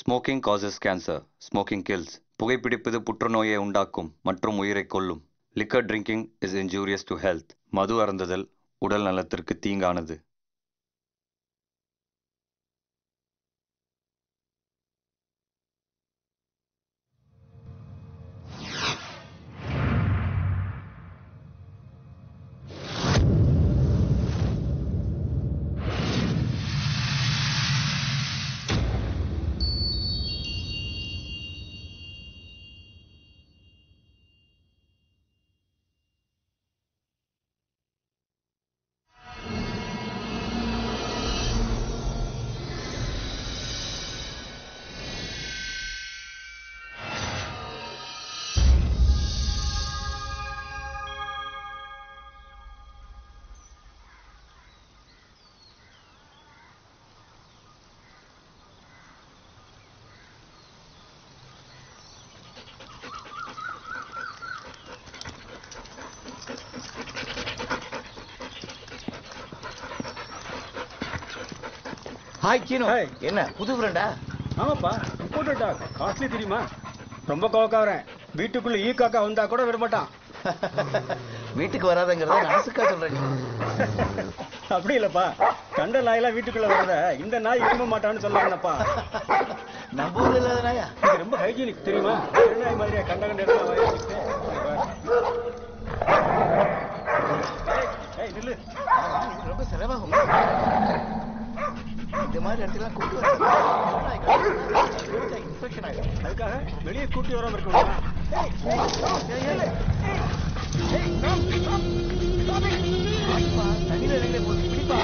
Smoking causes cancer. Smoking kills. புகைப்பிடிப்பது புற்றுநோயை உண்டாக்கும் மற்றும் உயிரை கொல்லும். Liquor drinking is injurious to health. மது அருந்துதல் உடல் நலத்திற்கு தீங்கானது. ஹாய் சீனு. என்ன புது ஃப்ரெண்டா? ஆமாப்பா, இம்போர்ட்டட் டாக். காஸ்ட்லி தெரியுமா? ரொம்ப கோவக்காரன். வீட்டுக்குள்ள ஈ காக்கா வந்தா கூட விட மாட்டான். வீட்டுக்கு வராதங்கிறத நாசுக்கா சொல்றேன். அப்படி இல்லப்பா, கண்ட நாயெல்லாம் வீட்டுக்குள்ள வரத இந்த நாய் விரும்ப மாட்டான்னு சொல்லப்பா. நம்ம ஊர்ல இல்லாத நாயா? இது ரொம்ப ஹைஜீனிக் தெரியுமா? நாய் மாதிரியா கண்ட கண்ட இடத்துல வாய் வச்சுட்டு. நில்லு. ரொம்ப செலவாகும். இந்த மாதிரி இடத்துல கூட்டு இன்ஃபெக்ஷன் ஆகும். அதுக்காக வெளியே கூட்டி வராம இருக்க. தண்ணியில இறங்கி போகுது, பிடிப்பா.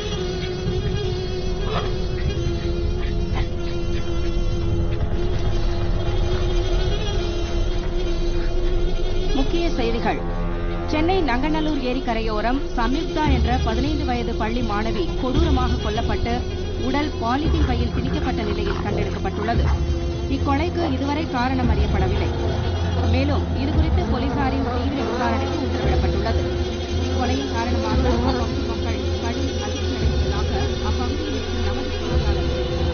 முக்கிய செய்திகள். சென்னை நங்கநல்லூர் ஏரி கரையோரம் சம்யுக்தா என்ற 15 வயது பள்ளி மாணவி கொடூரமாக கொல்லப்பட்டு உடல் பாலித்தீன் பையில் திணிக்கப்பட்ட நிலையில் கண்டெடுக்கப்பட்டுள்ளது. இக்கொலைக்கு இதுவரை காரணம் அறியப்படவில்லை. மேலும் இதுகுறித்து போலீசாரின் தீவிர விசாரணைக்கு உத்தரவிடப்பட்டுள்ளது. இக்கொலையின் காரணமாக அப்பகுதி மக்கள் கடும் அதிர்ச்சி அடைந்துள்ளதாக அப்பகுதியில் இருக்கும் நமது செய்தியாளர் தெரிவித்தார்.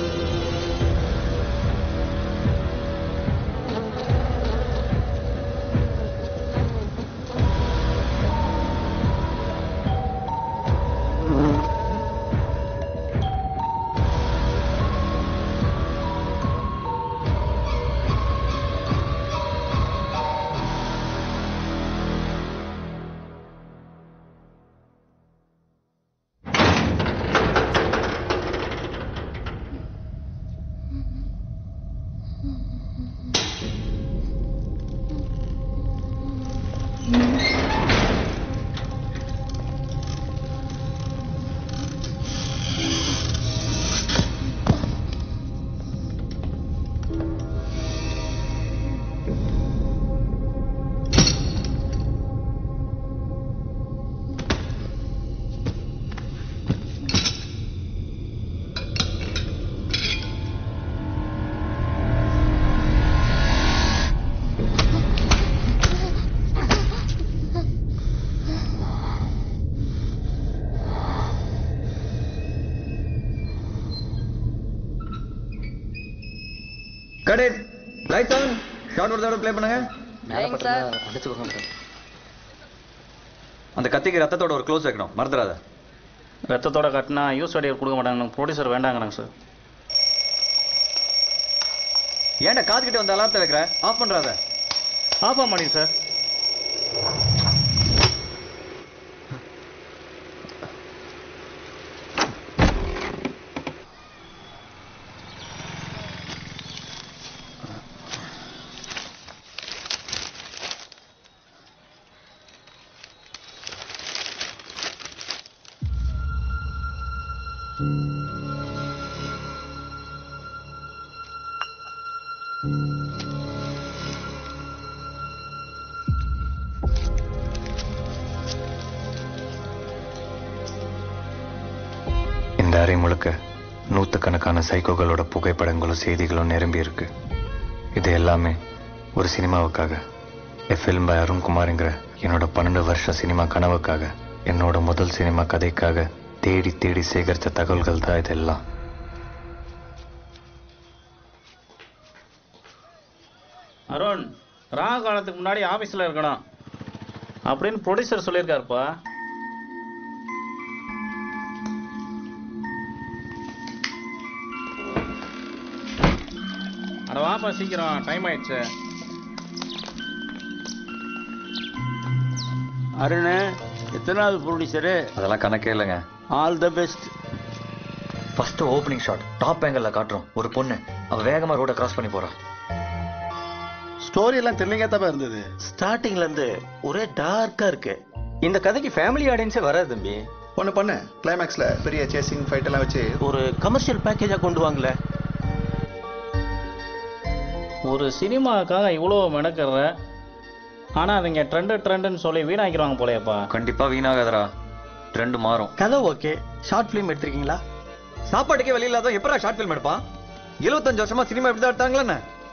Cut it. Lights on. Shot ஒரு தடவை ப்ளே பண்ணுங்க. அந்த கத்திக்கு ரத்தத்தோட ஒரு க்ளோஸ் வைக்கணும், மறந்துடாத. ரத்தத்தோட கட்டினா யூஸ் ஐடியா கொடுக்க மாட்டாங்க, ப்ரொடியூசர் வேண்டாங்கிறாங்க சார். ஏன்டா காதுகிட்ட வந்து அலாரத்தை வைக்கிற? ஆஃப் பண்றாத. ஆஃப் ஆக மாட்டேங்க சார். இந்த அறை முழுக்க நூற்றுக்கணக்கான சைக்கோகளோட புகைப்படங்களும் செய்திகளும் நிரம்பி இருக்கு. இது எல்லாமே ஒரு சினிமாவுக்காக, எ ஃபில்ம் பை அருண்குமார்ங்கிற என்னோட 12 வருஷ சினிமா கனவுக்காக, என்னோட முதல் சினிமா கதைக்காக தேடி தேடி சேகரித்த தகவல்கள் தான் இதெல்லாம். சாயங்காலத்துக்கு முன்னாடி ஆஃபீஸில் இருக்கணும் அப்படின்னு ப்ரொடியூசர் சொல்லியிருக்காருப்பா. அட வாப்பா சீக்கிரம், டைம் ஆயிடுச்சு. அருண், எத்தனாவது ப்ரொடியூசரு? அதெல்லாம் கணக்கே இல்லைங்க. All the best. First opening shot top angle காட்டுறோம். ஒரு பொண்ணு அவ வேகமா ரோட கிராஸ் பண்ணி போறா. ஸ்டோரி எல்லாம் த்ரில்லிங்கா தான் இருந்தது. ஸ்டார்டிங்ல இருந்து ஒரே டார்க்கா இருக்கு. இந்த கதைக்கு ஃபேமிலி ஆடியன்ஸே வராது தம்பி. ஒண்ணு பண்ணு, கிளைமேக்ஸ்ல பெரிய சேசிங் ஃபைட் எல்லாம் வச்சு ஒரு கமர்ஷியல் பேக்கேஜா கொண்டு வாங்கல. ஒரு சினிமாவுக்காக இவ்வளோ மெனக்கிற, ஆனா அவங்க ட்ரெண்டுன்னு சொல்லி வீணாக்கிடுவாங்க போலையப்பா. கண்டிப்பா வீணாகாதரா, ட்ரெண்ட் மாறும். கதை ஓகே, ஷார்ட் பிலிம் எடுத்திருக்கீங்களா? சாப்பாட்டுக்கே வெளியில இல்லாத எப்படா ஷார்ட் ஃபிலிம் எடுப்பான்? 25 வருஷமா சினிமா எப்படி தான் எடுத்தாங்களே.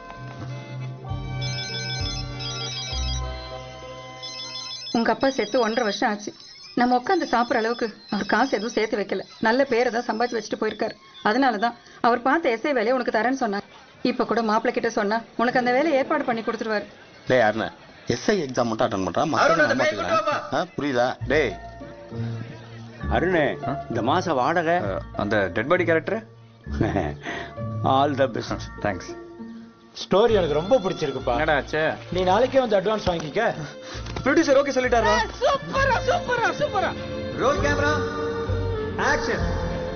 உங்க அப்பா செத்து 1.5 வருஷம் ஆச்சு. நம்ம உட்காந்து சாப்பிட்ற அளவுக்கு அவர் காசு எதுவும் சேர்த்து வைக்கல. நல்ல பேரை தான் சம்பாதிச்சு வச்சுட்டு போயிருக்காரு. அதனாலதான் அவர் பார்த்த எஸ்ஐ வேலையை உனக்கு தரேன்னு சொன்னார். இப்ப கூட மாப்பிள்ளை கிட்ட சொன்னா உனக்கு அந்த வேலையை ஏற்பாடு பண்ணி கொடுத்துருவாரு. டே அருண், எஸ்ஐ எக்ஸாம் மட்டும் அட்டன் பண்றான். புரியுதா? டே அருண், இந்த மாசம் வாடகை. அந்த dead body character. All the best. Thanks. Story எனக்கு ரொம்ப பிடிச்சிருக்குப்பா. என்னடா ஆச்சு? நீ நாளைக்கே வந்து அட்வான்ஸ் வாங்கிக்க. ப்ரொடியூசர் ஓகே சொல்லிட்டாரா? சூப்பரா. Roll camera action.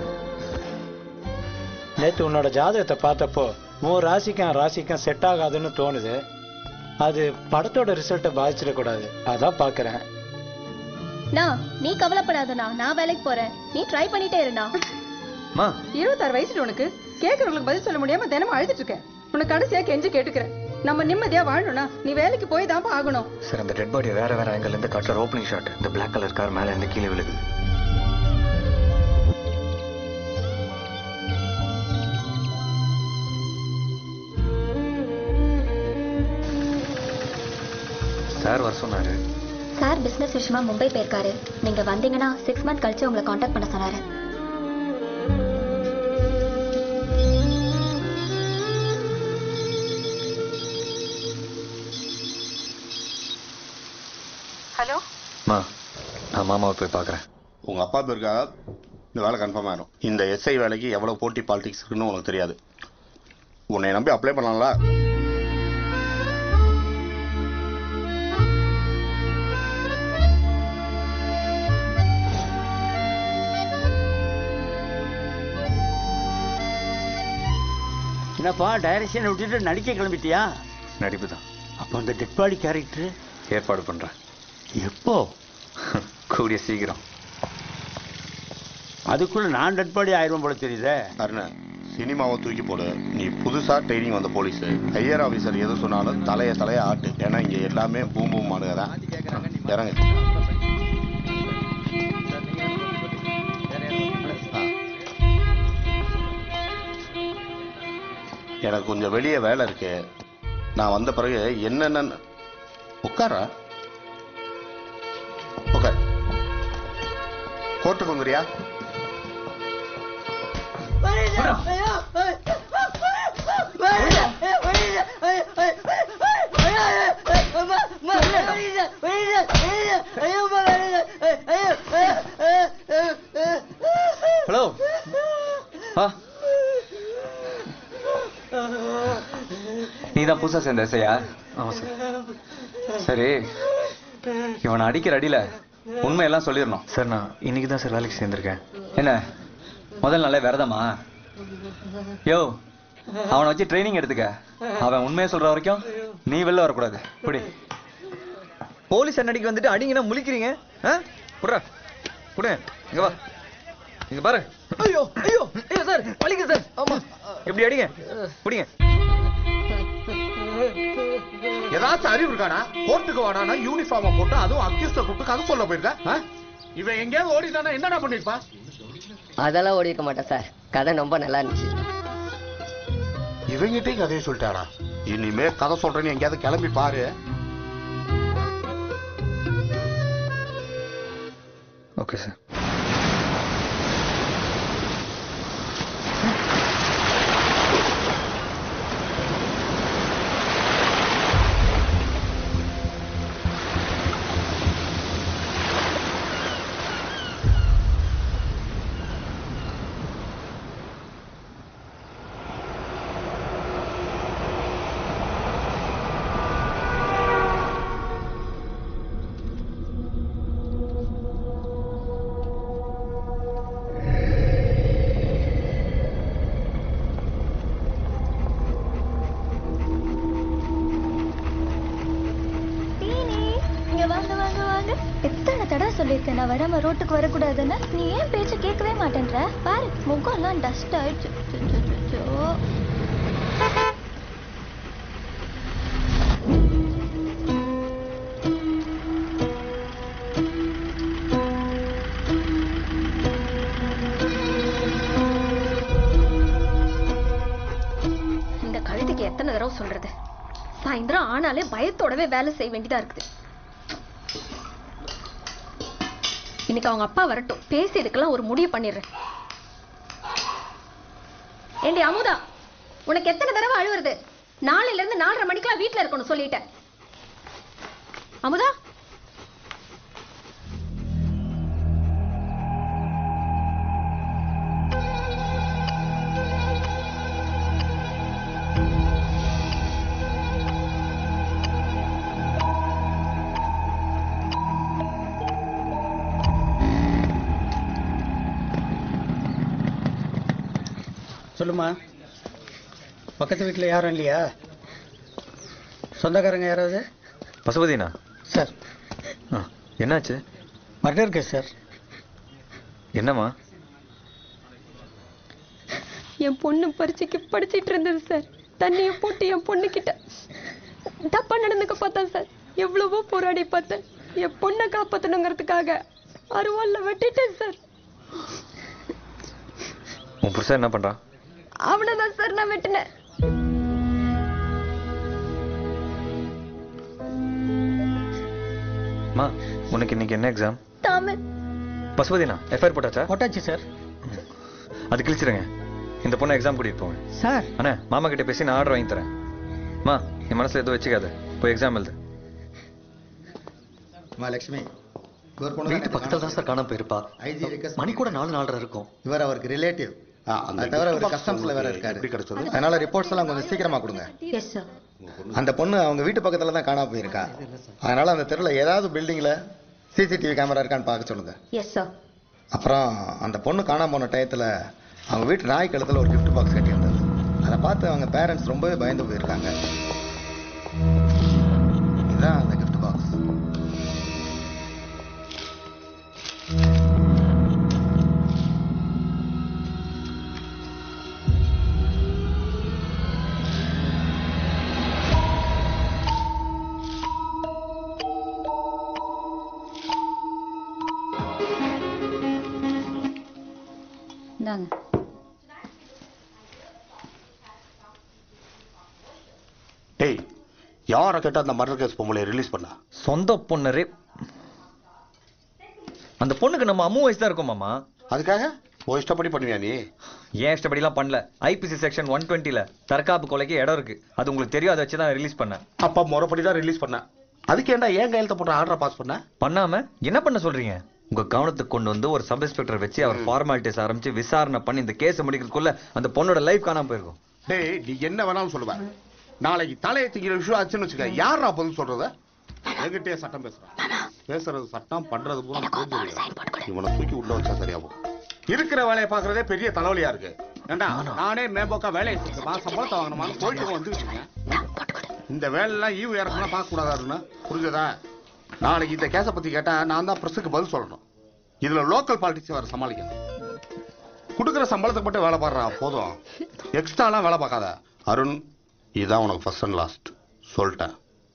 நேத்து உன்னோட ஜாதகத்தை பார்த்தப்போ உன் ராசிக்கும் செட் ஆகாதுன்னு தோணுது. அது படத்தோட ரிசல்ட்டை பாதிச்சிடக்கூடாது, அதான் பாக்குறேன். நீ கவலைப்படாதண்ணா, நான் வேலைக்கு போறேன். நீ ட்ரை பண்ணிட்டே இருண்ணா. 26 வயசுல உனக்கு கேட்கறவங்களுக்கு பதில் சொல்ல முடியாம தினமும் அழுதுட்டு இருக்கேன். உனக்கு கடைசியா கெஞ்சி கேட்டுக்கிறேன். நம்ம நிம்மதியா வாழணும்னா நீ வேலைக்கு போய் தான் ஆகணும். சார், அந்த டெட் பாடியை வேற ஆங்கிள் இருந்து காட்டுற ஓப்பனிங் ஷாட். இந்த பிளாக் கலர் கார் மேல இருந்து கீழே விழுகுது. சார் வர சொன்னாரு. சார் பிசினஸ் விஷயமா மும்பை போயிருக்காரு. நீங்க வந்தீங்கன்னா 6 மந்த் கழிச்சு உங்களை காண்டாக்ட் பண்ண சொன்னாரு. ஹலோ நான் மாமாவை போய் பார்க்குறேன். உங்க அப்பா பேருக்காக இந்த வேலை கன்ஃபார்ம் ஆயிரும். இந்த எஸ்ஐ வேலைக்கு எவ்வளவு போட்டி பாலிடிக்ஸ் இருக்குன்னு உனக்கு தெரியாது. உன்னை நம்பி அப்ளை பண்ணலாம்ல? என்னப்பா, டைரக்ஷனை விட்டுட்டு நடிக்க கிளம்பிட்டியா? நடிப்பு தான். அப்போ அந்த டெட் பாடி கேரக்டர் ஏற்பாடு பண்றேன். எப்போ? கூடிய சீக்கிரம். அதுக்குள்ள நான் டெட் பாடி ஆயிரம் போல தெரியுதே. அருண், சினிமாவை தூக்கி போடு. நீ புதுசா ட்ரைனிங் வந்த போலீஸ். ஹையர் ஆபீசர் எது சொன்னாலும் தலைய ஆட்டு. ஏன்னா இங்க எல்லாமே பூம் பூம் மாடுதான். இறங்கு. எனக்கு கொஞ்சம் வெளியே வேலை இருக்கு. நான் வந்த பிறகு என்னென்ன உட்காரா உட்கார். கோர்ட்டுக்கு வந்துறியா? ஹலோ. நீதான் புதுசா சேர்ந்த எஸ்ஐயா? ஆமா சார். சரி, இவனை அடிக்கிற அடியில உண்மையெல்லாம் சொல்லிடணும். சார், நான் இன்னைக்கு தான் சார் வேலைக்கு சேர்ந்திருக்கேன். என்ன முதல் நாளே விரதமா? யோ, அவனை வச்சு ட்ரைனிங் எடுத்துக்க. அவன் உண்மையை சொல்ற வரைக்கும் நீ வெளில வரக்கூடாது. இப்படி போலீஸ் அண்ணடிக்கு வந்துட்டு அடிங்கன்னா முழிக்கிறீங்க. புடுறா புடு. இங்க வா, இங்க பாரு. ஐயோ ஐயோ ஐயோ சார், வலிக்கு சார். ஆமா, எப்படி அடிங்க, புடிங்க. ஏதாச்சும் அறிவு இருக்கானா? கோர்ட்டுக்கு வாடானா யூனிஃபார்ம் போட்டு அதுவும் அக்யூஸ்ட கூப்பிட்டு கதை சொல்ல போயிருக்க. இவன் எங்கேயாவது ஓடிதானா என்னடா பண்ணிருப்பா? அதெல்லாம் ஓடி இருக்க மாட்டேன் சார். கதை ரொம்ப நல்லா இருந்துச்சு. இவங்கிட்டையும் கதையை சொல்லிட்டாடா. இனிமே கதை சொல்றேன்னு எங்கேயாவது கிளம்பி பாரு. Okay sir. வாங்க. எத்தனை தடவை சொல்லியிருக்கேன் நான் வராம ரோட்டுக்கு வரக்கூடாதுன்னு. நீ ஏன் பேச்ச கேட்கவே மாட்டேன்ற? பாரு முகம் எல்லாம் டஸ்ட் ஆயிடுச்சு. இந்த கழுதைக்கு எத்தனை தடவை சொல்றது? சாயந்தரம் ஆனாலே பயத்தோடவே வேலை செய்ய வேண்டியதா இருக்குது. இன்னைக்கு அவங்க அப்பா வரட்டும், பேசி இதுக்கெல்லாம் ஒரு முடிவு பண்ணிடுறேன். ஏண்டி அமுதா, உனக்கு எத்தனை தடவை அழுவுறது? நாளையில இருந்து 4:30 மணிக்கெல்லாம் வீட்டுல இருக்கணும் சொல்லிட்டேன். அமுதா, சொல்லுமா. பக்கத்து வீட்டில் யாரும் இல்லையா? சொந்தக்காரங்க யாராவது? பசுபதினா சார். என்னாச்சு? Murder case sir. என்னம்மா? என் பொண்ணு பரீட்சைக்கு படிச்சிட்டு இருந்தது சார். தண்ணியை போட்டு என் பொண்ணு கிட்ட தப்பா நடந்துக்க பார்த்தேன் சார். எவ்வளவோ போராடி பார்த்தேன். என் பொண்ணை காப்பாற்றணுங்கிறதுக்காக அருவாள்ல வெட்டிட்டேன் சார். உன் புருஷன் என்ன பண்றான்? அவனதான் சார் நான் வெட்டினேன். மா, உனக்கு இன்னைக்கு என்ன எக்ஸாம்? தமிழ். பசுபதினா எஃப்ஐஆர் போட்டாச்சா? போட்டாச்சு சார். அது கிழிச்சிருங்க. இந்த பொண்ணை எக்ஸாம் கூட்டிட்டு போங்க சார். அண்ணா, மாமா கிட்ட பேசி நான் ஆர்டர் வாங்கி தரேன். மா, என் மனசுல எதுவும் வச்சுக்காத, போய் எக்ஸாம் எழுது. லட்சுமி வீட்டு பக்கத்துல தான் சார் காணாம போயிருப்பா. மணி கூட 4:30 இருக்கும். இவர் அவருக்கு ரிலேட்டிவ். அது தவிர அவர் கஸ்டம்ஸ்ல வேற இருக்காரு. அதனால ரிப்போர்ட்ஸ் எல்லாம் கொஞ்சம் சீக்கிரமா கொடுங்க. Yes sir. அந்த பொண்ணு அவங்க வீட்டு பக்கத்துல தான் காணாம போயிருக்கா. அதனால அந்த தெருல ஏதாவது பில்டிங்ல சிசிடிவி கேமரா இருக்கான்னு பார்க்க சொல்லுங்க. Yes sir. அப்புறம் அந்த பொண்ணு காணாம போன டயத்துல அவங்க வீட்டு நாய் கழுத்துல ஒரு கிஃப்ட் பாக்ஸ் கட்டி இருந்தது. அதை பார்த்து அவங்க பேரண்ட்ஸ் ரொம்பவே பயந்து போயிருக்காங்க. இதுதான் அந்த கிஃப்ட் பாக்ஸ். டேய், யாரை கேட்டா அந்த மர்டர் கேஸ் பொம்பளை ரிலீஸ் பண்ணா? சொந்த பொண்ணு. அந்த பொண்ணுக்கு நம்ம அம்மு வயசு தான் இருக்கும் மாமா. அதுக்காக இஷ்டப்படி பண்ணுவியா நீ? ஏன் இஷ்டப்படிலாம் பண்ணல. ஐபிசி செக்ஷன் 120ல தற்காப்பு கொலைக்கு இடம் இருக்கு. அது உங்களுக்கு தெரியும். அதை வச்சு தான் ரிலீஸ் பண்ணேன். அப்பா முறைப்படி தான் ரிலீஸ் பண்ண. அதுக்கு ஏன்டா ஏன் கையெழுத்த போட்டு ஆர்டர் பாஸ் பண்ண? பண்ணாம என்ன பண்ண சொல்றீங்க? உங்க கவனத்துக்கு கொண்டு வந்து ஒரு சப் இன்ஸ்பெக்டர் வச்சு அவர் ஃபார்மாலிட்டிஸ் ஆரம்பிச்சு விசாரணை பண்ணி இந்த கேஸ் முடிக்கிறதுக்குள்ள அந்த பொண்ணோட லைஃப் காணாம போயிருக்கும். டேய், நீ என்ன வேணாலும் சொல்லுவ. நாளைக்கு தலையை தூக்கிற விஷயம் ஆச்சுன்னு வச்சுக்க, யாரா பதில் சொல்றத? என்கிட்டே சட்டம் பேசுறது சட்டம், பண்றது பூரா இவனை தூக்கி உள்ள வச்சா சரியாகும். இருக்கிற வேலையை பாக்குறதே பெரிய தலைவலியா இருக்கு. ஏண்டா, நானே மேம்போக்கா வேலையை செஞ்சுமா, சம்பளத்தை வாங்கணுமான்னு போயிட்டு வந்துருச்சுங்க. இந்த வேலையெல்லாம் ஈவு இறக்கணும் பார்க்க கூடாதாருன்னு புரிஞ்சதா? நாளைக்கு இந்த கேஸை பத்தி கேட்டா நான் தான் பிரஸுக்கு பதில் சொல்லணும். இதுல லோக்கல் பாலிடிக்ஸ் வேற சமாளிக்கணும். கொடுக்குற சம்பளத்துக்கு மட்டும் வேலை பாடுறா போதும். எக்ஸ்ட்ராலாம் வேலை பார்க்காத. அருண், இதுதான் உனக்கு ஃபர்ஸ்ட் அண்ட் லாஸ்ட் சொல்லிட்டேன்.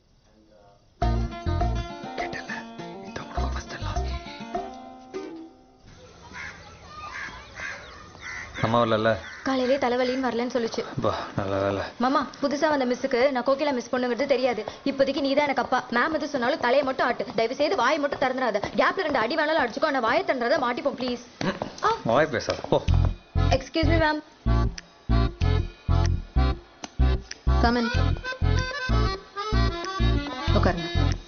அம்மா வரல. காலையிலே தலைவலின்னு வரலன்னு சொல்லுச்சு. நல்ல வேலை. மாமா, புதுசா வந்த மிஸ்ஸுக்கு நான் கோகிலா மிஸ் பொண்ணுங்கிறது தெரியாது. இப்போதைக்கு நீதான் எனக்கு அப்பா. மேம் எது சொன்னாலும் தலையை மட்டும் ஆட்டு. தயவு செய்து வாயை மட்டும் திறந்துடாத. கேப்ல 2 அடி வேணாலும் அடிச்சுக்கோ. நான் வாயை திறந்தத மாட்டிப்போம் ப்ளீஸ். வாய் பேசாத போ. Excuse me ma'am. Come in. உட்காருங்க.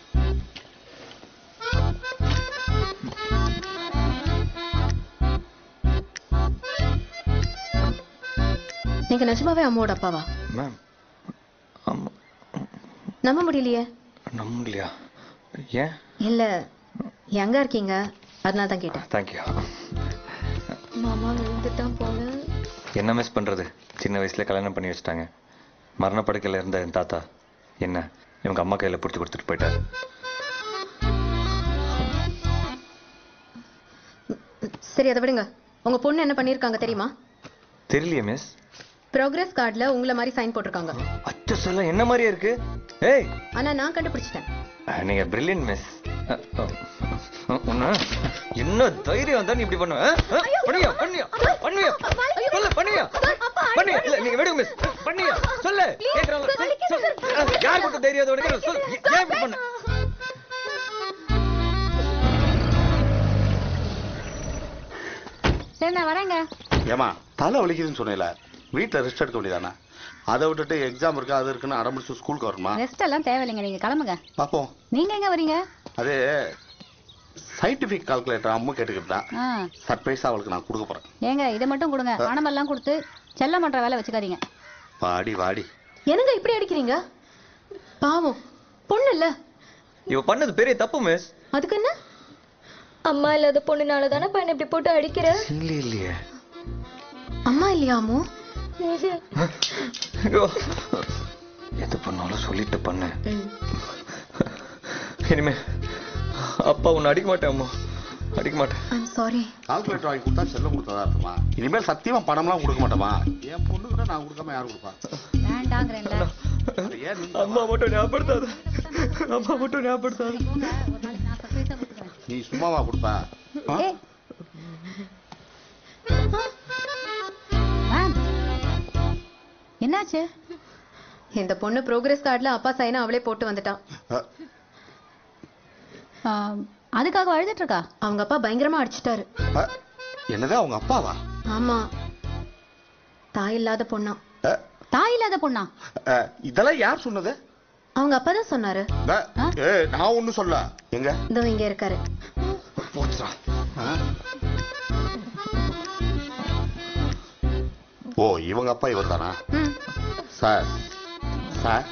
நீங்க நிஜமாவே அம்மாவோட அப்பாவா? மேம், நம்ப முடியலையே. நம்ப முடியலையா? ஏன்? இல்ல, யங்கா இருக்கீங்க, அதனால தான் கேட்டேன். தேங்க்யூ. மாமா விழுந்துட்டான் போல. என்ன மிஸ் பண்றது? சின்ன வயசுல கல்யாணம் பண்ணி வச்சுட்டாங்க. மரணப்படுக்கையில இருந்த என் தாத்தா என்ன இவங்க அம்மா கையில பிடிச்சி கொடுத்துட்டு போயிட்டாரு. சரி அதை விடுங்க. உங்க பொண்ணு என்ன பண்ணிருக்காங்க தெரியுமா? தெரியலையே மிஸ். ப்ரோக்ரஸ் கார்டுல உங்களை மாதிரி சைன் போட்டிருக்காங்க. அச்சோ சொல்ல என்ன மாதிரியே இருக்கு. ஏய் ஆனா நான் கண்டுபிடிச்சிட்டேன். நீங்க பிரில்லியன்ட் மிஸ். என்ன தைரியம் வந்தா நீ இப்படி பண்ணுவ? பண்ணியா பண்ணியா பண்ணியா சொல்ல பண்ணியா பண்ணியா இல்ல நீங்க விடுங்க மிஸ். பண்ணியா சொல்ல கேக்குறாங்க. யார் கூட தைரியம் உனக்கு சொல். ஏன் இப்படி பண்ண? சரி நான் வரேங்க. ஏமா தலை வலிக்குதுன்னு சொன்னேல, வீட்டுல ரெஸ்ட் எடுக்க வேண்டியதானே? அதை விட்டுட்டு எக்ஸாம் இருக்கு அது இருக்குன்னு அடம்பிடிச்சு ஸ்கூலுக்கு வரணுமா? ரெஸ்ட் எல்லாம் தேவையில்லைங்க, நீங்க கிளம்புங்க. பாப்போம். நீங்க எங்க வரீங்க? அது சயின்டிபிக் கால்குலேட்டர் அம்மா கேட்டுக்கிட்டான். சர்ப்ரைஸா அவளுக்கு நான் கொடுக்க போறேன். ஏங்க இதை மட்டும் கொடுங்க, பணமெல்லாம் கொடுத்து செல்ல பண்ற வேலை வச்சுக்காதீங்க. வாடி வாடி. என்னங்க இப்படி அடிக்கிறீங்க? பாவம் பொண்ணு இல்ல. இவ பண்ணது பெரிய தப்பு மிஸ். அதுக்கு என்ன? அம்மா இல்லாத பொண்ணுனால தானே பையனை இப்படி போட்டு அடிக்கிற? இல்லையே. அம்மா இல்லையாமோ? எது பண்ணாலும் சொல்லிட்டு பண்ணு. இனிமே அப்பா உன்னை அடிக்க மாட்டேன். அம்மா அடிக்க மாட்டேன். I'm sorry. கால்குலேட்டர் வாங்கி கொடுத்தா செல்லம் கொடுத்ததா இருக்குமா? இனிமேல் சத்தியமா பணம்லாம் கொடுக்க மாட்டேமா? என் பொண்ணு கூட நான் கொடுக்காம யாரும் கொடுப்பா? வேண்டாங்கறேன்ல. அம்மா மட்டும் ஞாபகப்படுத்தாத. அம்மா மட்டும் ஞாபகப்படுத்தாத. நீ சும்மாவா கொடுப்பா? என்னாச்சு? இந்த பொண்ணு ப்ரோக்ரஸ் கார்டுல அப்பா சைனை அவளே போட்டு வந்துட்டான். அதுக்காக அழுதுட்டு இருக்கா? அவங்க அப்பா பயங்கரமா அடிச்சிட்டாரு. என்னது அவங்க அப்பாவா? ஆமா, தாய் இல்லாத பொண்ணா. தாய் இல்லாத பொண்ணா? இதெல்லாம் யார் சொன்னது? அவங்க அப்பா தான் சொன்னாரு. நான் ஒண்ணும் சொல்ல. எங்க? இதோ இங்க இருக்காரு. ஓ இவங்க அப்பா இவர் தானா? சார் சார்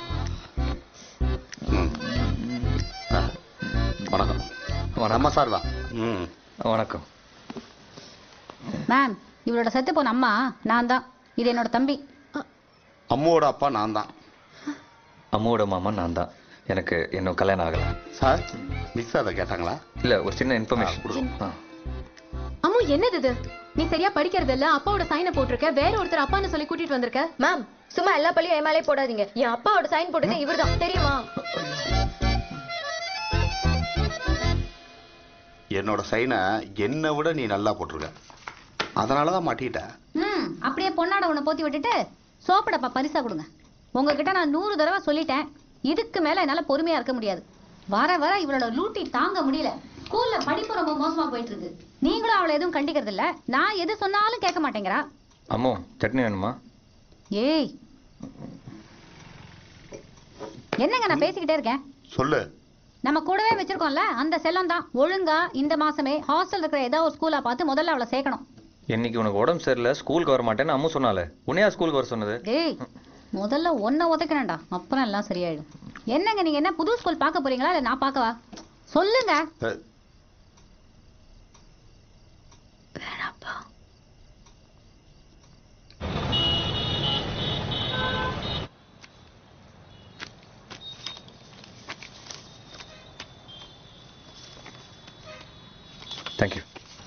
வணக்கம். நம்ம சார் தான். வணக்கம் மேம். இவளோட செத்து போன அம்மா நான் தான். இது என்னோட தம்பி. அம்மாவோட அப்பா நான் தான். அம்மாவோட மாமா நான் தான். எனக்கு இன்னும் கல்யாணம் ஆகல. சார் மிஸ் அதை கேட்டாங்களா? இல்ல ஒரு சின்ன இன்ஃபர்மேஷன். அம்மு என்னது இது? நீ சரியா படிக்கிறது இல்ல, அப்பாவோட சைனை போட்டிருக்க, வேற ஒருத்தர் அப்பான்னு சொல்லி கூட்டிட்டு வந்திருக்க. மேம் சும்மா எல்லா பள்ளியும் என் மேலே போடாதீங்க. என் அப்பாவோட சைன் போட்டது இவர்தான், தெரியுமா? என்னோட சைனை என்னை விட நீ நல்லா போட்டிருக்க, அதனாலதான் மாட்டிட்ட. அப்படியே பொண்ணாட உன்னை போத்தி விட்டுட்டு சோப்படப்பா பரிசா கொடுங்க. உங்ககிட்ட நான் 100 தடவை சொல்லிட்டேன், இதுக்கு மேல என்னால பொறுமையா இருக்க முடியாது. வர வர இவளோட லூட்டி தாங்க முடியல. ஸ்கூல்ல படிப்பு ரொம்ப மோசமா போயிட்டு இருக்கு. நீங்களும் அவளை எதுவும் கண்டிக்கிறது இல்ல. நான் எது சொன்னாலும் கேட்க மாட்டேங்கிறா. அம்மோ சட்னி வேணுமா? ஏய் என்னங்க நான் பேசிக்கிட்டே இருக்கேன். சொல்லு. நம்ம கூடவே வச்சிருக்கோம்ல அந்த செல்லம் தான். ஒழுங்கா இந்த மாசமே ஹாஸ்டல் இருக்கிற ஏதாவது ஒரு ஸ்கூலா பார்த்து முதல்ல அவளை சேர்க்கணும். இன்னைக்கு உனக்கு உடம்பு சரியில்லை, ஸ்கூலுக்கு வர மாட்டேன்னு அம்மா சொன்னாலே. உன்னையா ஸ்கூலுக்கு வர சொன்னது? ஏய் முதல்ல ஒன்ன உதைக்கணும்டா, அப்புறம் எல்லாம் சரியாயிடும். என்னங்க நீங்க என்ன புது ஸ்கூல் பார்க்க போறீங்களா இல்ல நான் பார்க்கவா? சொல்லுங்க. வேணாப்பா. தேங்க்யூ.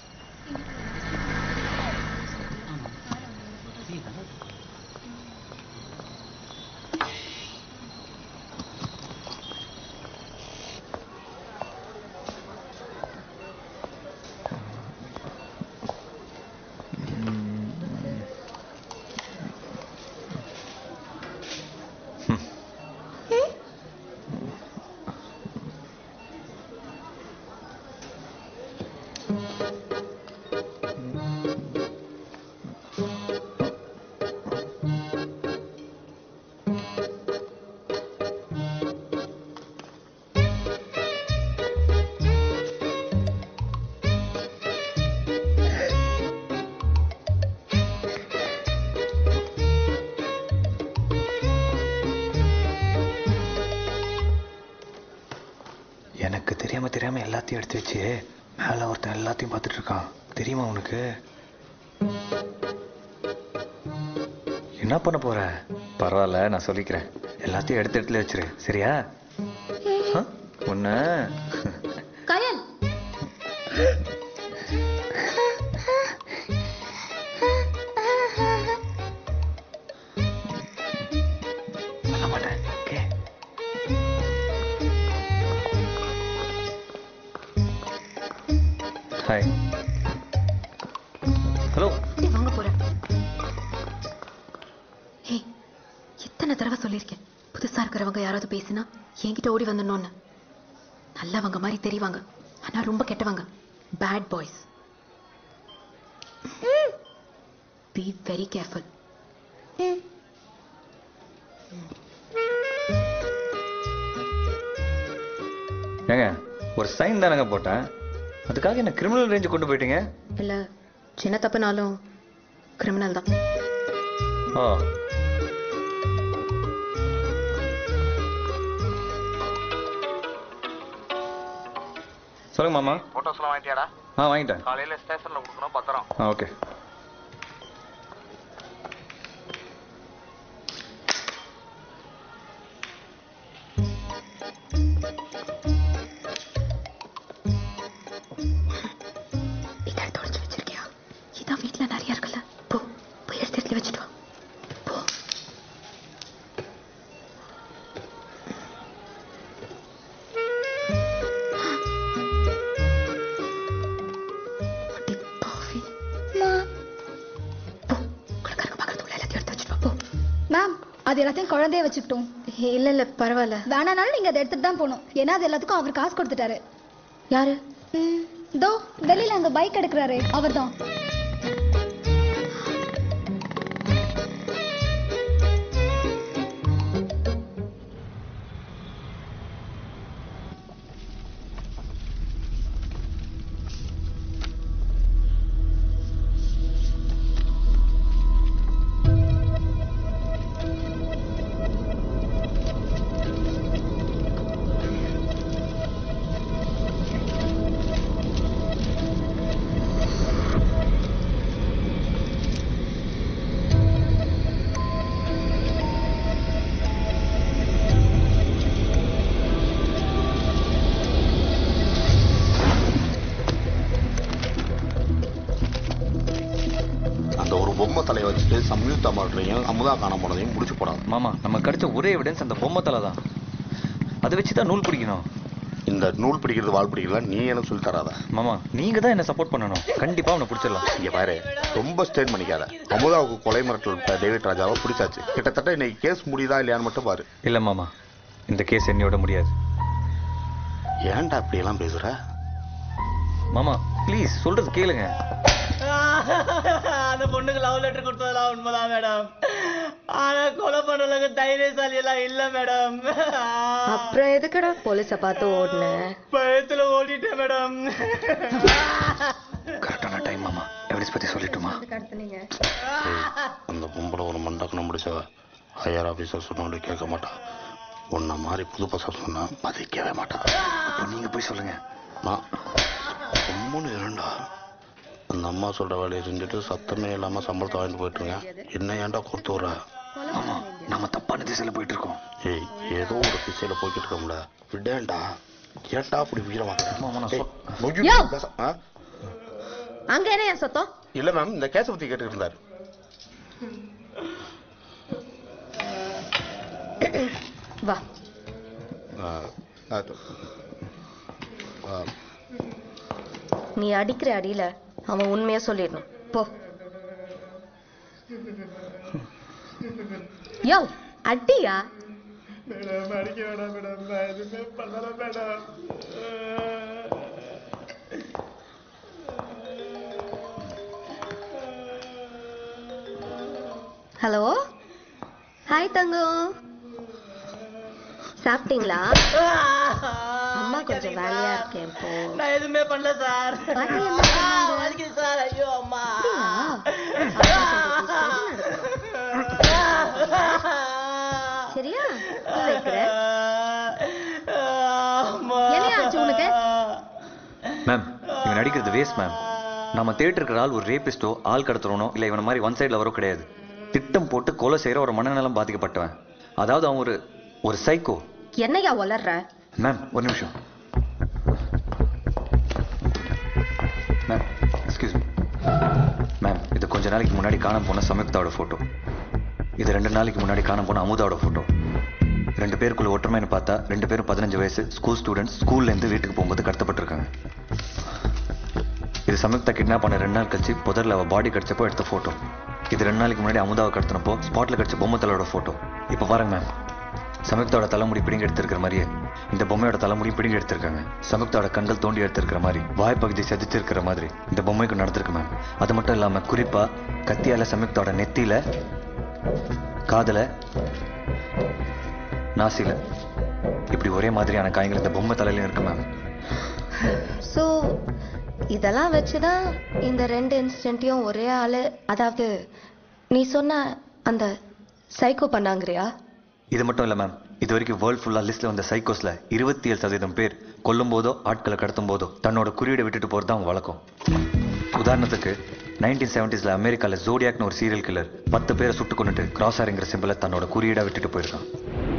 எனக்கு தெரியாம எல்லாத்தையும் எடுத்து வச்சு மேல ஒருத்தன் எல்லாத்தையும் பார்த்துட்டு இருக்கான். தெரியுமா உனக்கு? என்ன பண்ண போற? பரவாயில்ல நான் சொல்லிக்கிறேன். எல்லாத்தையும் எடுத்து இடத்துல வச்சிரு, சரியா? ஒண்ணு கயல் ஹாய். ஹலோ. வாங்க போறேன். ஹே, எத்தனை தடவை சொல்லியிருக்கேன், புதுசா இருக்கிறவங்க யாராவது பேசினா என்கிட்ட ஓடி வந்துடணும்னு. நல்லவங்க மாதிரி தெரிவாங்க, ஆனா ரொம்ப கெட்டவங்க, bad boys. Be very careful. ஏங்க ஒரு சைன் தானங்க போட்டேன், அதுக்காக என்ன கிரிமினல் ரேஞ்சு கொண்டு போயிட்டீங்க? இல்ல, சின்ன தப்புனாலும் கிரிமினல் தான். ஓ, சொல்லுங்க மாமா. போட்டோஸ்லாம் வாங்கிட்டியாடா? வாங்கிட்டேன். காலையில ஸ்டேஷன்ல கொடுக்கணும், பத்திரம். ஓகே. இதை தொலைச்சு வச்சிருக்கியா? இதான் வீட்டுல நிறைய இருக்குல்ல, போ போய் எடுத்து வச்சுட்டு வா. அது எல்லாத்தையும் குழந்தைய வச்சுக்கிட்டோம். இல்ல இல்ல பரவாயில்ல. வேணானாலும் நீங்க அதை எடுத்துட்டு தான் போகணும். ஏன்னா அது எல்லாத்துக்கும் அவர் காசு கொடுத்துட்டாரு. யாரு? தோ டெல்லியில அங்க பைக் எடுக்கிறாரு, அவர் தான். சம்யுக்தா மர்டரையும் அமுதா காணாம போனதையும் முடிச்சு போடாது. மாமா, நம்ம கிடைச்ச ஒரே எவிடன்ஸ் அந்த பொம்மை தலை தான். அதை வச்சுதான் நூல் பிடிக்கணும். இந்த நூல் பிடிக்கிறது வால் பிடிக்கலாம் நீ எனக்கு சொல்லி தராத. மாமா, நீங்க தான் என்ன சப்போர்ட் பண்ணணும். கண்டிப்பா அவனை பிடிச்சிடலாம். இங்க பாரு, ரொம்ப ஸ்ட்ரெயின் பண்ணிக்காத. அமுதாவுக்கு கொலை மிரட்டல் டேவிட் ராஜாவை பிடிச்சாச்சு. கிட்டத்தட்ட இன்னைக்கு கேஸ் முடியுதா இல்லையான்னு மட்டும் பாரு. இல்ல மாமா, இந்த கேஸ் என்னையோட முடியாது. ஏன்டா இப்படி எல்லாம் பேசுற? மாமா ப்ளீஸ் சொல்றது கேளுங்க. அந்த பொண்ணுக்கு லவ் லெட்டர் கொடுத்ததெல்லாம் உண்மைதான் மேடம். ஆனா கொலை பண்றதுக்கு தைரியசாலி எல்லாம் இல்ல மேடம். அப்புறம் எதுக்குடா போலீஸ பார்த்து ஓடுன? பயத்துல ஓடிட்டேன் மேடம். கரெக்டான டைம் மாமா. எவிடன்ஸ் பத்தி சொல்லிட்டுமா? அந்த பொம்பளை ஒரு மண்டக்கணம் முடிச்சவ ஹையர் ஆபீசர் சொன்னாலும் கேட்க மாட்டா. உன்ன மாதிரி புது பசங்க சொன்னா மதிக்கவே மாட்டா. நீங்க போய் சொல்லுங்க. நான் ரொம்பன்னு இரண்டா அந்த அம்மா சொல்ற வேலையை செஞ்சுட்டு சத்தமே இல்லாம சம்பளத்தை வாங்கிட்டு போயிட்டுருங்க. என்ன ஏன்டா கொடுத்து வர? நம்ம தப்பான திசையில போயிட்டு இருக்கோம். ஏய், ஏதோ ஒரு திசையில போய்கிட்டு இருக்கோம்ல, விடேன்டா. ஏன்டா அப்படி வீரமா? அங்க என்ன சத்தம்? இல்ல மேம், இந்த கேஸை பத்தி கேட்டுக்கிட்டு இருந்தாரு. வா. நீ அடிக்கிற அடியில அவன் உண்மையா சொல்லிடணும். போ. யோ, அடியா? அடிக்க வேணாம் மேடம், நான் எதுவுமே பண்ணல மேடம். ஹலோ, ஹாய் தங்கம், சாப்பிட்டீங்களா? அம்மா கொஞ்சம் வேலையா இருக்கேன். போ. நான் எதுவுமே பண்ணல சார். வலிக்குது சார். ஐயோ அம்மா. சரியா? என்ன உனக்கு? மேம், இவன் நடிக்கிறது வேஸ்ட் மேம். நம்ம தேட்டர் இருக்கிற ஆள் ஒரு ரேபிஸ்டோ, ஆள் கடத்துறனோ இல்ல இவன மாதிரி ஒன் சைடுல வரோ கிடையாது. திட்டம் போட்டு கொலை செய்யற ஒரு மனநலம் பாதிக்கப்பட்டவன். அதாவது அவன் ஒரு சைக்கோ. என்னையா வளர்ற? மேம் ஒரு நிமிஷம். மேம் எக்ஸ்கியூஸ் மீ மேம், இது கொஞ்ச நாளைக்கு முன்னாடி காண போன சம்யுக்தாவோட போட்டோ. இது 2 நாளைக்கு முன்னாடி காண போன அமுதாவோட போட்டோ. 2 பேருக்குள்ள ஒற்றுமைன்னு பார்த்தா 2 பேரும் 15 வயசு ஸ்கூல் ஸ்டூடெண்ட்ஸ். ஸ்கூல்ல இருந்து வீட்டுக்கு போகும்போது கடத்தப்பட்டிருக்காங்க. இது சம்யுக்தா கிட்னாப் பண்ண 2 நாள் கழிச்சு புதர்ல அவ பாடி கிடைச்சப்போ எடுத்த போட்டோ. இது 2 நாளைக்கு முன்னாடி அமுதாவை கடத்தினப்போ ஸ்பாட்ல கிடைச்ச பொம்மை தலையோட போட்டோ. இப்போ பாருங்க மேம், சம்யுக்தாவோட தலைமுடி பிடிங்கி எடுத்திருக்கிற மாதிரியே இந்த பொம்மையோட தலைமுடி பிடிங்கி எடுத்திருக்காங்க. சம்யுக்தாவோட கண்கள் தோண்டி எடுத்திருக்கிற மாதிரி, வாய்ப்பகுதி செதிச்சிருக்கிற மாதிரி இந்த பொம்மைக்கு நடந்திருக்கு மேம். அது மட்டும் இல்லாம குறிப்பா கத்தியால சம்யுக்தாவோட நெத்தியில, காதல, நாசில இப்படி ஒரே மாதிரியான காயங்கள் இந்த பொம்மை தலையில இருக்கு மேம். ஸோ இதெல்லாம் வச்சுதான் இந்த 2 இன்சிடென்ட்டையும் ஒரே ஆளு, அதாவது நீ சொன்ன அந்த சைக்கோ பண்ணாங்கறியா? இது மட்டும் இல்ல மேம், இது வரைக்கும் வேர்ல்ட் ஃபுல்லா லிஸ்ட்ல வந்த சைக்கோஸ்ல 27% பேர் கொல்லும் போதோ ஆட்களை கடத்தும் போதோ தன்னோட குறியீடை விட்டுட்டு போறது தான் வழக்கம். உதாரணத்துக்கு 1970s அமெரிக்கால ஜோடியாக்னு ஒரு சீரியல் கில்லர் 10 பேரை சுட்டு கொண்டுட்டு கிராஸ் ஆர்ங்கிற சிம்பிளை தன்னோட குறியீடா விட்டுட்டு போயிருக்கான்.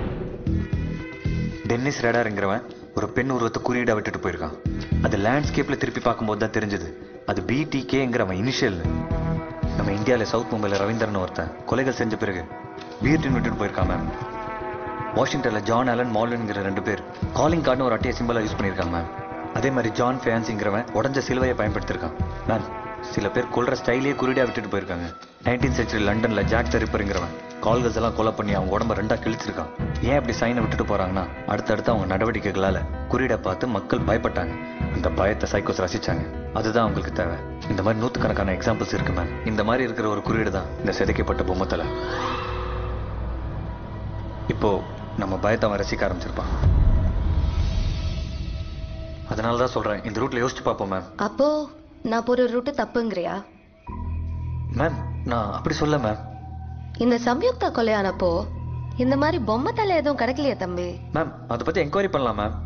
டென்னிஸ் ரேடார்ங்கிறவன் ஒரு பெண் உருவத்தை குறியீடா விட்டுட்டு போயிருக்கான். அது லேண்ட்ஸ்கேப்ல திருப்பி பார்க்கும்போது தான் தெரிஞ்சது அது BTKங்கிறவன் இனிஷியல். நம்ம இந்தியாவில சவுத் மும்பைல ரவீந்திரன் ஒருத்தன் கொலைகள் செஞ்ச பிறகு பீர்டின் விட்டுட்டு போயிருக்கான் மேம். வாஷிங்டன்ல ஜான் ஆலன் மார்லன்ங்கிற 2 பேர் காலிங் கார்டுன்னு ஒரு அட்டையை சிம்பிளா யூஸ் பண்ணியிருக்காங்க மேம். அதே மாதிரி ஜான் ஃபேன்சிங்கிறவன் உடஞ்ச சிலுவையை பயன்படுத்திருக்கான் மேம். சில பேர் கொல்ற ஸ்டைலே குறியீடா விட்டுட்டு போயிருக்காங்க. 19th century லண்டன்ல ஜாக் த ரிப்பருங்கிறவன் கால்கள்ஸ் எல்லாம் கொலை பண்ணி அவங்க உடம்ப 2ஆ கிழிச்சிருக்கான். ஏன் அப்படி சைனை விட்டுட்டு போறாங்கன்னா அடுத்தடுத்து அவங்க நடவடிக்கைகளால குறியீடை பார்த்து மக்கள் பயப்பட்டாங்க. அந்த பயத்தை சைக்கோஸ் ரசிச்சாங்க. அதுதான் அவங்களுக்கு தேவை. இந்த மாதிரி 100கணக்கான எக்ஸாம்பிள்ஸ் இருக்கு மேம். இந்த மாதிரி இருக்கிற ஒரு குறியீடு தான் இந்த சிதைக்கப்பட்ட பொம்மத்தலை. இப்போ நம்ம பயத்தை அவன் ரசிக்க ஆரம்பிச்சிருப்பான். அதனாலதான் சொல்றேன், இந்த ரூட்ல யோசிச்சு பார்ப்போம் மேம். அப்போ நான் போற ரூட்டு தப்புங்கறியா? மேம் நான் அப்படி சொல்ல மேம். இந்த சம்யுக்தா கொலையானப்போ இந்த மாதிரி பொம்மை தலை எதுவும் கிடைக்கலையா தம்பி? மேம் அதை பத்தி என்கொயரி பண்ணலாம் மேம்.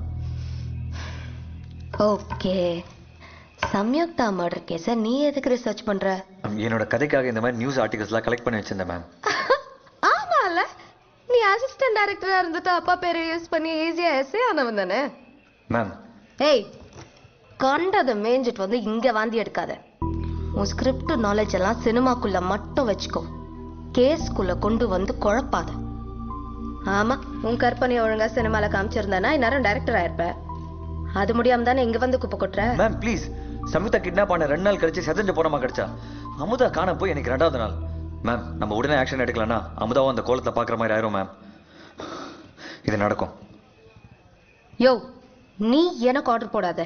ஓகே, சம்யுக்தா மர்டர் கேஸை நீ எதுக்கு ரிசர்ச் பண்ற? என்னோட கதைக்காக இந்த மாதிரி நியூஸ் ஆர்டிகல்ஸ்லாம் கலெக்ட் பண்ணி வச்சிருந்தேன் மேம். ஆமால, நீ அசிஸ்டன்ட் டைரக்டரா இருந்துட்டு அப்பா பேரை யூஸ் பண்ணி ஈஸியா எஸ்ஏ ஆனவன் தானே மேம். ஏய், கண்டதை மேய்ஞ்சிட்டு வந்து இங்க வாந்தி எடுக்காத. உன் ஸ்கிரிப்ட் நாலேஜ் எல்லாம் சினிமாக்குள்ள மட்டும் வச்சுக்கோ. கேஸ்குள்ள கொண்டு வந்து குழப்பாத. ஆமா, உன் கற்பனை ஒழுங்கா சினிமால காமிச்சிருந்தானா இந்நேரம் டைரக்டர் ஆயிருப்ப. அது முடியாம தானே இங்க வந்து குப்பை கொட்டுற. மேம் ப்ளீஸ், சம்யுக்தா கிட்னாப் பண்ண 2 நாள் கழிச்சு செதஞ்ச போனமா கிடைச்சா அமுதா காண போய் எனக்கு 2வது நாள். மேம் நம்ம உடனே ஆக்ஷன் எடுக்கலன்னா அமுதாவும் அந்த கோலத்தை பாக்குற மாதிரி ஆயிரும் மேம். இது நடக்கும். யோ, நீ எனக்கு ஆர்டர் போடாத.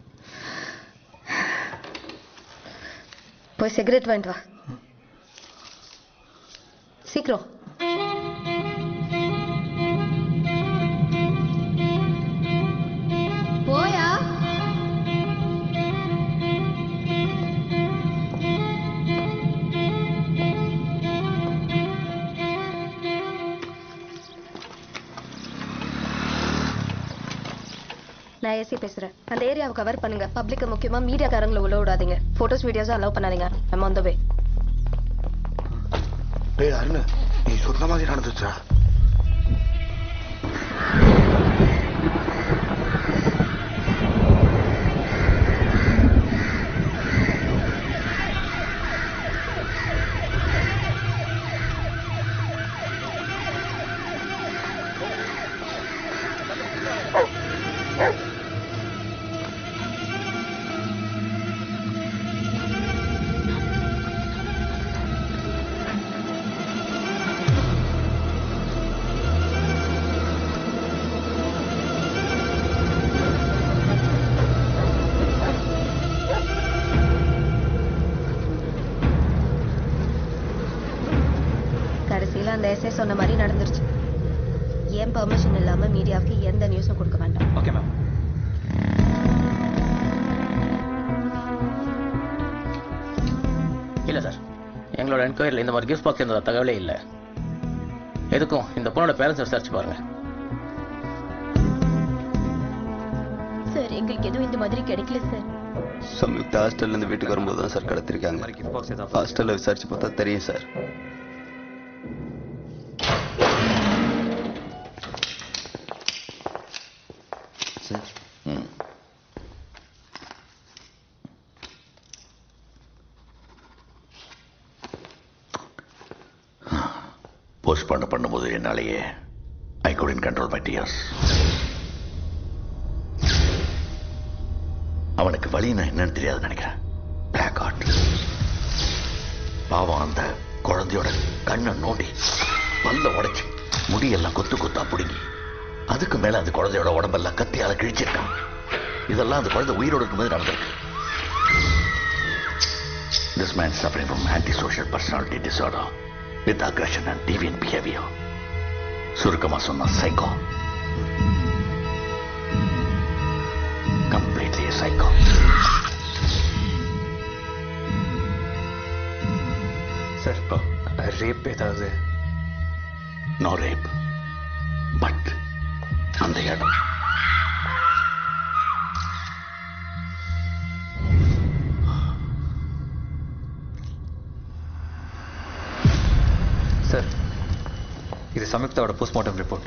போய் சிகரெட் வாங்கிட்டு வா சீக்கிரம். போயா. நான் ஏசி பேசுறேன். அந்த ஏரியாவை கவர் பண்ணுங்க. பப்ளிக்க முக்கியமா மீடியாக்காரங்களை உள்ள விடாதீங்க. போட்டோஸ் வீடியோஸ் அலோவ் பண்ணாதீங்க. நம்ம ஆன் தி வே. டேய் அருண், நீ சொன்ன மாதிரி நடந்துச்சா? அந்த எஸ்ஐ சொன்ன மாதிரி நடந்துருச்சு. ஏன் பெர்மிஷன் இல்லாம மீடியாவுக்கு எந்த நியூஸும் கொடுக்க வேண்டாம். Okay ma'am. இல்ல சார், எங்களோட என்கொயரியில் இந்த மாதிரி கிஃப்ட் பாக்ஸ் இருந்த தகவலே இல்லை. எதுக்கும் இந்த பொண்ணோட பேரண்ட்ஸ் விசாரிச்சு பாருங்க சார். எங்களுக்கு எதுவும் இந்த மாதிரி கிடைக்கல சார். சம்யுக்தா ஹாஸ்டல்ல இருந்து வீட்டுக்கு வரும்போது தான் சார் கடத்திருக்காங்க. ஹாஸ்டல்ல விசாரிச்சு பார்த்தா தெரியும் சார். போஸ்ட்மார்ட்டம் பண்ணும்போது என்னாலேயே ஐ couldn't control my tears. அவனுக்கு வழி நான் என்னன்னு தெரியாது நினைக்கிறேன். Black art. பாவம் அந்த குழந்தையோட கண்ணை நோண்டி பல்ல உடைச்சு முடியெல்லாம் கொத்து கொத்தா பிடுங்கி அதுக்கு மேல அந்த குழந்தையோட உடம்பெல்லாம் கத்தியால கிழிச்சிருக்கான். இதெல்லாம் அந்த குழந்தை உயிரோடு இருக்கும்போது நடந்திருக்கு. This man suffering from antisocial personality disorder with aggression and deviant behavior. சுருக்கமா சொன்னா psycho. Completely a psycho. Sir rape ஏதாவது? நோ ரேப், பட் அந்த இடம் சார் இது சம்யுக்தாவோட postmortem report.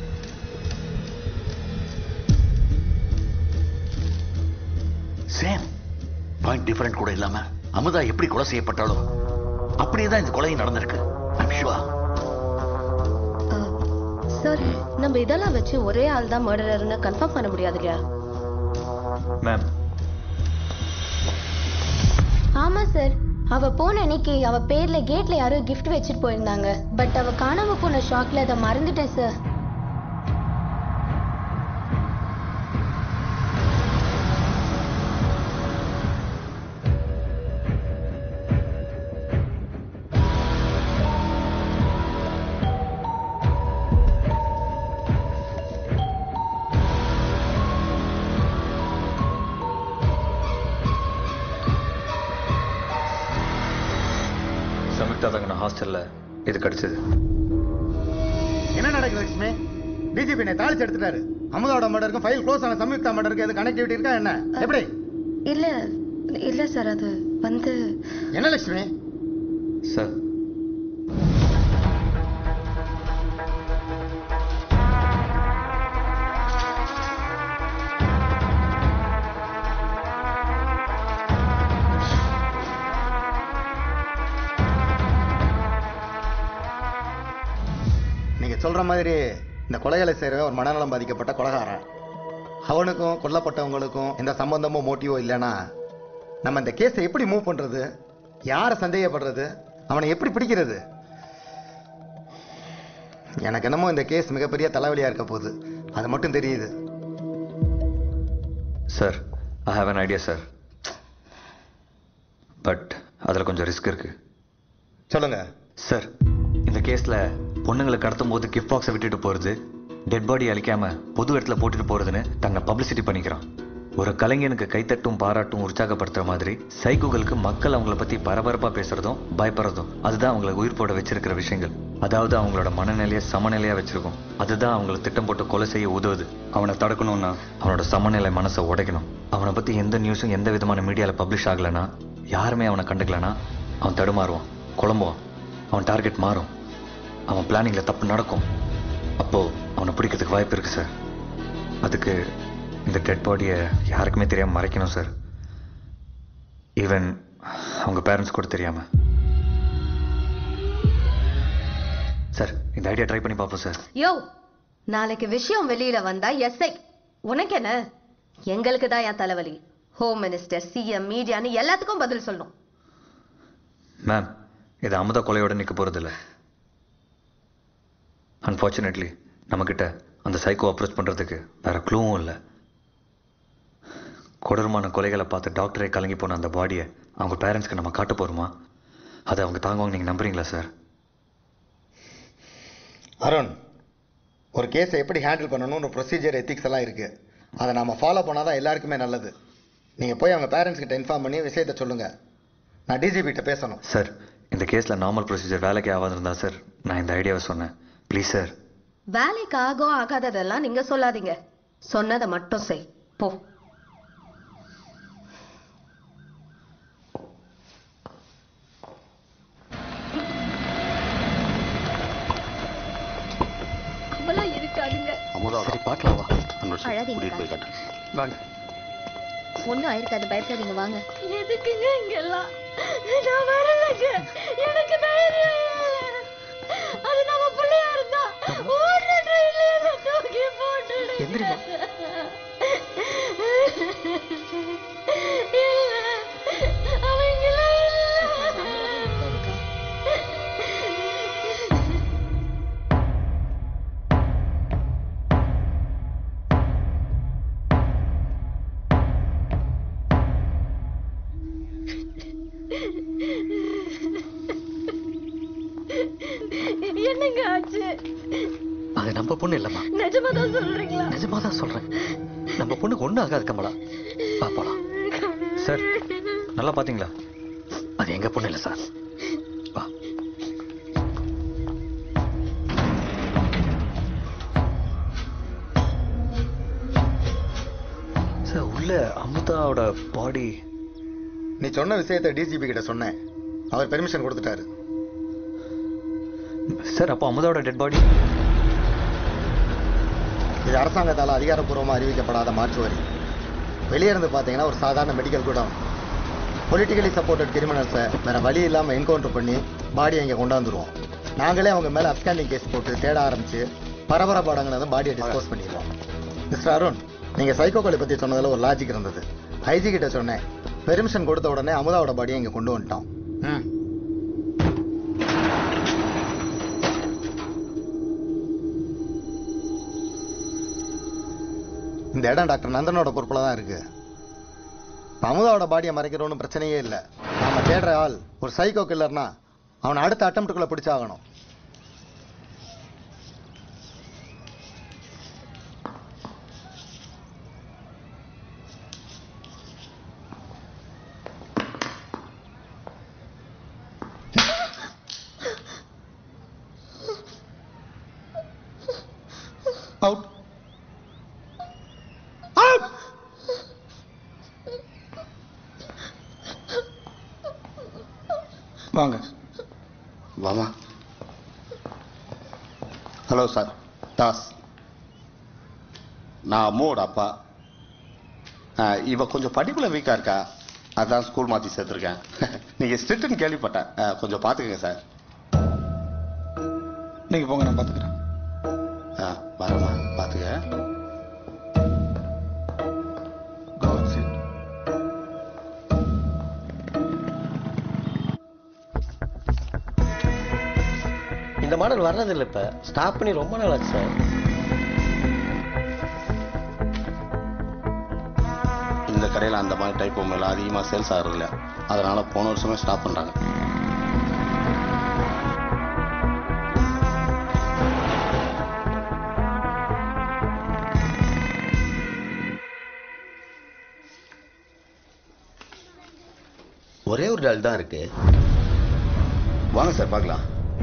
Same point different கூட இல்லாம அமுதா எப்படி கொலை செய்யப்பட்டாலும் அப்படியே தான் இந்த கொலை நடந்திருக்கு. I'm sure. சார் நம்ம இதெல்லாம் வச்சு ஒரே ஆள் தான் மர்டரர்னு கன்ஃபார்ம் பண்ண முடியாது இல்லையா? மேம் ஆமா சார், அவ போன அன்னைக்கு அவ பேர்ல கேட்ல யாரோ கிஃப்ட் வச்சுட்டு போயிருந்தாங்க. பட் அவ காணாம போன ஷாக்ல அதை மறந்துட்டேன் சார். சம்யுக்தா தங்கின ஹாஸ்டல்ல இது கிடைச்சது. என்ன நடக்குது லட்சுமி? டிஜிபி தாளிச்சு எடுத்துட்டாரு. அமுதாவோட மர்டருக்கும் ஃபைல் க்ளோஸ் ஆன சம்யுக்தா மர்டருக்கு எது கனெக்டிவிட்டி இருக்கா என்ன? எப்படி? இல்ல சார், அது வந்து என்ன லட்சுமி? சார் சொல்ற மாதிரி இந்த கொலைகளை செய்யற ஒரு மனநலம் பாதிக்கப்பட்ட கொலைகாரன். அவனுக்கும் கொல்லப்பட்டவங்களுக்கும் எந்த சம்பந்தமோ மோட்டிவோ இல்லைன்னா நம்ம இந்த கேஸை எப்படி மூவ் பண்றது? யாரை சந்தேகப்படுறது? அவனை எப்படி பிடிக்கிறது? எனக்கு என்னமோ இந்த கேஸ் மிகப்பெரிய தலைவலியா இருக்க போகுது. அது மட்டும் தெரியுது. Sir I have an idea sir, but அதில் கொஞ்சம் ரிஸ்க் இருக்கு. சொல்லுங்க சார். இந்த கேஸில் பொண்ணுங்களை கடத்தும் போது கிஃப்ட் பாக்ஸை விட்டுட்டு போறது, டெட் பாடி அழிக்காம பொது இடத்துல போட்டுட்டு போறதுன்னு தன்னை பப்ளிசிட்டி பண்ணிக்கிறான். ஒரு கலைஞனுக்கு கைத்தட்டும் பாராட்டும் உற்சாகப்படுத்துற மாதிரி சைக்கோகளுக்கு மக்கள் அவங்கள பத்தி பரபரப்பா பேசுறதும் பயப்படுறதும் அதுதான் அவங்களை உயிர் போட வச்சிருக்கிற விஷயங்கள். அதாவது அவங்களோட மனநிலையை சமநிலையா வச்சிருக்கும். அதுதான் அவங்களை திட்டம் போட்டு கொலை செய்ய உதவுது. அவனை தடுக்கணும்னா அவனோட சமநிலை மனசை உடைக்கணும். அவனை பத்தி எந்த நியூஸும் எந்த விதமான மீடியால பப்ளிஷ் ஆகலைன்னா, யாருமே அவனை கண்டுக்கலனா அவன் தடுமாறுவான், குழம்புவான், அவன் டார்கெட் மாறும், அவன் பிளானிங்ல தப்பு நடக்கும். அப்போ அவனை பிடிக்கிறதுக்கு வாய்ப்பு இருக்கு சார். அதுக்கு இந்த டெட் பாடியை யாருக்குமே தெரியாம மறைக்கணும் சார். ஈவன் அவங்க பேரண்ட்ஸ் கூட தெரியாம. சார் இந்த ஐடியா ட்ரை பண்ணி பார்ப்போம் சார். யோ, நாளைக்கு விஷயம் வெளியில வந்தா எஸ்ஐ உனக்கு என்ன? எங்களுக்கு தான் என் தலைவலி. ஹோம் மினிஸ்டர், சிஎம், மீடியான்னு எல்லாத்துக்கும் பதில் சொல்லணும். மேம் இது அமுதா கொலையோட நிற்க போறதில்லை. அன்ஃபார்ச்சுனேட்லி நம்மக்கிட்ட அந்த சைக்கோ அப்ரோச் பண்ணுறதுக்கு வேற க்ளூவும் இல்லை. கொடூரமான கொலைகளை பார்த்து டாக்டரே கலங்கி போன அந்த பாடியை அவங்க பேரண்ட்ஸ்க்கு நம்ம காட்ட போகிறோமா? அதை அவங்க தாங்குவாங்க நீங்கள் நம்புறீங்களா சார்? அருண், ஒரு கேஸை எப்படி ஹேண்டில் பண்ணணும்னு ப்ரொசீஜர் எத்திக்ஸ் எல்லாம் இருக்குது. அதை நம்ம ஃபாலோ பண்ணால் தான் எல்லாருக்குமே நல்லது. நீங்கள் போய் அவங்க பேரண்ட்ஸ் கிட்ட இன்ஃபார்ம் பண்ணி விஷயத்தை சொல்லுங்கள். நான் டிஜிபிகிட்ட பேசணும். சார் இந்த கேஸில் நார்மல் ப்ரொசீஜர் வேலைக்கு ஆகாதிருந்தா சார் நான் இந்த ஐடியாவை சொன்னேன். Please sir. வேலைக்கு ஆகோ ஆகாததெல்லாம் நீங்க சொல்லாதீங்க. சொன்னதை மட்டும் செய். போ. அவெல்லாம் இருக்காதுங்க. சரி பார்க்கலாம் வா. அழாதீங்க. வாங்க. ஒன்னும் ஆயிருக்காது, பயப்படாதீங்க, வாங்க. எதுக்குங்க இங்கெல்லாம்? நான் வரலங்க. எனக்கு தைரியம் இல்ல. அது நம்ம பிள்ளையா இருந்தா ஓடுற ட்ரெயின்ல தூக்கி போட்டுடுங்க. இல்ல, நம்ம பொண்ணு இல்லம்மா. நிஜமா தான் சொல்றீங்களா? நிஜமா தான் சொல்றேன். நம்ம பொண்ணுக்கு ஒண்ணும் ஆகாது கமலா. வா போலாம். சார் நல்லா பாத்தீங்களா? அது எங்க பொண்ணு இல்ல சார். வா. சார் உள்ள அமுதாவோட பாடி. நீ சொன்ன விஷயத்தை டிஜிபி கிட்ட சொன்னேன். அவர் பெர்மிஷன் கொடுத்துட்டாரு. சார் அப்போ அமுதாவோட டெட் பாடி? இது அரசாங்கத்தால் அதிகாரப்பூர்வமாக அறிவிக்கப்படாத மாற்று வரி. வெளியே இருந்து பார்த்தீங்கன்னா ஒரு சாதாரண மெடிக்கல் கூட பொலிட்டிக்கலி சப்போர்ட்டட் கிரிமினல்ஸை வேற வழி இல்லாமல் என்கவுண்டர் பண்ணி பாடியை இங்கே கொண்டாந்துருவோம். நாங்களே அவங்க மேலே அப்ஸ்டாண்டிங் கேஸ் போட்டு தேட ஆரம்பிச்சு பரபரப்பாடங்களை பாடியை டிஸ்போஸ் பண்ணிடுவோம். மிஸ்டர் அருண், நீங்கள் சைக்கோ கொலை பற்றி சொன்னதில் ஒரு லாஜிக் இருந்தது. ஐஜி கிட்ட சொன்னேன். பெர்மிஷன் கொடுத்த உடனே அமுதாவோட பாடியை இங்கே கொண்டு வந்துட்டோம். இந்த இடம் டாக்டர் நந்தனோட பொறுப்புல தான் இருக்கு. அமுதாவோட பாடியை மறைக்கிறோன்னு பிரச்சனையே இல்லை. நாம தேடுற ஆள் ஒரு சைக்கோ கில்லர்னா அவனை அடுத்த அட்டம்ப்டுக்குள்ள பிடிச்சாகணும். அவுட். வாங்க. வாமா. Hello sir, Das. நான் அம்மாவோட அப்பா. இவ கொஞ்சம் படிப்புல வீக்கா இருக்கா, அதான் ஸ்கூல் மாத்தி சேர்த்துருக்கேன். நீங்க ஸ்ட்ரிக்ட்னு கேள்விப்பட்டேன், கொஞ்சம் பாத்துக்கங்க சார். நீங்க போங்க, நான் பாத்துக்கிறேன். வரமா, பாத்துக்க. இந்த மாடல் வர்றதில்லை. இப்ப ஸ்டாப் பண்ணி ரொம்ப நாள் ஆச்சு சார். இந்த கடையில் அந்த மாதிரி டைப் பொம்மையில அதிகமாக சேல்ஸ் ஆகுறதில்ல, அதனால போன வருஷமே ஸ்டாப் பண்றாங்க. ஒரே ஒரு டால் தான் இருக்கு. வாங்க சார் பார்க்கலாம்.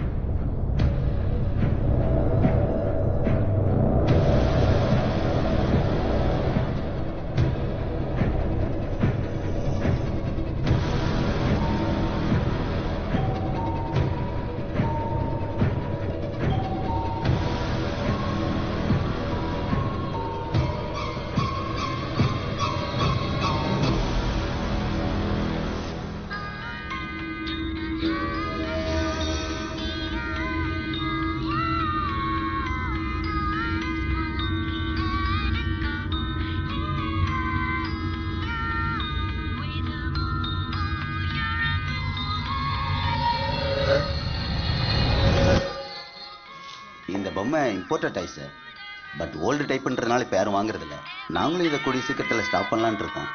பொம்மை imported type sir. But old டைப்ன்றதுனால இப்போ யாரும் வாங்குறதில்ல. நாங்களும் இதை கூடிய சீக்கிரத்தில் ஸ்டாப் பண்ணலான் இருக்கோம்.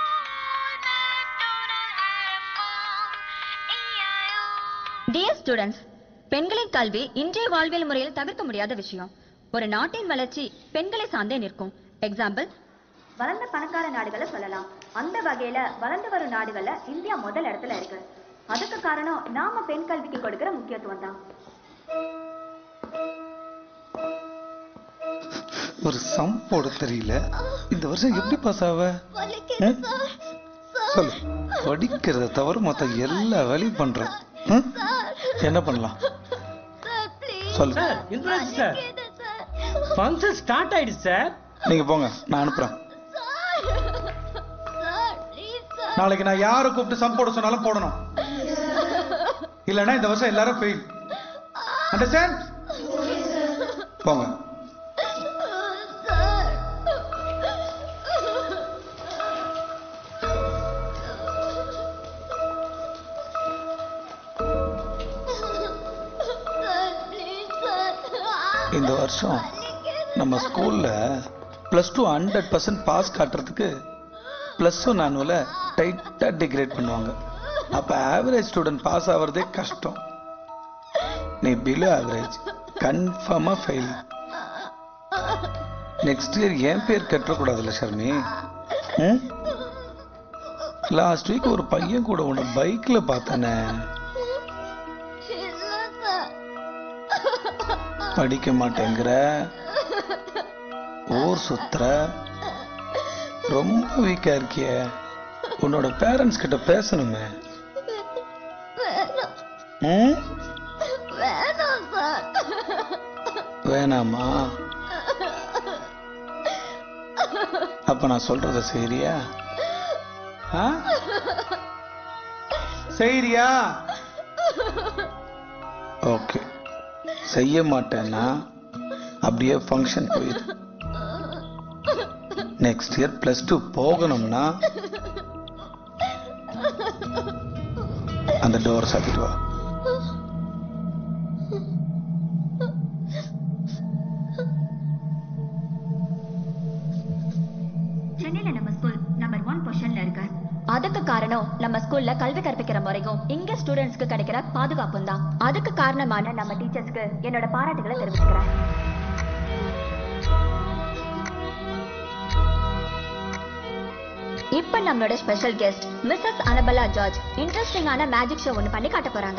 டியர் ஸ்டூடெண்ட்ஸ், பெண்களின் கல்வி இன்றைய வாழ்வியல் முறையில் தவிர்க்க முடியாத விஷயம். ஒரு நாட்டின் வளர்ச்சி பெண்களை சார்ந்தே நிற்கும். எக்ஸாம்பிள், வளர்ந்த பணக்கார நாடுகளை சொல்லலாம். அந்த வகையில வளர்ந்து வரும் நாடுகள்ல இந்தியா முதல் இடத்துல இருக்கு. அதுக்கு காரணம் நாம பெண் கல்விக்கு கொடுக்கிற முக்கியத்துவம் தான். ஒரு சம் போட தெரியல, இந்த வருஷம் எப்படி பாஸ் ஆவ? சொல்லு. படிக்கிறத தவிர மத்த எல்லா வேலையும் பண்றேன். என்ன பண்ணலாம் சொல்லு. Sir, interest sir. Function start ஆயிடுச்சு சார். நீங்க போங்க, நான் அனுப்புறேன். நாளைக்கு நான் யாரை கூப்பிட்டு சம் போட சொன்னாலும் போடணும். இல்லைன்னா இந்த வருஷம் எல்லாரும் ஃபெயில். அண்டர்ஸ்டாண்ட்? போங்க. இந்த வருஷம் நம்ம ஸ்கூல்ல +2 100% பாஸ் காட்டுறதுக்கு +1 ஆனுவல டைட்டா டிகிரேட் பண்ணுவாங்க. அப்ப ஆவரேஜ் ஸ்டூடெண்ட் பாஸ் ஆவறதே கஷ்டம். நீ பிலோ ஆவரேஜ், கன்ஃபார்மா ஃபெயில். நெக்ஸ்ட் இயர் என் பேர் கட்டக்கூடாதுல்ல ஷர்மி? லாஸ்ட் வீக் ஒரு பையன் கூட உன்னை பைக்ல பார்த்தானே. படிக்க மாட்டேங்கிற, ஊர் சுத்துற, ரொம்ப வீக்கா இருக்கிய. உன்னோட பேரண்ட்ஸ் கிட்ட பேசணுமே. வேணாமா? அப்ப நான் சொல்றத செய்றியா? செய்றியா? ஓகே. செய்ய மாட்டேன்னா அப்படியே ஃபங்க்ஷன் போயிடு. நெக்ஸ்ட் இயர் +2 போகணும்னா அந்த டோர் சாத்திட்டு வா. சென்னையில நம்ம ஸ்கூல் நம்பர் 1 பொசிஷன்ல இருக்கு. அதுக்கு காரணம் நம்ம ஸ்கூல்ல கல்வி கற்பிக்கிற முறையும் இங்க ஸ்டூடெண்ட்ஸ்க்கு கிடைக்கிற பாதுகாப்பும் தான். அதுக்கு காரணமான நம்ம டீச்சர்ஸ்க்கு என்னோட பாராட்டுகளை தெரிவிச்சுக்கிறேன். இப்ப நம்மளோட special guest Mrs Annabella George இன்ட்ரெஸ்டிங்கான மேஜிக் ஷோ ஒன்னு பண்ணி காட்ட போறாங்க.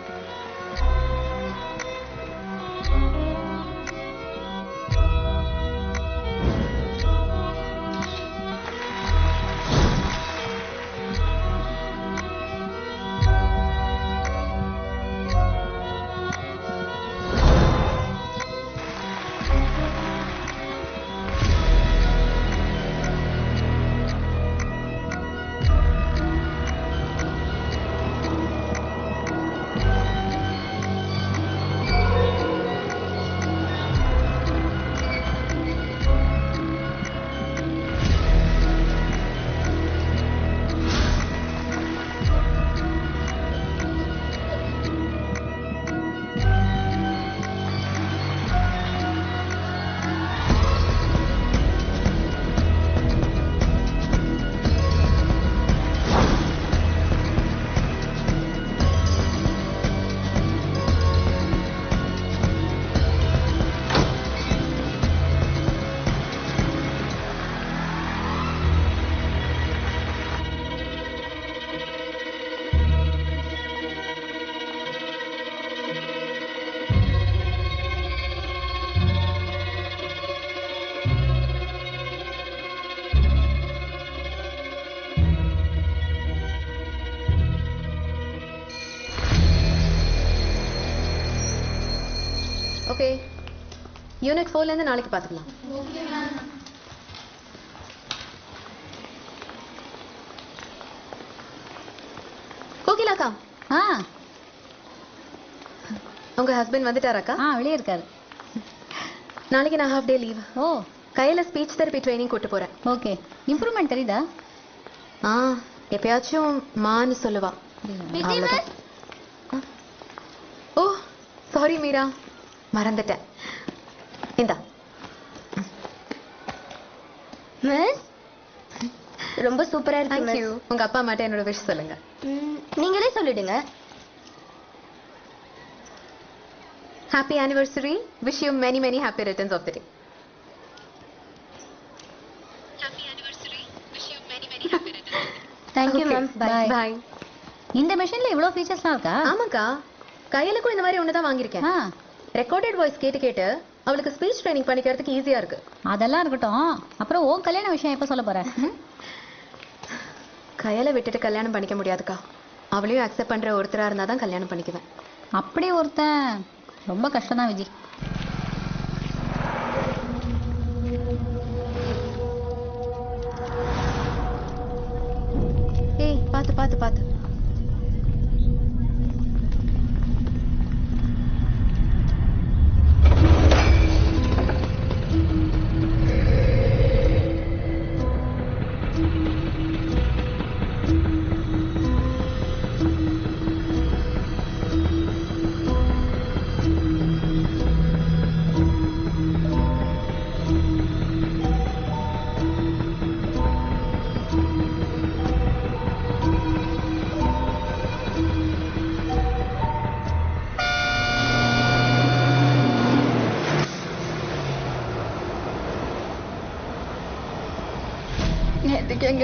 ஓகே, யூனிட் 4ல இருந்து நாளைக்கு பார்த்துக்கலாம். கோகிலாக்கா, உங்க ஹஸ்பண்ட் வந்துட்டாராக்கா? வெளியே இருக்காரு. நாளைக்கு நான் ஹாஃப் டே லீவ். ஓ, கையில ஸ்பீச் தெரப்பி ட்ரைனிங் கூட்டு போறேன். ஓகே, இம்ப்ரூவ்மெண்ட் தெரியுதா? எப்பயாச்சும் மான்னு சொல்லுவா. அவ்வளவுதான். ஓ சாரி மீரா, மறந்துட்டேன். இந்தா. மிஸ், ரொம்ப சூப்பரா இருக்கு. Thank you. உங்க அப்பா அம்மாட்ட என்னோட விஷ் சொல்லுங்க. நீங்களே சொல்லிடுங்க. Happy anniversary. Wish you many many happy returns of the day. Happy anniversary. Wish you many many happy returns. Thank you ma'am. Bye. Bye. இந்த மெஷின்ல இவ்ளோ ஃபீச்சர்ஸ்லாம் இருக்கா? ஆமாக்கா, கையிலுக்கும் இந்த மாதிரி ஒன்று தான் வாங்கியிருக்கேன். ரெக்கார்டட் வாய்ஸ் கேட்டு கேட்டு அவளுக்கு ஸ்பீச் ட்ரைனிங் பண்ணிக்கிறதுக்கு ஈஸியா இருக்கு. அதெல்லாம் இருக்கட்டும், அப்புறம் உன் கல்யாண விஷயம் எப்போ சொல்ல போற? கையில விட்டுட்டு கல்யாணம் பண்ணிக்க முடியாதுக்கா. அவளையும் அக்செப்ட் பண்ற ஒருத்தரா இருந்தா தான் கல்யாணம் பண்ணிக்குவேன். அப்படி ஒருத்தன் ரொம்ப கஷ்டம் தான் விஜி. ஏய், பாத்து பாத்து பாத்து.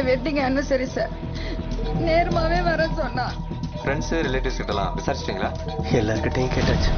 Wedding anniversary sir. நேர்மாவே வர சொன்னா. ஃப்ரெண்ட்ஸ் ரிலேட்டிவ்ஸ் கிட்டலாம் விசாரிச்சிட்டீங்களா? எல்லார்கிட்டையும் கேட்டாச்சு.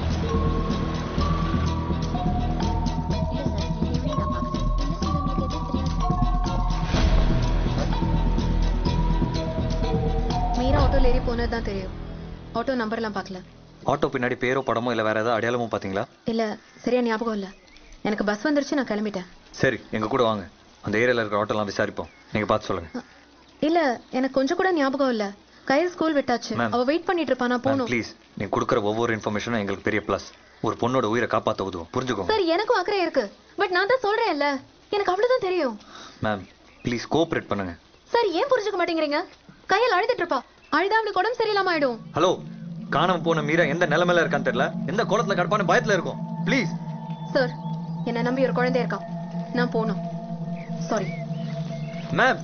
மீரா ஆட்டோல ஏறி போனதுதான் தெரியும். ஆட்டோ நம்பர்லாம் பார்க்கல. ஆட்டோ பின்னாடி பேரோ படமோ இல்லை வேற ஏதாவது அடையாளமும் பார்த்தீங்களா? இல்ல, சரியா ஞாபகம் இல்ல. எனக்கு பஸ் வந்துருச்சு, நான் கிளம்பிட்டேன். சரி, எங்க கூட வாங்க. அந்த ஏரியால இருக்கிற ஆட்டோலாம் விசாரிப்போம். நீங்க பார்த்து சொல்லுங்க. இல்ல, எனக்கு கொஞ்சம் கூட ஞாபகம் இல்ல. கையில் ஸ்கூல் விட்டாச்சு. அவ வெயிட் பண்ணிட்டு இருப்பா, நான் போணும். ப்ளீஸ், நீங்க கொடுக்குற ஒவ்வொரு இன்ஃபர்மேஷனும் எங்களுக்கு பெரிய ப்ளஸ். ஒரு பொண்ணோட உயிரை காப்பாற்ற உதவும். புரிஞ்சுக்கோங்க. சார், எனக்கும் அக்கறை இருக்கு. பட் நான் தான் சொல்றேன்ல, எனக்கு அவ்வளவுதான் தெரியும். மேம் ப்ளீஸ் கோஆபரேட் பண்ணுங்க. சார், ஏன் புரிஞ்சுக்க மாட்டேங்கிறீங்க? கையில் அழுதுட்டு இருப்பா. அழுதா அவளுக்கு உடம்பு சரியில்லாம ஆயிடும். ஹலோ, காணாம போன மீரா எந்த நிலைமையில இருக்கான்னு தெரியல. எந்த கோலத்துல கடப்பான்னு பயத்துல இருக்கும். ப்ளீஸ் சார், என்ன நம்பி ஒரு குழந்தை இருக்கா. நான் போகணும். Sorry ma'am.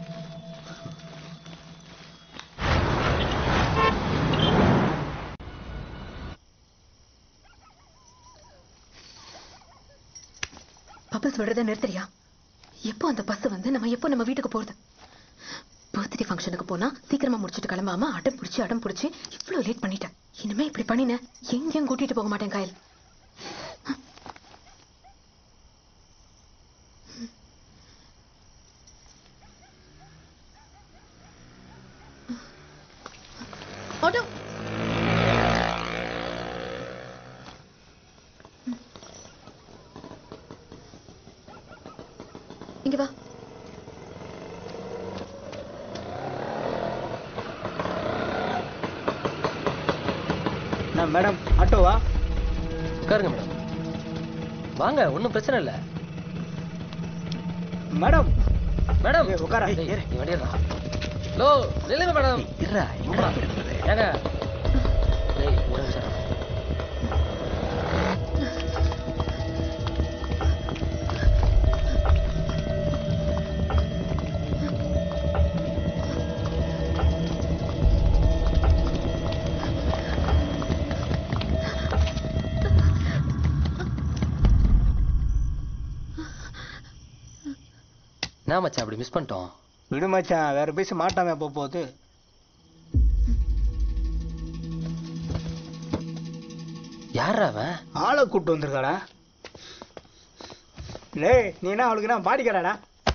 பப்பிள்ஸ் விடுறத நிறுத்துறியா? எப்போ அந்த பஸ் வந்து நம்ம வீட்டுக்கு போறது? பர்த்டே ஃபங்க்ஷனுக்கு போனா சீக்கிரமா முடிச்சுட்டு கிளம்பாம அடம் பிடிச்சி இவ்வளவு லேட் பண்ணிட்டேன். இனிமே இப்படி பண்ணினேன் எங்கேயும் கூட்டிட்டு போக மாட்டேன் கையில். ஆட்டோ இங்க வா. மேடம் ஆட்டோவா? உட்காருங்க மேடம். வாங்க, ஒன்றும் பிரச்சனை இல்லை. மேடம் மேடம் உட்கார. வண்டியா லோ நில்லுங்க மேடம். ஏங்க ஒரு நிமிஷம். நான் மச்சான் அப்படி மிஸ் பண்ணிட்டோம். விடு மச்சான், வேற பேசி மாட்டாம போகுது. யாரா அவன்? ஆளை கூட்டு வந்திருக்காடா. லே, நீ என்ன அவளுக்கு நான் பாடிக்கிறாடா?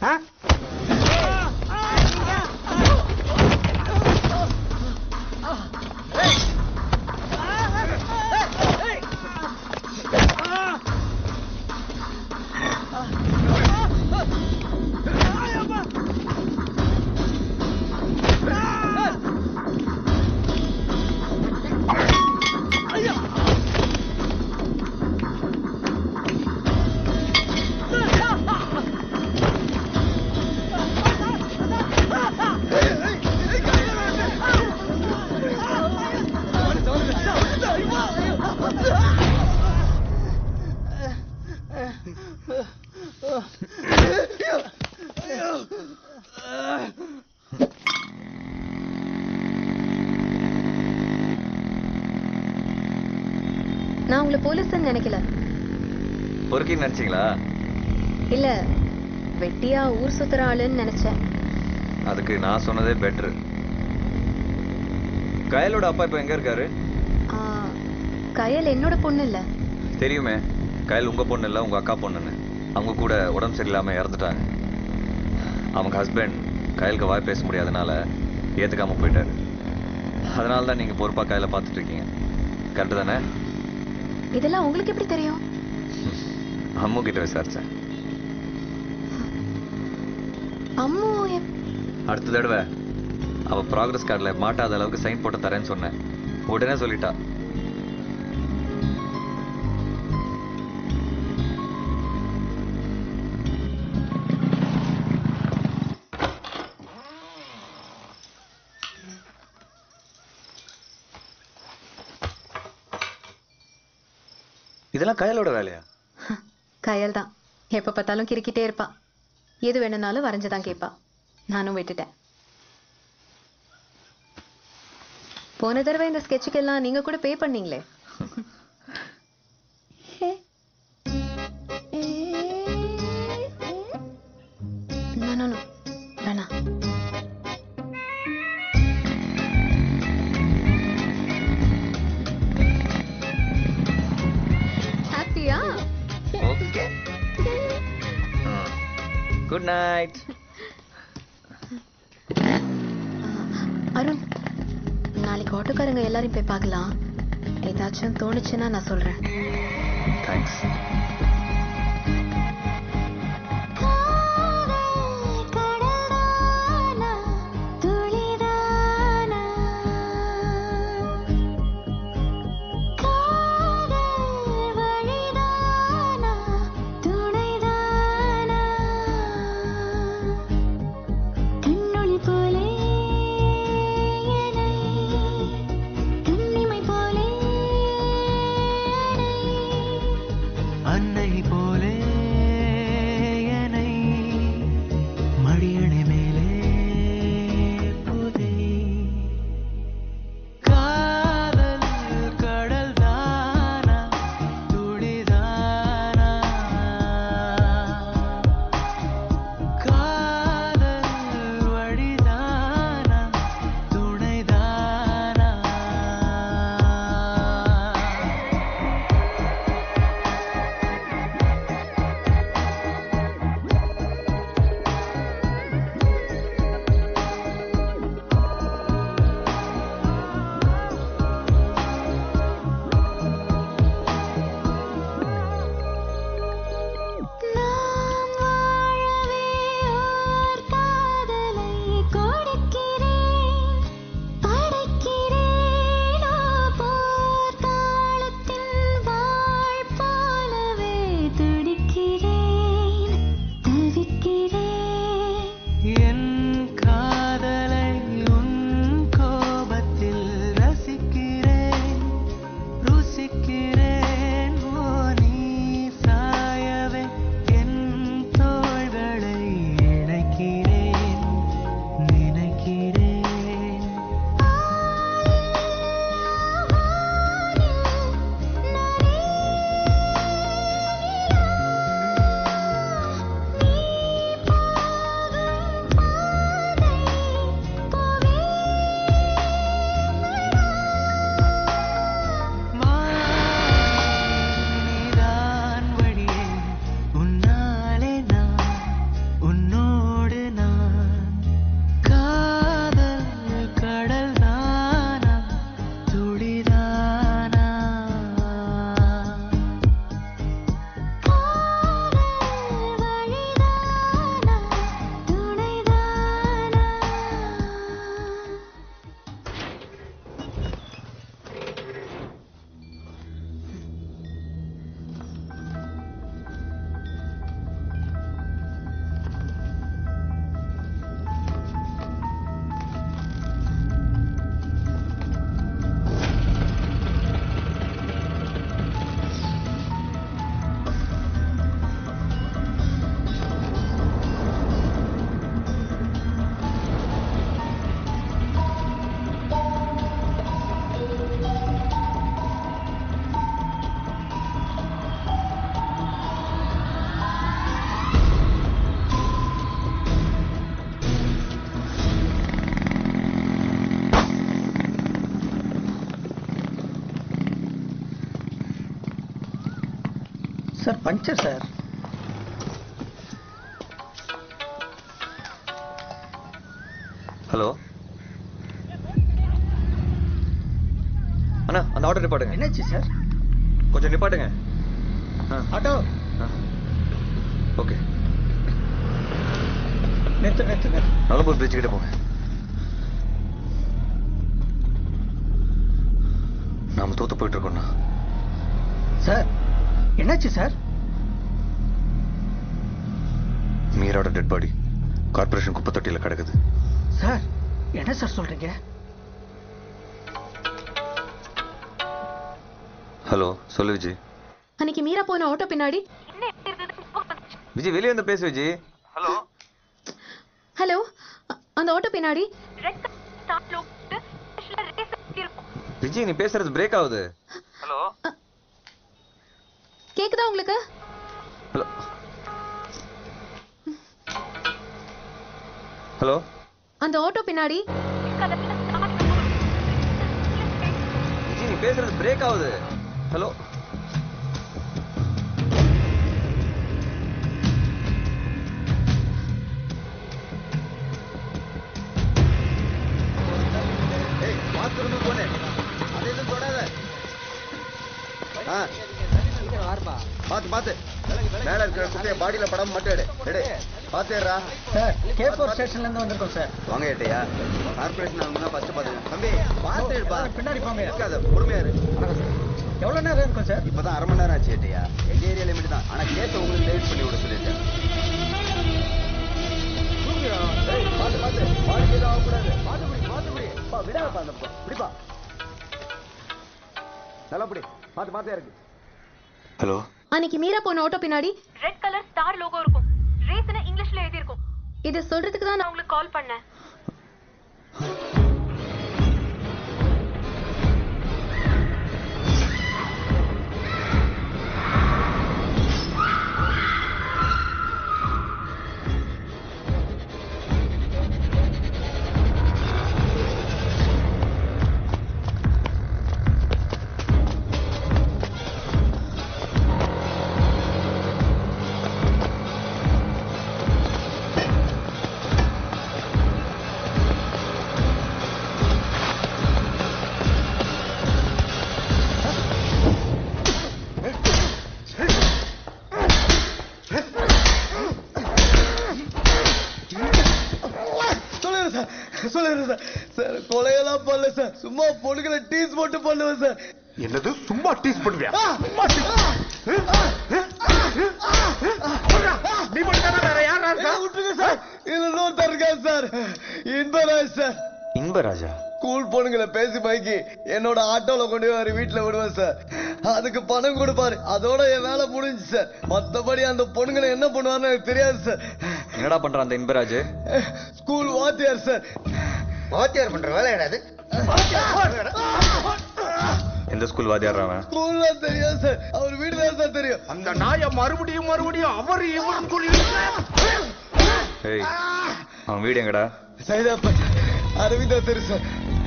நான் உங்களை போலீஸ் நினைக்கல. பொறுக்கி நினைச்சீங்களா? இல்ல, வெட்டியா ஊர் சுத்துற ஆளுன்னு நினைச்சேன். அதுக்கு நான் சொன்னதே பெட்ரு. கயலோட அப்பா இப்ப எங்க இருக்காரு? கயல் என்னோட பொண்ணு இல்ல. தெரியுமே, கயல் உங்க பொண்ணு இல்ல, உங்க அக்கா பொண்ணுன்னு. அவங்க கூட உடம்பு சரியில்லாம இறந்துட்டாங்க. அவங்க ஹஸ்பண்ட் கயலுக்கு வாய் பேச முடியாதனால ஏத்துக்காம போயிட்டாரு. அதனால தான் நீங்க பொறுப்பா கையில பாத்துட்டு இருக்கீங்க. கரெக்டு தானே? இதெல்லாம் உங்களுக்கு எப்படி தெரியும்? அம்மு கிட்ட விசாரிச்சேன். அம்மு அடுத்த தடவை அவ ப்ராக்ரஸ் கார்டுல மாட்டாத அளவுக்கு சைன் போட்டு தரேன்னு சொன்னேன். உடனே சொல்லிட்டா. இதெல்லாம் கயலோட வேலையா? கயல் தான். எப்ப பார்த்தாலும் கிறுக்கிட்டே இருப்பா. எது வேணும்னாலும் வரைஞ்சுதான் கேட்பா. நானும் விட்டுட்டேன். போன தடவை இந்த ஸ்கெட்சுக்கெல்லாம் நீங்க கூட பே பண்ணீங்களே. வேணாம். Good night. அருண், நாளைக்கு ஆட்டோக்காரங்க எல்லாரையும் போய் பார்க்கலாம். ஏதாச்சும் தோணுச்சுன்னா நான் சொல்றேன். Thanks. Sir puncture sir. Hello அண்ணா, அந்த ஆட்டோ நிப்பாட்டுங்க. என்னாச்சு சார்? கொஞ்சம் நிப்பாட்டுங்க. Auto okay. நிறுத்து. நல்லபூர் பிரிட்ஜ் கிட்ட போங்க. நாம தோத்து போயிட்டு இருக்கோம்ண்ணா. சார் என்னாச்சு சார்? மீராவோட டெட் பாடி கார்பரேஷன் குப்பை தொட்டியில கிடக்குது. சார் என்ன சார் சொல்றீங்க? ஹலோ, சொல்லு விஜய். அன்னைக்கு மீரா போன ஆட்டோ பின்னாடி விஜய் வெளியே வந்து பேசு விஜய். ஹலோ ஹலோ, அந்த ஆட்டோ பின்னாடி விஜய், நீ பேசுறது பிரேக் ஆகுது. ஹலோ கேக்குதா உங்களுக்கு? ஹலோ ஹலோ, அந்த ஆட்டோ பின்னாடி விஜய், நீ பேசுறது பிரேக் ஆகுது. ஹலோ மேல இருக்கிற குட்டிய பாடியில படம் மட்டும் எடு பாத்துறா சார் K4 ஸ்டேஷன்ல இருந்து வந்திருக்கோம் சார். வாங்க ஏட்டையா கார்ப்பரேஷன் ஆகும்னா ஃபர்ஸ்ட் பாத்துங்க தம்பி பாத்து எடுப்பா பின்னாடி போங்க. இருக்காத பொறுமையா இரு எவ்வளவு நேரம் இருக்கும் சார்? இப்பதான் 1/2 மணி நேரம் ஆச்சு ஏட்டையா எங்க ஏரியா லிமிட் தான் ஆனா கேஸ் உங்களுக்கு லேட் பண்ணி விட சொல்லிட்டேன் பாத்து பாடி ஏதாவது ஆகக்கூடாது பாத்து விடாதப்பா அந்த பிடிப்பா நல்லா பிடி பாத்து இருக்கு. ஹலோ அன்னைக்கு மீரா போன ஆட்டோ பின்னாடி ரெட் கலர் ஸ்டார் லோகோ இருக்கும். ரீசன் இங்கிலீஷ்ல எழுதி இருக்கும். இத சொல்றதுக்கு தான் நான் உங்களுக்கு கால் பண்ணேன். சார் கொலையெல்லாம் பண்ணல சார் சும்மா பொண்ணுகளை டீஸ் போட்டு பண்ணுவேன் சார். என்னது சும்மா டீஸ் பண்ணுவியா? நீ மட்டும் வேற யாரா இருக்கா? விட்டுருங்க சார் இதுல இன்னொருத்தர் இருக்காரு சார் இன்பராஜ் சார். இன்பராஜா? ஸ்கூல் பொண்ணுங்களை பேசி பைக்கி என்னோட ஆட்டோல கொண்டு போய் வீட்டுல விடுவேன் சார். அதுக்கு பணம் கொடுப்பாரு அதோட என் வேலை முடிஞ்சு சார். மத்தபடி அந்த பொண்ணுங்களை என்ன பண்ணுவாருன்னு எனக்கு தெரியாது சார். என்னடா பண்றான் அந்த இன்பராஜ்? ஸ்கூல் வாத்தியார் சார். வாத்தியார் பண்ற வேலை என்னது? எந்த ஸ்கூல் வாத்தியார் அவன்? ஸ்கூல்ல தெரியாது சார் அவர் வீடு தான் சார் தெரியும். அந்த நாய மறுபடியும் அவர் இவன் சொல்லி ஏய் அவன் வீடு எங்கடா? சைதாப்பா அரவிந்தா தெரியும் சார்.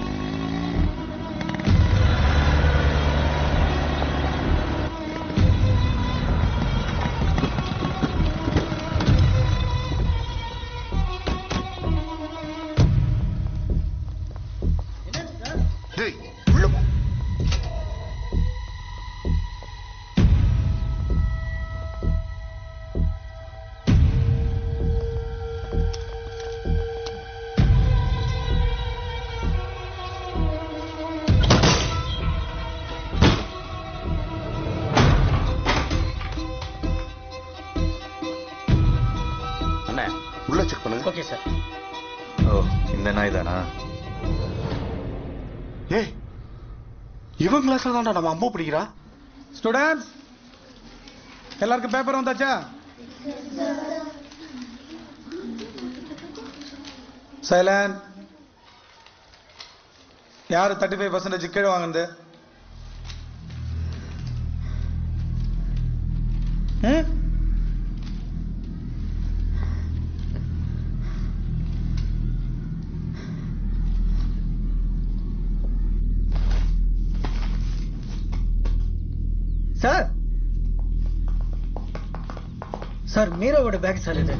உள்ள செக் பண்ணுங்க. Okay sir. ஓ இந்த நாய் தானா? ஏய் இவன் கிளாஸ்ல தான்டா நம்ம அம்மா பிடிக்கிறா. ஸ்டூடெண்ட்ஸ் எல்லாருக்கும் பேப்பர் வந்தாச்சா? சைலண்ட். யாரு 35% கீழே வாங்குது? சார் சார் மீராவோட பேக் சார் இது.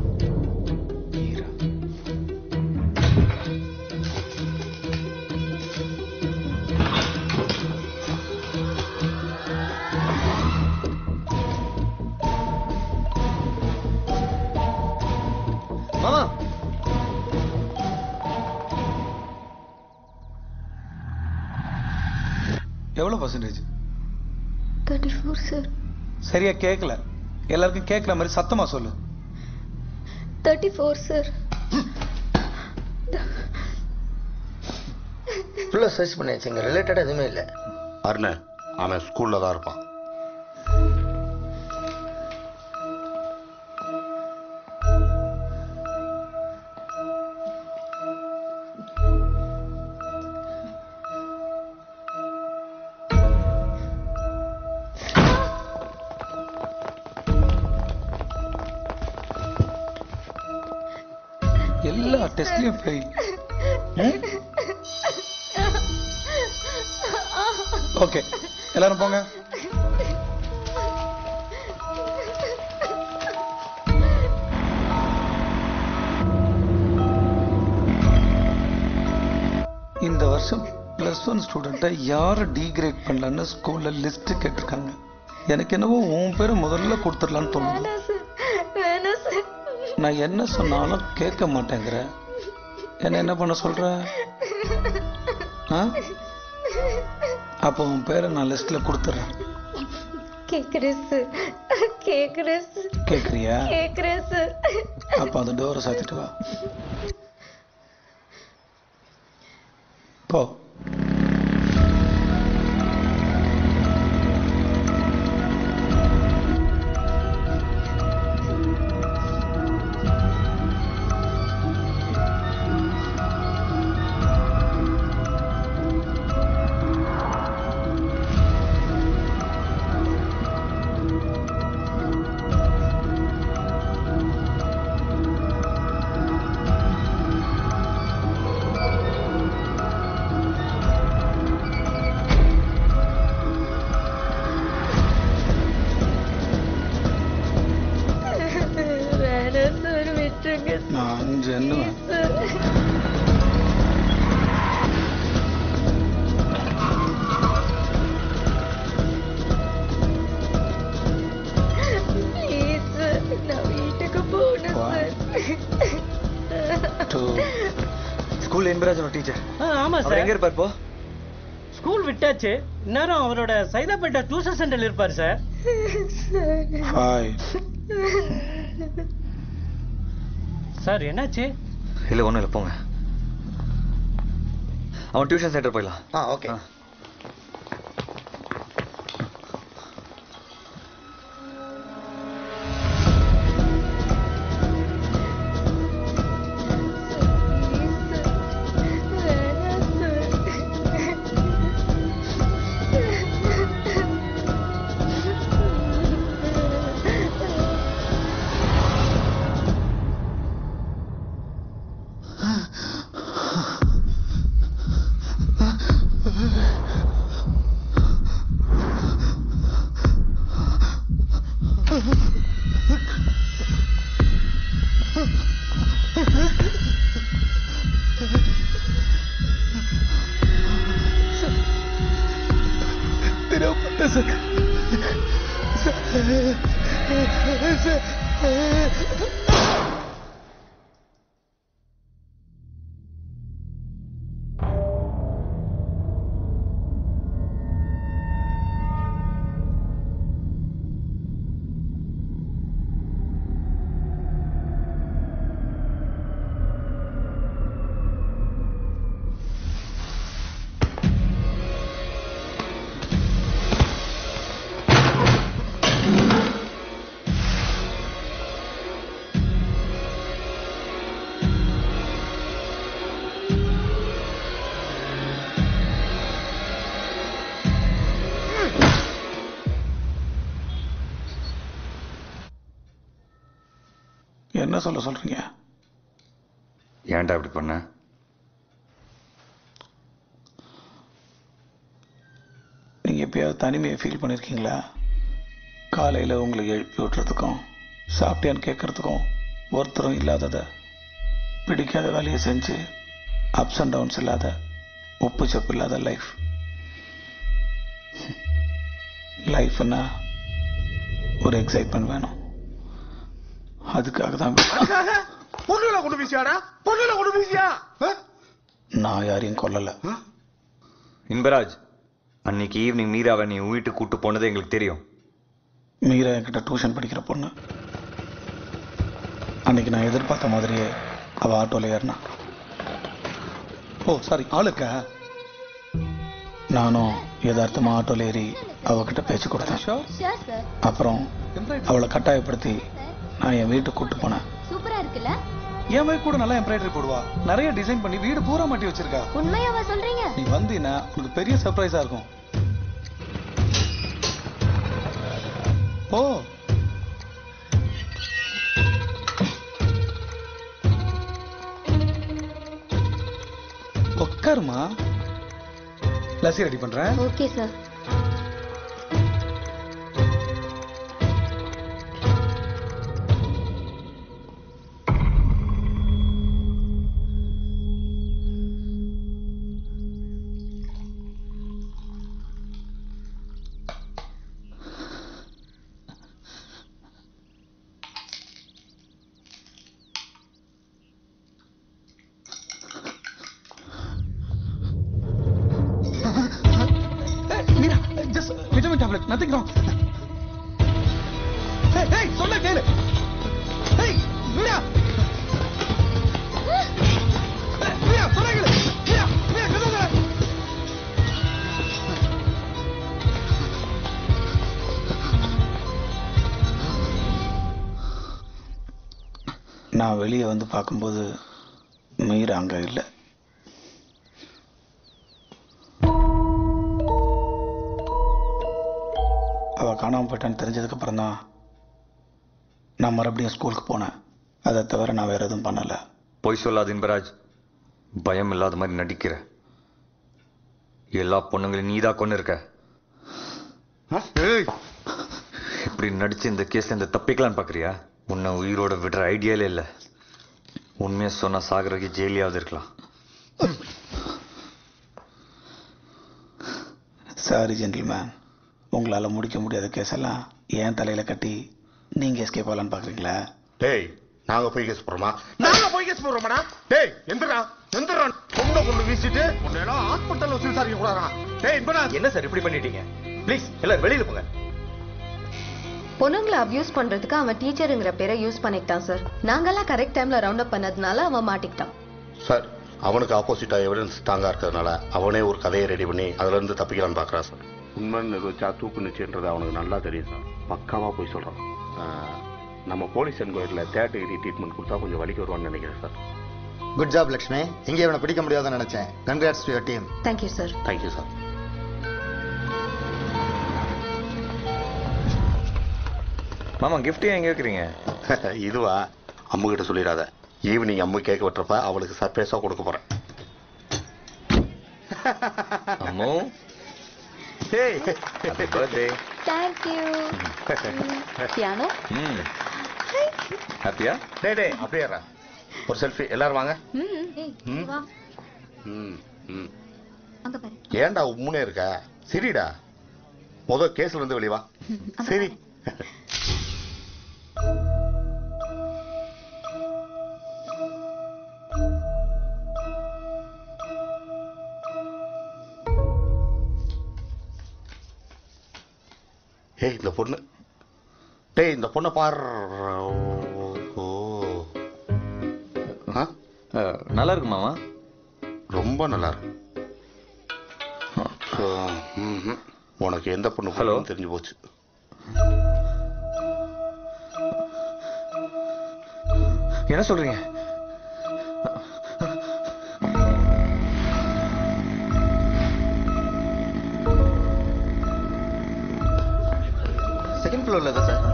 மாமா எவ்வளவு பர்சன்டேஜ்? 34 சார். சரியா கேட்கல. எல்லாருக்கும் கேட்கல மாதிரி சத்தமா சொல்லு. 34 சார். ஃபுல்லா சர்ச் பண்ணியாச்சுங்க ரிலேட்டட் எதுவுமே இல்லை. அருண அவன் ஸ்கூல்ல தான் இருப்பான். எல்லா டெஸ்ட்லயும் ஃபெயில். ஓகே எல்லாரும் போங்க. இந்த வருஷம் +1 ஸ்டூடெண்ட்டை யாரை டீக்ரேட் பண்ணலன்னு ஸ்கூல்ல லிஸ்ட் கேட்டிருக்காங்க. எனக்கு என்னவோ உன் பேரை முதல்ல கொடுத்துடலான்னு தோணுது. வேணாம் சார். நான் என்ன சொன்னாலும் கேட்க மாட்டேங்கிற. என்ன பண்ண சொல்ற? அப்போ உன் பேரை நான் லிஸ்ட்ல கொடுத்துறேன். கேக்குறேன் சார். கேக்குறேன் சார். கேக்குறியா? கேக்குறேன் சார். அப்ப அந்த டோரை சாத்திட்டு வா. போ. நான் 5 எண்ணுவேன். School இன்பராஜனோட teacher. ஆமா அவர் சார். எங்க இருப்பார் இப்போ? ஸ்கூல் விட்டாச்சு. இந்நேரம் அவரோட சைதாப்பேட்டை டியூஷன் சென்டர்ல இருப்பாரு சார். சார் என்னாச்சு? இல்ல ஒண்ணும் இல்ல, போங்க. அவன் டியூஷன் சென்டர் போயிடலாம். ஓகே. என்ன சொல்றீங்க? ஏன்டா இப்படி பண்ண? நீங்க எப்பயாவது தனிமையை ஃபீல் பண்ணிருக்கீங்களா? காலையில உங்களுக்கு எழுப்பி விட்டுறதுக்கும் சாப்பிட்டியான்னு கேட்கறதுக்கும் ஒருத்தரும் இல்லாதத, பிடிக்காத வேலையை செஞ்சு அப்ஸ் அண்ட் டவுன்ஸ் இல்லாத, உப்பு சப்பு இல்லாத லைஃப். லைஃப்னா ஒரு எக்ஸைட்மெண்ட் வேணும். அதுக்காக தான் நான் யாரையும் கொல்லல. இன்பராஜ், அன்னைக்கு ஈவினிங் மீராவை நீ வீட்டுக்கு கூட்டு போனது எங்களுக்கு தெரியும். மீரா என்கிட்ட டியூஷன் படிக்கிற பொண்ணு. அன்னைக்கு நான் எதிர்பார்த்த மாதிரியே அவ ஆட்டோல ஏறினா. ஓ சாரி, ஆளுக்கா? நானும் யதார்த்தமா ஆட்டோல ஏறி அவகிட்ட பேச்சு கொடுத்தேன். அப்புறம் அவளை கட்டாயப்படுத்தி நான் என் வீட்டுக்கு கூட்டு போனேன். சூப்பரா இருக்குல்ல? என் வைஃப் கூட நல்லா எம்ப்ராய்டரி போடுவா. நிறைய டிசைன் பண்ணி வீடு பூரா மாட்டி வச்சிருக்கா. உண்மையாவா சொல்றீங்க? நீ வந்தீனா உனக்கு பெரிய சர்ப்ரைஸா இருக்கும். ஓ உட்காருமா, லஸ்ஸி ரெடி பண்றேன். Okay sir. Tablet nothing wrong. ஏய் சொல்ல கேளு. ஏய் மீரா மீரா சொல்ல கேளு. மீரா மீரா கதவு. நான் வெளியே வந்து பார்க்கும்போது மீரா அங்க இல்லை. அவ காணாம போயிட்டான்னு தெரிஞ்சதுக்கு அப்புறம் தான் நான் மறுபடியும் ஸ்கூலுக்கு போனேன். அதை தவிர நான் வேற எதுவும் பண்ணல. பொய் சொல்லாத இன்பராஜ். பயம் இல்லாத மாதிரி நடிக்கிற. எல்லா பொண்ணுங்களையும் நீதான் கொண்டு இருக்க. இப்படி நடிச்சு இந்த கேஸ்ல இந்த தப்பிக்கலான்னு பாக்குறியா? உன்னை உயிரோட விடுற ஐடியாலே இல்ல. உண்மையா சொன்னா சாகரக்கு ஜெயிலியாவது இருக்கலாம். சாரி ஜென்டில்மேன், உங்களால முடிக்க முடியாத கேஸ் எல்லாம் ஏன் தலையில கட்டி நீங்க எஸ்கேப் ஆகலான்னு பாக்குறீங்களா? டேய் நாங்க போய் கேஸ் போறோமா? நாங்க போய் கேஸ் போறோமாடா? டேய் எந்திரா எந்திரா. பொண்ணை கொண்டு வீசிட்டு உன்னெல்லாம் ஹாஸ்பிட்டல்ல வச்சு விசாரிக்க கூடாதா? டேய் இன்பராஜ் என்ன சார் இப்படி பண்ணிட்டீங்க? ப்ளீஸ் எல்லாரும் வெளியில போங்க. பொண்ணுங்களை அபியூஸ் பண்றதுக்கு அவன் டீச்சருங்கிற பேரை யூஸ் பண்ணிக்கிட்டான் சார். நாங்கெல்லாம் கரெக்ட் டைம்ல ரவுண்ட் அப் பண்ணதுனால அவன் மாட்டிக்கிட்டான் சார். அவனுக்கு ஆப்போசிட்டா எவிடன்ஸ் ஸ்ட்ராங்கா இருக்கிறதுனால அவனே ஒரு கதையை ரெடி பண்ணி அதுல இருந்து தப்பிக்கலான்னு பாக்குறான் சார். உண்மை நிரூபிச்சா தூக்கு நிச்சயன்றது அவனுக்கு நல்லா தெரியும் சார். பக்காவா போய் சொல்றான். நம்ம போலீஸ் என்கொயரியில் 3rd டிகிரி ட்ரீட்மெண்ட் கொடுத்தா கொஞ்சம் வலிக்கு வருவான்னு நினைக்கிறேன் சார். Good job Lakshmi. இங்கே இவனை பிடிக்க முடியாதுன்னு நினைச்சேன். Congrats to your team. Thank you sir. Thank you sir. மாமா கிஃப்ட் எங்க வைக்கிறீங்க? இதுவா? அம்மு கிட்ட சொல்லிடாத. ஈவினிங் அம்மு கேக் வெட்டுறப்ப அவளுக்கு சர்ப்ரைஸா கொடுக்க போறேன். Ammu hey happy birthday. Thank you. Piano ஹாப்பியா? டேய் டேய் அப்படியே இரு. ஒரு செல்ஃபி எல்லாரும் வாங்க. வா அங்க பாரு. ஏன்டா உம்முனே இருக்க? சரிடா. முதல் கேஸ்ல இருந்து வெளிய வா. சரி. ஏய் இந்த பொண்ணு. டேய் இந்த பொண்ணை பாரு. ஓ நல்லா இருக்கு மாமா. ரொம்ப நல்லா இருக்கு. உனக்கு எந்த பொண்ணு ஹலோ தெரிஞ்சு போச்சு. என்ன சொல்றீங்க? செகண்ட் ஃப்ளோர்ல தான் சார்.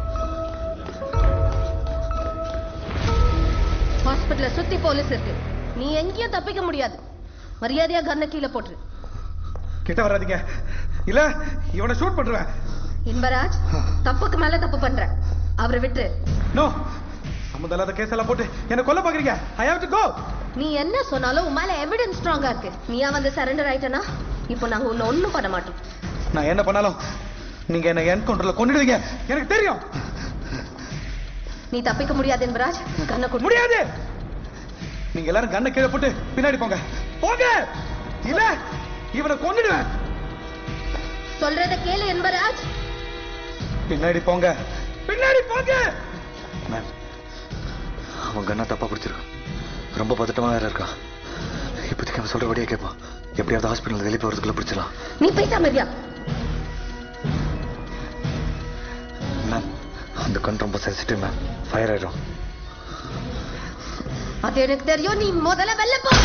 ஹாஸ்பிடல்ல சுத்தி போலீஸ் இருக்கு. நீ எங்கேயும் தப்பிக்க முடியாது. மரியாதையா கண்ணை கீழே போட்டுரு. கிட்ட வராதீங்க, இல்ல இவனை ஷூட் பண்றேன். இன்பராஜ் தப்புக்கு மேல தப்பு பண்ற. அவரை விட்டு. நோ, சம்பந்தமில்லாத கேஸ் எல்லாம் போட்டு என்ன கொல்ல பாக்குறீங்க. I have to go. நீ என்ன சொன்னாலும் உன் மேல எவிடன்ஸ் ஸ்ட்ராங்கா இருக்கு. நீயா வந்து சரண்டர் ஆயிட்டனா இப்போ நாங்க உன்னை ஒண்ணும் பண்ண மாட்டோம். நான் என்ன பண்ணாலும் நீங்க என்ன என்கவுண்டர்ல கொன்னுடுவீங்க, எனக்கு தெரியும். நீ தப்பிக்க முடியாது இன்பராஜ். கண்ணை கொடு. முடியாது. நீங்க எல்லாரும் கண்ணை கீழே போட்டு பின்னாடி போங்க. போங்க, இல்ல இவனை கொன்னுடுவேன். சொல்றத கேளு இன்பராஜ். பின்னாடி போங்க, பின்னாடி போங்க. மேம், அவன் கண்ணா தப்பா பிடிச்சிருக்கான். ரொம்ப பதட்டமா வேற இருக்கான். இப்போதைக்கு அவன் சொல்றபடியே கேட்பான். எப்படியாவது ஹாஸ்பிட்டல் வெளியே போறதுக்குள்ள பிடிச்சலாம். நீ பேசாம இருக்கியா? மேம், அந்த கண் ரொம்ப சென்சிட்டிவ் மேம். ஃபயர் ஆயிடும். அது எனக்கு தெரியும். நீ முதல்ல வெளில போ.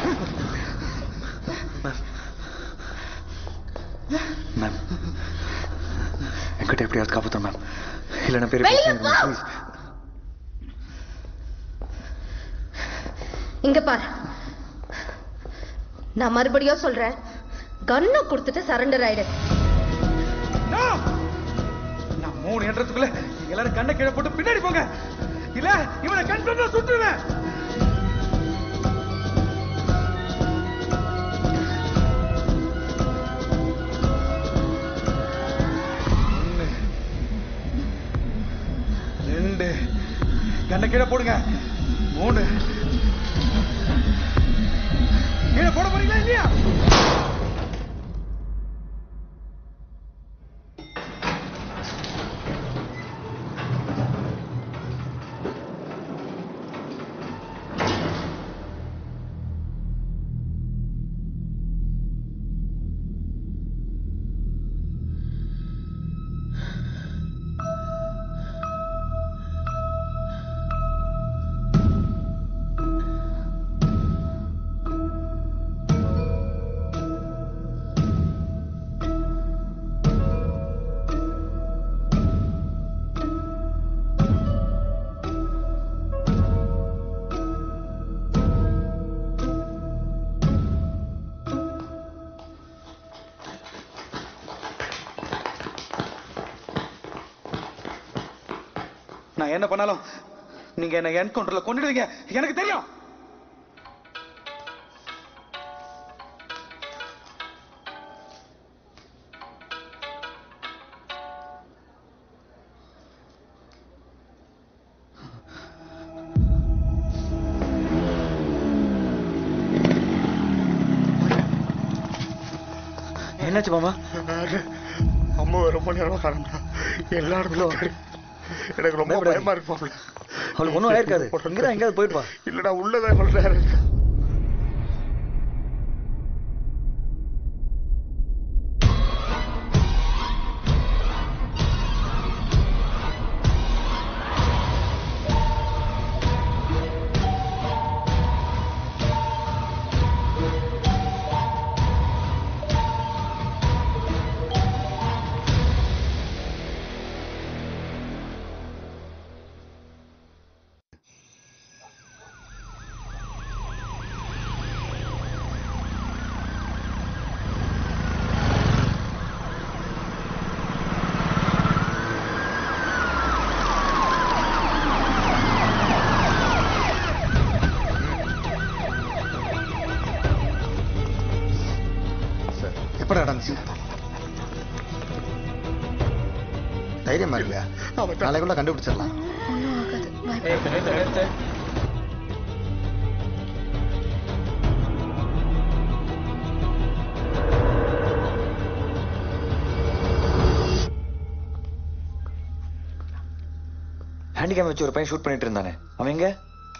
மேம், என்கிட்ட எப்படியாவது காப்பாற்றும் மேம். இல்லைன்னா பெரிய வெளிய போ. ப்ளீஸ். இங்க பாரு, நான் மறுபடியும் சொல்றேன். கண்ணை கொடுத்துட்டு சரண்டர் ஆயிடு. நான் 3 என்றதுக்குள்ள நீங்க எல்லாரும் கண்ணை கீழே போட்டு பின்னாடி போங்க, இல்ல இவனை கன்ஃபார்மா சுட்டுவேன். கண்ணை கீழே போடுங்க. 3 கீழே போட போறீங்களா இல்லையா? நான் என்ன பண்ணாலும் நீங்க என்ன என்கவுண்டர்ல கொண்டுடுவீங்க எனக்கு தெரியும். என்னாச்சு மாமா? அம்மா ரொம்ப நேரம் காரணம்டா. எல்லா இடத்துலயும் தேடி. எனக்கு ரொம்ப பயமா இருக்கு மாப்பிள்ள. அவளுக்கு ஒன்றும் ஆயிருக்காது. இங்கதான் எங்கேயாவது போயிட்டு வா. இல்லடா உள்ளதான் இவ்வளவு நேரம் இருக்கு. எப்படி நடந்துச்சு? தைரியமா இல்லையா? நாளைக்குள்ள கண்டுபிடிச்சிடலாம். ஹேண்டிகேம் வச்சு ஒரு பையன் ஷூட் பண்ணிட்டு இருந்தானே, அவன் எங்க?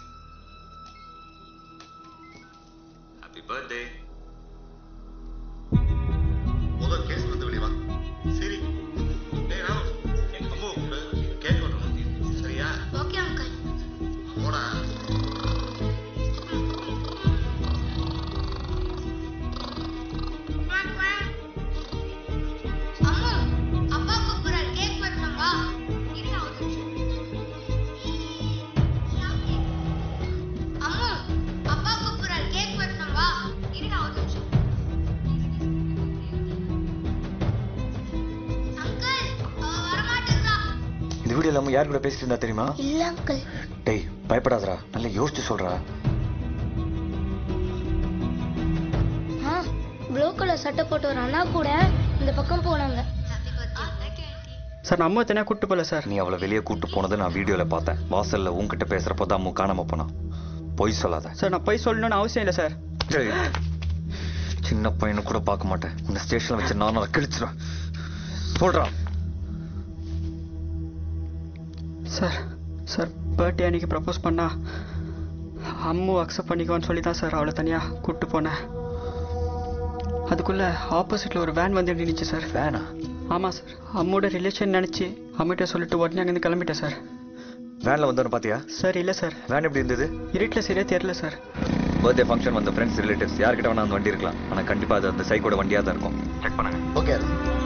Happy birthday. முதல் கேஸ் வந்து வெளியே வா. சரி டேய் ராம், எங்க அம்மா கூட கேக் வரணும். சரியா? Okay uncle. போடா. அம்மா அப்பா கூப்பிடுறாரு, கேக் வெட்டணும் வா. இருங்க ஒரு நிமிஷம். அம்மா அப்பா கூப்பிடுறாரு, கேக் வெட்டணும் வா. இருங்க ஒரு நிமிஷம். அங்கிள் அவ வர மாட்டேங்கிறா. இந்த வீடியோ இல்லாம யார் கூட பேசிட்டு இருந்தா தெரியுமா? இல்ல அங்கிள். டேய் பயப்படாதடா, நல்லா யோசிச்சு சொல்றா. ப்ளூ கலர் சட்டை போட்டு ஒரு அண்ணா கூட இந்த பக்கம் போனாங்க. சார் நம்ம தனியாக கூட்டு போகல சார். நீ அவளை வெளியே கூட்டு போனதை நான் வீடியோல பார்த்தேன். வாசல்ல உன்கிட்ட பேசுறப்போ தான் அம்மு காணாம போனான். பொய் சொல்லாத. சார் நான் போய் சொல்லணும்னு அவசியம் இல்லை சார். டேய், சின்ன பையனு கூட பார்க்க மாட்டேன். இந்த ஸ்டேஷன்ல வச்சு நானும் அதை கிழிச்சிடும். சொல்றா. சார் சார் பர்த்டே அன்னைக்கு ப்ரப்போஸ் பண்ணா அம்மு அக்செப்ட் பண்ணிக்கோன்னு சொல்லி தான் சார் அவளை தனியாக கூப்பிட்டு போனேன். அதுக்குள்ள ஆப்போசிட்ல ஒரு வேன் வந்து நின்றுச்சு சார். வேனா? ஆமாம் சார். அம்மோட ரிலேஷன் நினச்சி அம்மிட்ட சொல்லிட்டு உடனே அங்கேருந்து கிளம்பிட்டேன் சார். வேன்ல வந்தவன பாத்தியா? சார் இல்லை சார். வேன் எப்படி இருந்தது? இருட்டில் சரியா தெரியல சார். பர்த்டே ஃபங்க்ஷன் வந்த ஃப்ரெண்ட்ஸ் ரிலேட்டிவ்ஸ் யார்கிட்ட வேணா அந்த வண்டி இருக்கலாம். ஆனால் கண்டிப்பா அது அந்த சைக்கோட வண்டியா தான் இருக்கும். செக் பண்ணுங்க. ஓகே.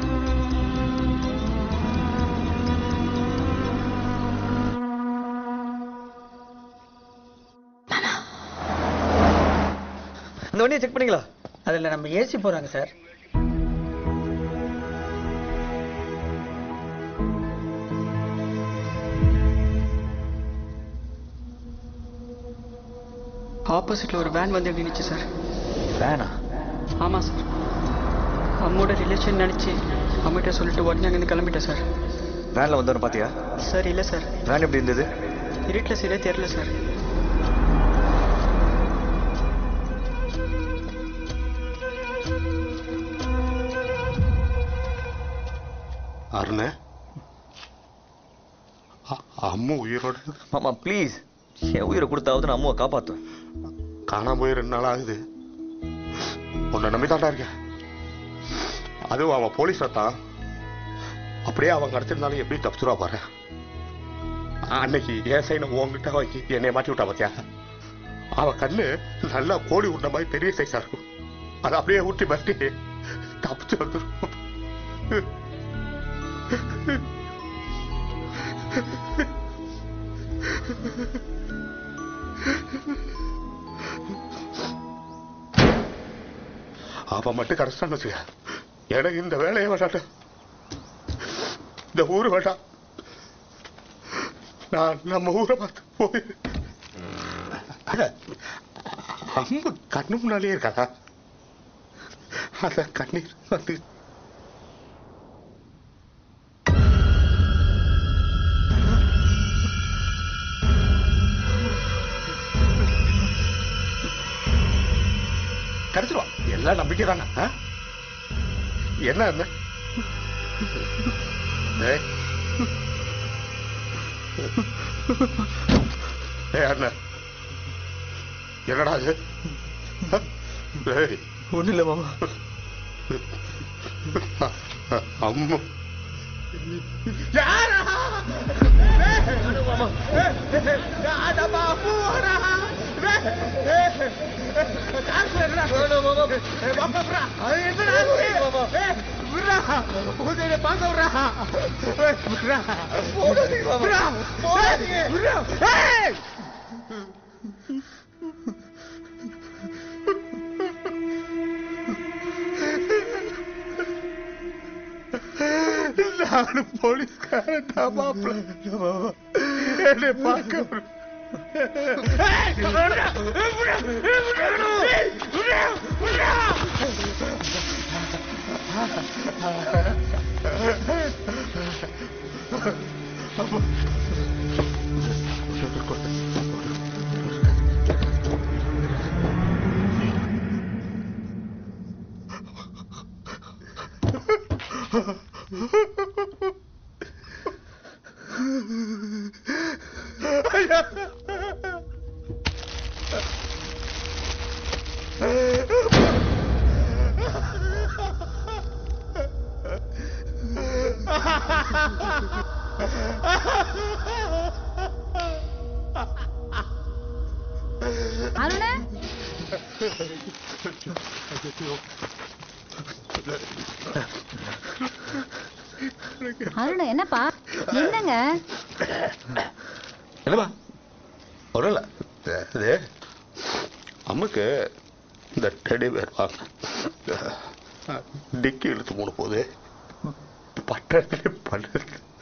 அந்த வண்டியை செக் பண்ணீங்களா? அதில் நம்ம ஏசி போறாங்க சார். ஆப்போசிட்ல ஒரு வேன் வந்து நின்றுச்சு சார். வேனா? ஆமாம் சார். அம்மோட ரிலேஷன் நினச்சி அம்மிட்ட சொல்லிட்டு உடனே அங்கேருந்து கிளம்பிட்டேன் சார். வேன்ல வந்தவன பாத்தியா? சார் இல்லை சார். வேன் எப்படி இருந்தது? இருட்டில் சரியா தெரியல சார். அருண, அம்மு உயிரோட? மாமா ப்ளீஸ், என் உயிரை கொடுத்தாவது நான் அம்முவை காப்பாற்றுவேன். காணாம போய் 2 நாள் ஆகுது. உன்னை நம்பிதாண்டா இருக்கேன். அதுவும் அவன் போலீஸ் தான். அப்படியே அவன் கிடைச்சிருந்தாலும் எப்படி தப்பிச்சுருவா பாரு. அன்னைக்கு என் சைனை உங்ககிட்ட வாங்கி என்னை மாட்டி விட்டா பாத்தியா? அவன் கண்ணு நல்லா கோழி உண்ட மாதிரி பெரிய சைஸா இருக்கும். அதை அப்படியே ஊட்டி பட்டி தப்பிச்சு வந்துடும். அவன் மட்டும் கிடைச்சான்னு வச்சுக்க, எனக்கு இந்த வேலையை வேண்டாம், இந்த ஊரு வேண்டாம். நான் நம்ம ஊரை பார்த்து போய் அம்பு கண்ணு முன்னாலே இருக்காதா? அத கண்ணீர் வந்து கிடைச்சிருவா. எல்லாம் நம்பிக்கை தானே. என்ன அண்ணன் என்னடா அது? ஒண்ணு இல்ல மாமா. அம்மா நானும் போலீஸ்காரன் தான் மாப்பிள்ள. என்னை பார்க்க அருண், என்னப்பா? என்னங்க? என்னப்பா? ஒரு இல்ல, அம்முக்கு இந்த டெடி பேர் வாங்க. டிக்கி இழுத்து மூணு போது பட்டே பண்ணு.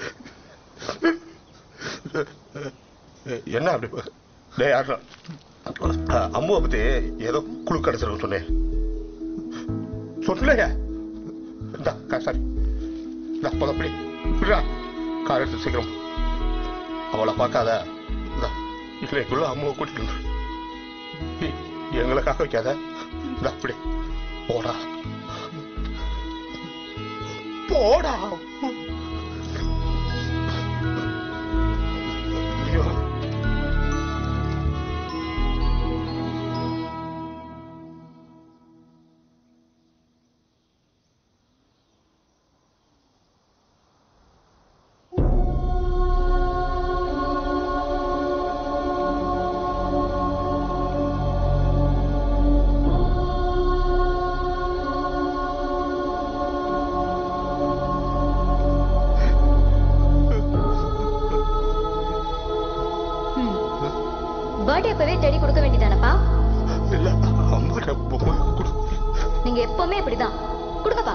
என்ன அப்படி? டே யாரு அம்முவை பத்தி ஏதோ குழு கிடைச்சிருக்கு சொன்னேன். சொல்லலையா? சாரி, அப்படி கார் எடுத்து சீக்கிரம். அவளை பார்க்காத. இல்லைக்குள்ள அம்மாவை கூட்டிட்டு எங்களுக்காக வைக்காத. அப்படி போடா போடா. பர்த்டே அப்பவே டெடி கொடுக்க வேண்டியதானப்பா? இல்ல, அம்மா பொம்மை கொடு. நீங்க எப்பவுமே இப்படிதான். கொடுங்கப்பா.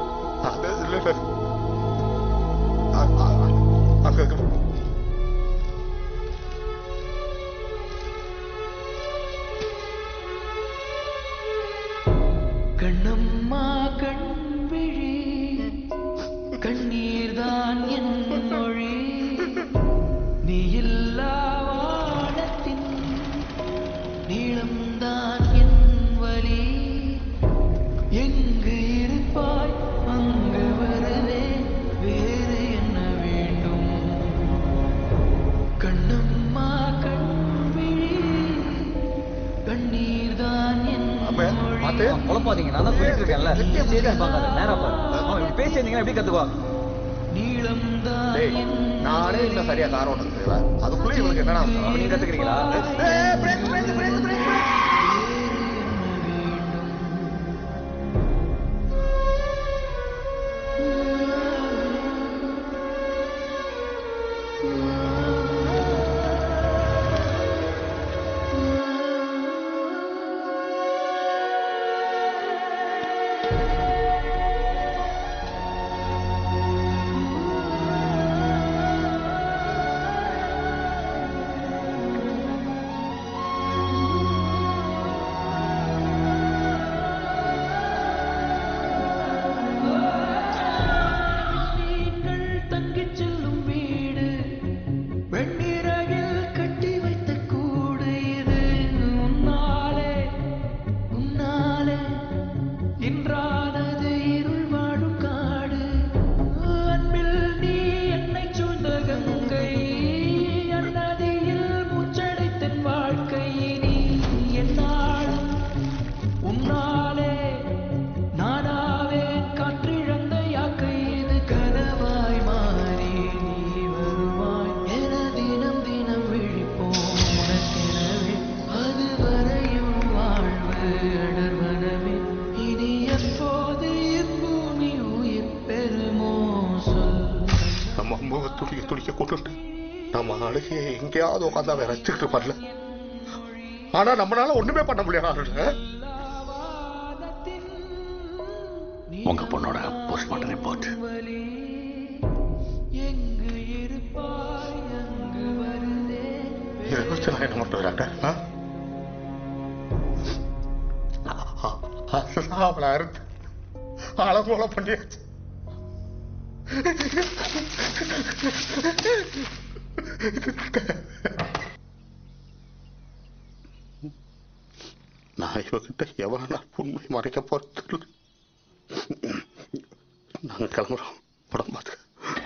கண்ணம்மா கண்விழி கண்ணீர்தான் என் மொழி, நீ இல்லா வானத்தின் நீளம்தான் என் வலி, எங்கு இருப்பாய் அங்கு வருவே, வேறு என்ன வேண்டும்? கண்ணம்மா கண்விழி கண்ணீர்தான் என் மொழி. குழப்பாதீங்க, நான் தான் சொல்லிட்டு இருக்கேன்ல. பார்க்காத நேரம் இப்படி பேசியிருந்தீங்கன்னா எப்படி கத்துக்குவா? நானே இன்னும் சரியா கார் ஓட்டுறது, அதுக்குள்ளே இவளுக்கு என்னன்னா நீங்க கத்துக்கிறீங்களா? போட்டுட்டு நம்ம அழுகையை எங்கேயாவது உட்காந்து அவன் ரசிச்சுக்கிட்டு இருப்பார்ல. ஆனா நம்மளால ஒண்ணுமே பண்ண முடியாது. உங்க பொண்ணோட போஸ்ட்மார்ட்டம் ரிப்போர்ட் இதை குறித்து நான் என்ன பண்றது டாக்டர்? அவளை அறுத்து அலங்கோலம் பண்ணியாச்சு. நான் இவகிட்ட எவ்வளவு நாள் உண்மை மறைக்க போறது. நாங்க கிளம்புறோம். படம் பார்த்து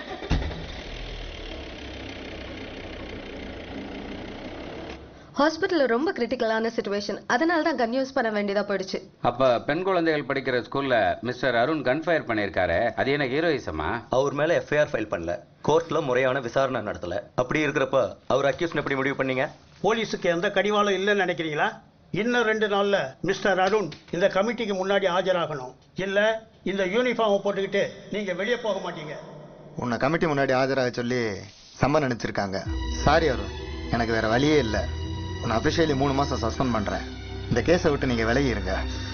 ஹாஸ்பிட்டல்ல ரொம்ப கிரிட்டிக்கலான சிச்சுவேஷன். அதனால தான் கன் யூஸ் பண்ண வேண்டியதா போயிடுச்சு. அப்ப பெண் குழந்தைகள் படிக்கிற ஸ்கூல்ல மிஸ்டர் அருண் கன் ஃபயர் பண்ணிருக்காரு. அது என்ன ஹீரோயிசமா? அவர் மேல எஃப்ஐஆர் ஃபைல் பண்ணல, கோர்ட்ல முறையான விசாரணை நடத்தல. அப்படி இருக்கிறப்ப அவர் அக்யூஸ்ட் எப்படி முடிவு பண்ணீங்க? போலீஸுக்கு எந்த கடிவாளம் இல்லைன்னு நினைக்கிறீங்களா? இன்னும் 2 நாள்ல மிஸ்டர் அருண் இந்த கமிட்டிக்கு முன்னாடி ஆஜராகணும். இல்ல இந்த யூனிஃபார்ம் போட்டுக்கிட்டு நீங்க வெளியே போக மாட்டீங்க. உன்னை கமிட்டி முன்னாடி ஆஜராக சொல்லி சம்மன் அனுப்பிச்சிருக்காங்க. சாரி அருண், எனக்கு வேற வழியே இல்லை. உன்னை அபிஷியலி 3 மாசம் சஸ்பெண்ட் பண்றேன். இந்த கேஸை விட்டு நீங்க விலகி இருங்க.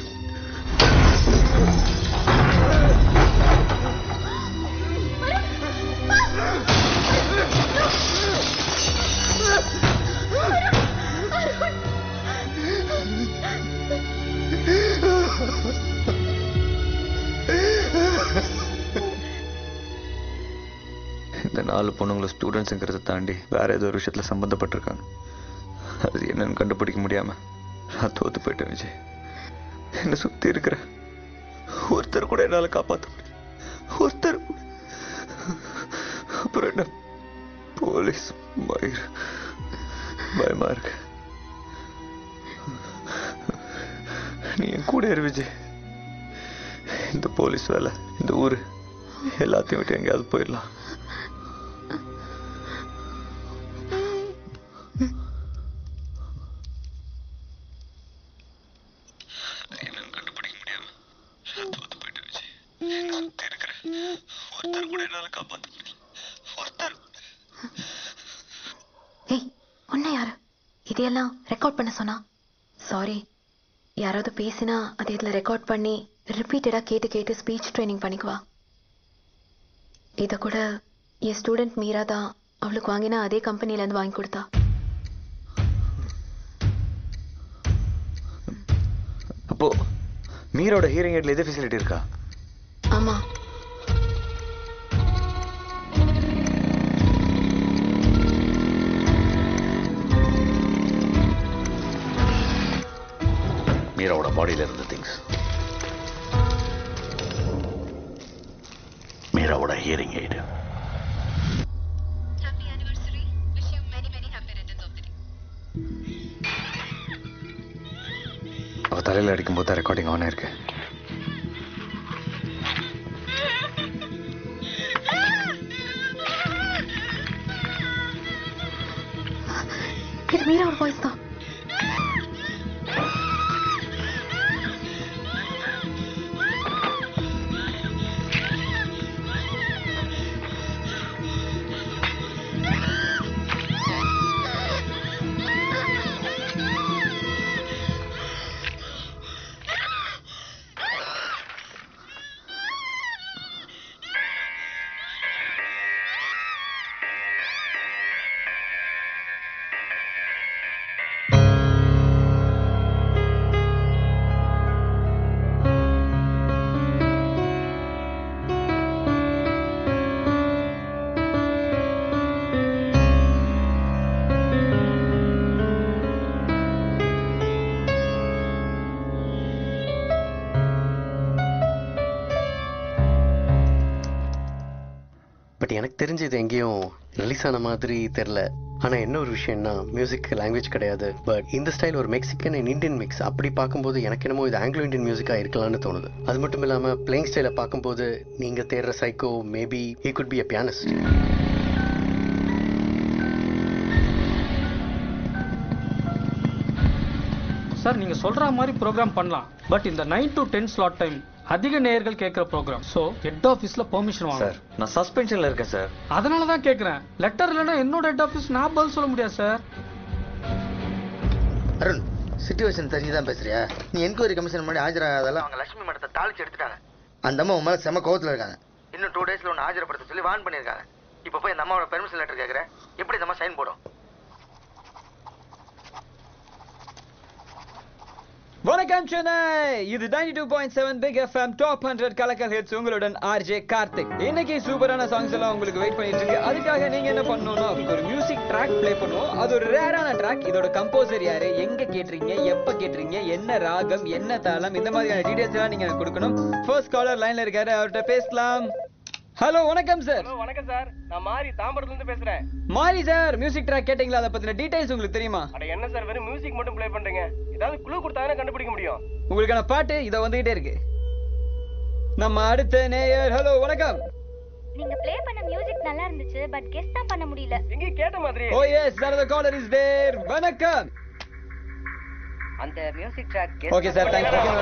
இந்த 4 பொண்ணுங்களும் ஸ்டூடெண்ட்ஸுங்கிறத தாண்டி வேற ஏதோ ஒரு விஷயத்துல சம்பந்தப்பட்டிருக்காங்க. அது என்னன்னு கண்டுபிடிக்க முடியாம நான் தோத்து போயிட்டேன் விஜய். என்னை சுத்தி இருக்கிற ஒருத்தர் கூட என்னால காப்பாற்ற முடியும். ஒருத்தர் கூட. அப்புறம் என்ன போலீஸ் பயமா இருக்கு. நீ என் கூட இரு விஜய். இந்த போலீஸ் வேலை, இந்த ஊரு எல்லாத்தையும் விட்டு எங்கேயாவது போயிடலாம். இதையெல்லாம் ரெக்கார்ட் பண்ண சொன்னா? சாரி, யாராவது பேசினா அதை இதுல ரெக்கார்ட் பண்ணி ரிப்பீட்டடா கேட்டு ஸ்பீச் ட்ரைனிங் பண்ணிக்குவா. இத கூட என் ஸ்டூடெண்ட் மீரா தான் அவளுக்கு வாங்கினா அதே கம்பெனில இருந்து வாங்கி கொடுத்தா. அப்போ மீரோட ஹியரிங் எய்ட்ல எது ஃபெசிலிட்டி இருக்கா? ஆமா. மீராவோட பாடியில இருந்த திங்ஸ், மீராவோட ஹியரிங் எய்டு. அவ தலையில அடிக்கும் போது ரெக்கார்டிங் ஆன் இருக்கு. இது மீராவோட வாய்ஸ் தான். எனக்கு தெரிஞ்சது எங்கேயும் ரிலீஸ் ஆன மாதிரி தெரியல. ஆனா என்ன ஒரு விஷயம்னா, மியூசிக் லாங்குவேஜ் கிடையாது. பட் இந்த ஸ்டைல் ஒரு மெக்சிகன் அண்ட் இந்தியன் மிக்ஸ். அப்படி பார்க்கும்போது எனக்கு என்னமோ இது ஆங்கிலோ இந்தியன் மியூசிக்கா இருக்கலாம்னு தோணுது. அது மட்டும் இல்லாம பிளேயிங் ஸ்டைல பார்க்கும்போது நீங்க தேடுற psycho maybe he could be a pianist. Sir, நீங்க சொல்ற மாதிரி ப்ரோக்ராம் பண்ணலாம். பட் இந்த 9 to 10 ஸ்லாட் டைம் அதிக நேயர்கள் கேட்கிற ப்ரோக்ராம். ஸோ ஹெட் ஆஃபீஸ்ல பெர்மிஷன் வாங்க சார். நான் சஸ்பென்ஷன்ல இருக்கேன் சார். அதனால தான் கேட்குறேன். லெட்டர் இல்லைன்னா என்னோட ஹெட் ஆஃபீஸ் நான் பதில் சொல்ல முடியாது சார். அருண், சிச்சுவேஷன் தெரிஞ்சுதான் பேசுறியா? நீ என்கொயரி கமிஷன் முன்னாடி ஆஜராகாதெல்லாம் அவங்க லட்சுமி மடத்தை தாளிச்சு எடுத்துட்டாங்க. அந்த அம்மா உன் மேல செம கோவத்துல இருக்காங்க. இன்னும் 2 டேஸ்ல ஒன்று ஆஜரப்படுத்த சொல்லி வார்ன் பண்ணியிருக்காங்க. இப்போ போய் இந்த அம்மாவோட பெர்மிஷன் லெட்டர் கேட்குறேன். எப்படி இந்த அம்மா சைன் போடும்? வணக்கம் சென்னை. இது 92.7 பிக் எஃப்எம் டாப் 100 கலக்கல் ஹிட்ஸ். உங்களுடன் ஆர்ஜே கார்த்திக். இன்னைக்கு சூப்பரான சாங்ஸ் எல்லாம் உங்களுக்கு வெயிட் பண்ணிட்டு இருக்கு. அதுக்காக நீங்க என்ன பண்ணணும்னா ஒரு மியூசிக் ட்ராக் ப்ளே பண்ணுவோம். அது ஒரு ரேரான ட்ராக். இதோட கம்போசர் யாரு, எங்க கேட்றீங்க, எப்ப கேட்றீங்க, என்ன ராகம், என்ன தாளம், இந்த மாதிரியான டீடைல்ஸ் எல்லாம் நீங்க கொடுக்கணும். ஃபர்ஸ்ட் காலர் லைன்ல இருக்காரு, அவர்கிட்ட பேசலாம். ஹலோ, வணக்கம் சார். வணக்கம் சார், நான் மாரி தாம்பரத்துல இருந்து பேசுறேன். மாரி சார், மியூசிக் ட்ராக் கேட்டீங்களா? அதை பத்தின டீடைல்ஸ் உங்களுக்கு தெரியுமா? அட என்ன சார், வெறும் மியூசிக் மட்டும் ப்ளே பண்றீங்க? ஏதாவது க்ளூ கொடுத்தாதானே கண்டுபிடிக்க முடியும். உங்களுக்கான பாட்டு இதோ வந்துகிட்டே இருக்கு. நம்ம அடுத்த நேயர். ஹலோ, வணக்கம். நீங்க ப்ளே பண்ண மியூசிக் நல்லா இருந்துச்சு, பட் கெஸ் தான் பண்ண முடியல. எங்க கேட்ட மாதிரி. Oh yes, another caller is there. வணக்கம். அந்த music track guess. Okay sir, thanks. இப்போ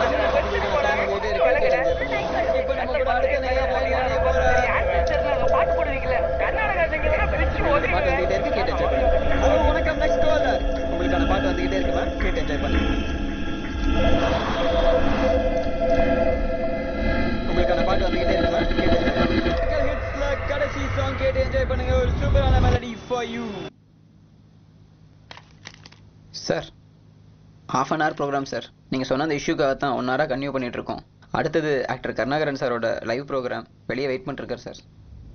நம்ம கூட அடுத்த நேயர் லைன்ல போறாரு. பாட்டு போடுவீங்களா? கர்நாடகா சங்கீதம் பிரிச்சு ஓதுறீங்க. பாட்டு வந்துட்டே இருக்கு, கேட்டு என்ஜாய் பண்ணுங்க. ஹலோ, வணக்கம். Next caller. உங்களுக்கான பாட்டு வந்துகிட்டே இருக்கு மேம், கேட்டு என்ஜாய் பண்ணுங்க. உங்களுக்கான பாட்டு வந்துகிட்டே இருக்கு மேம், கேட்டு என்ஜாய் பண்ணுங்க. ஹிட்ஸ்ல கடைசி சாங் கேட்டு என்ஜாய் பண்ணுங்க. ஒரு சூப்பரான melody for you. Sir, ½ an hour program sir. நீங்கள் சொன்ன அந்த இஷ்யூக்காக தான் 1 hour கன்டினியூ பண்ணிட்டு இருக்கோம். அடுத்தது ஆக்டர் கருணாகரன் சாரோட லைவ் ப்ரோக்ராம். வெளியே வெயிட் பண்ணிருக்கார் சார்.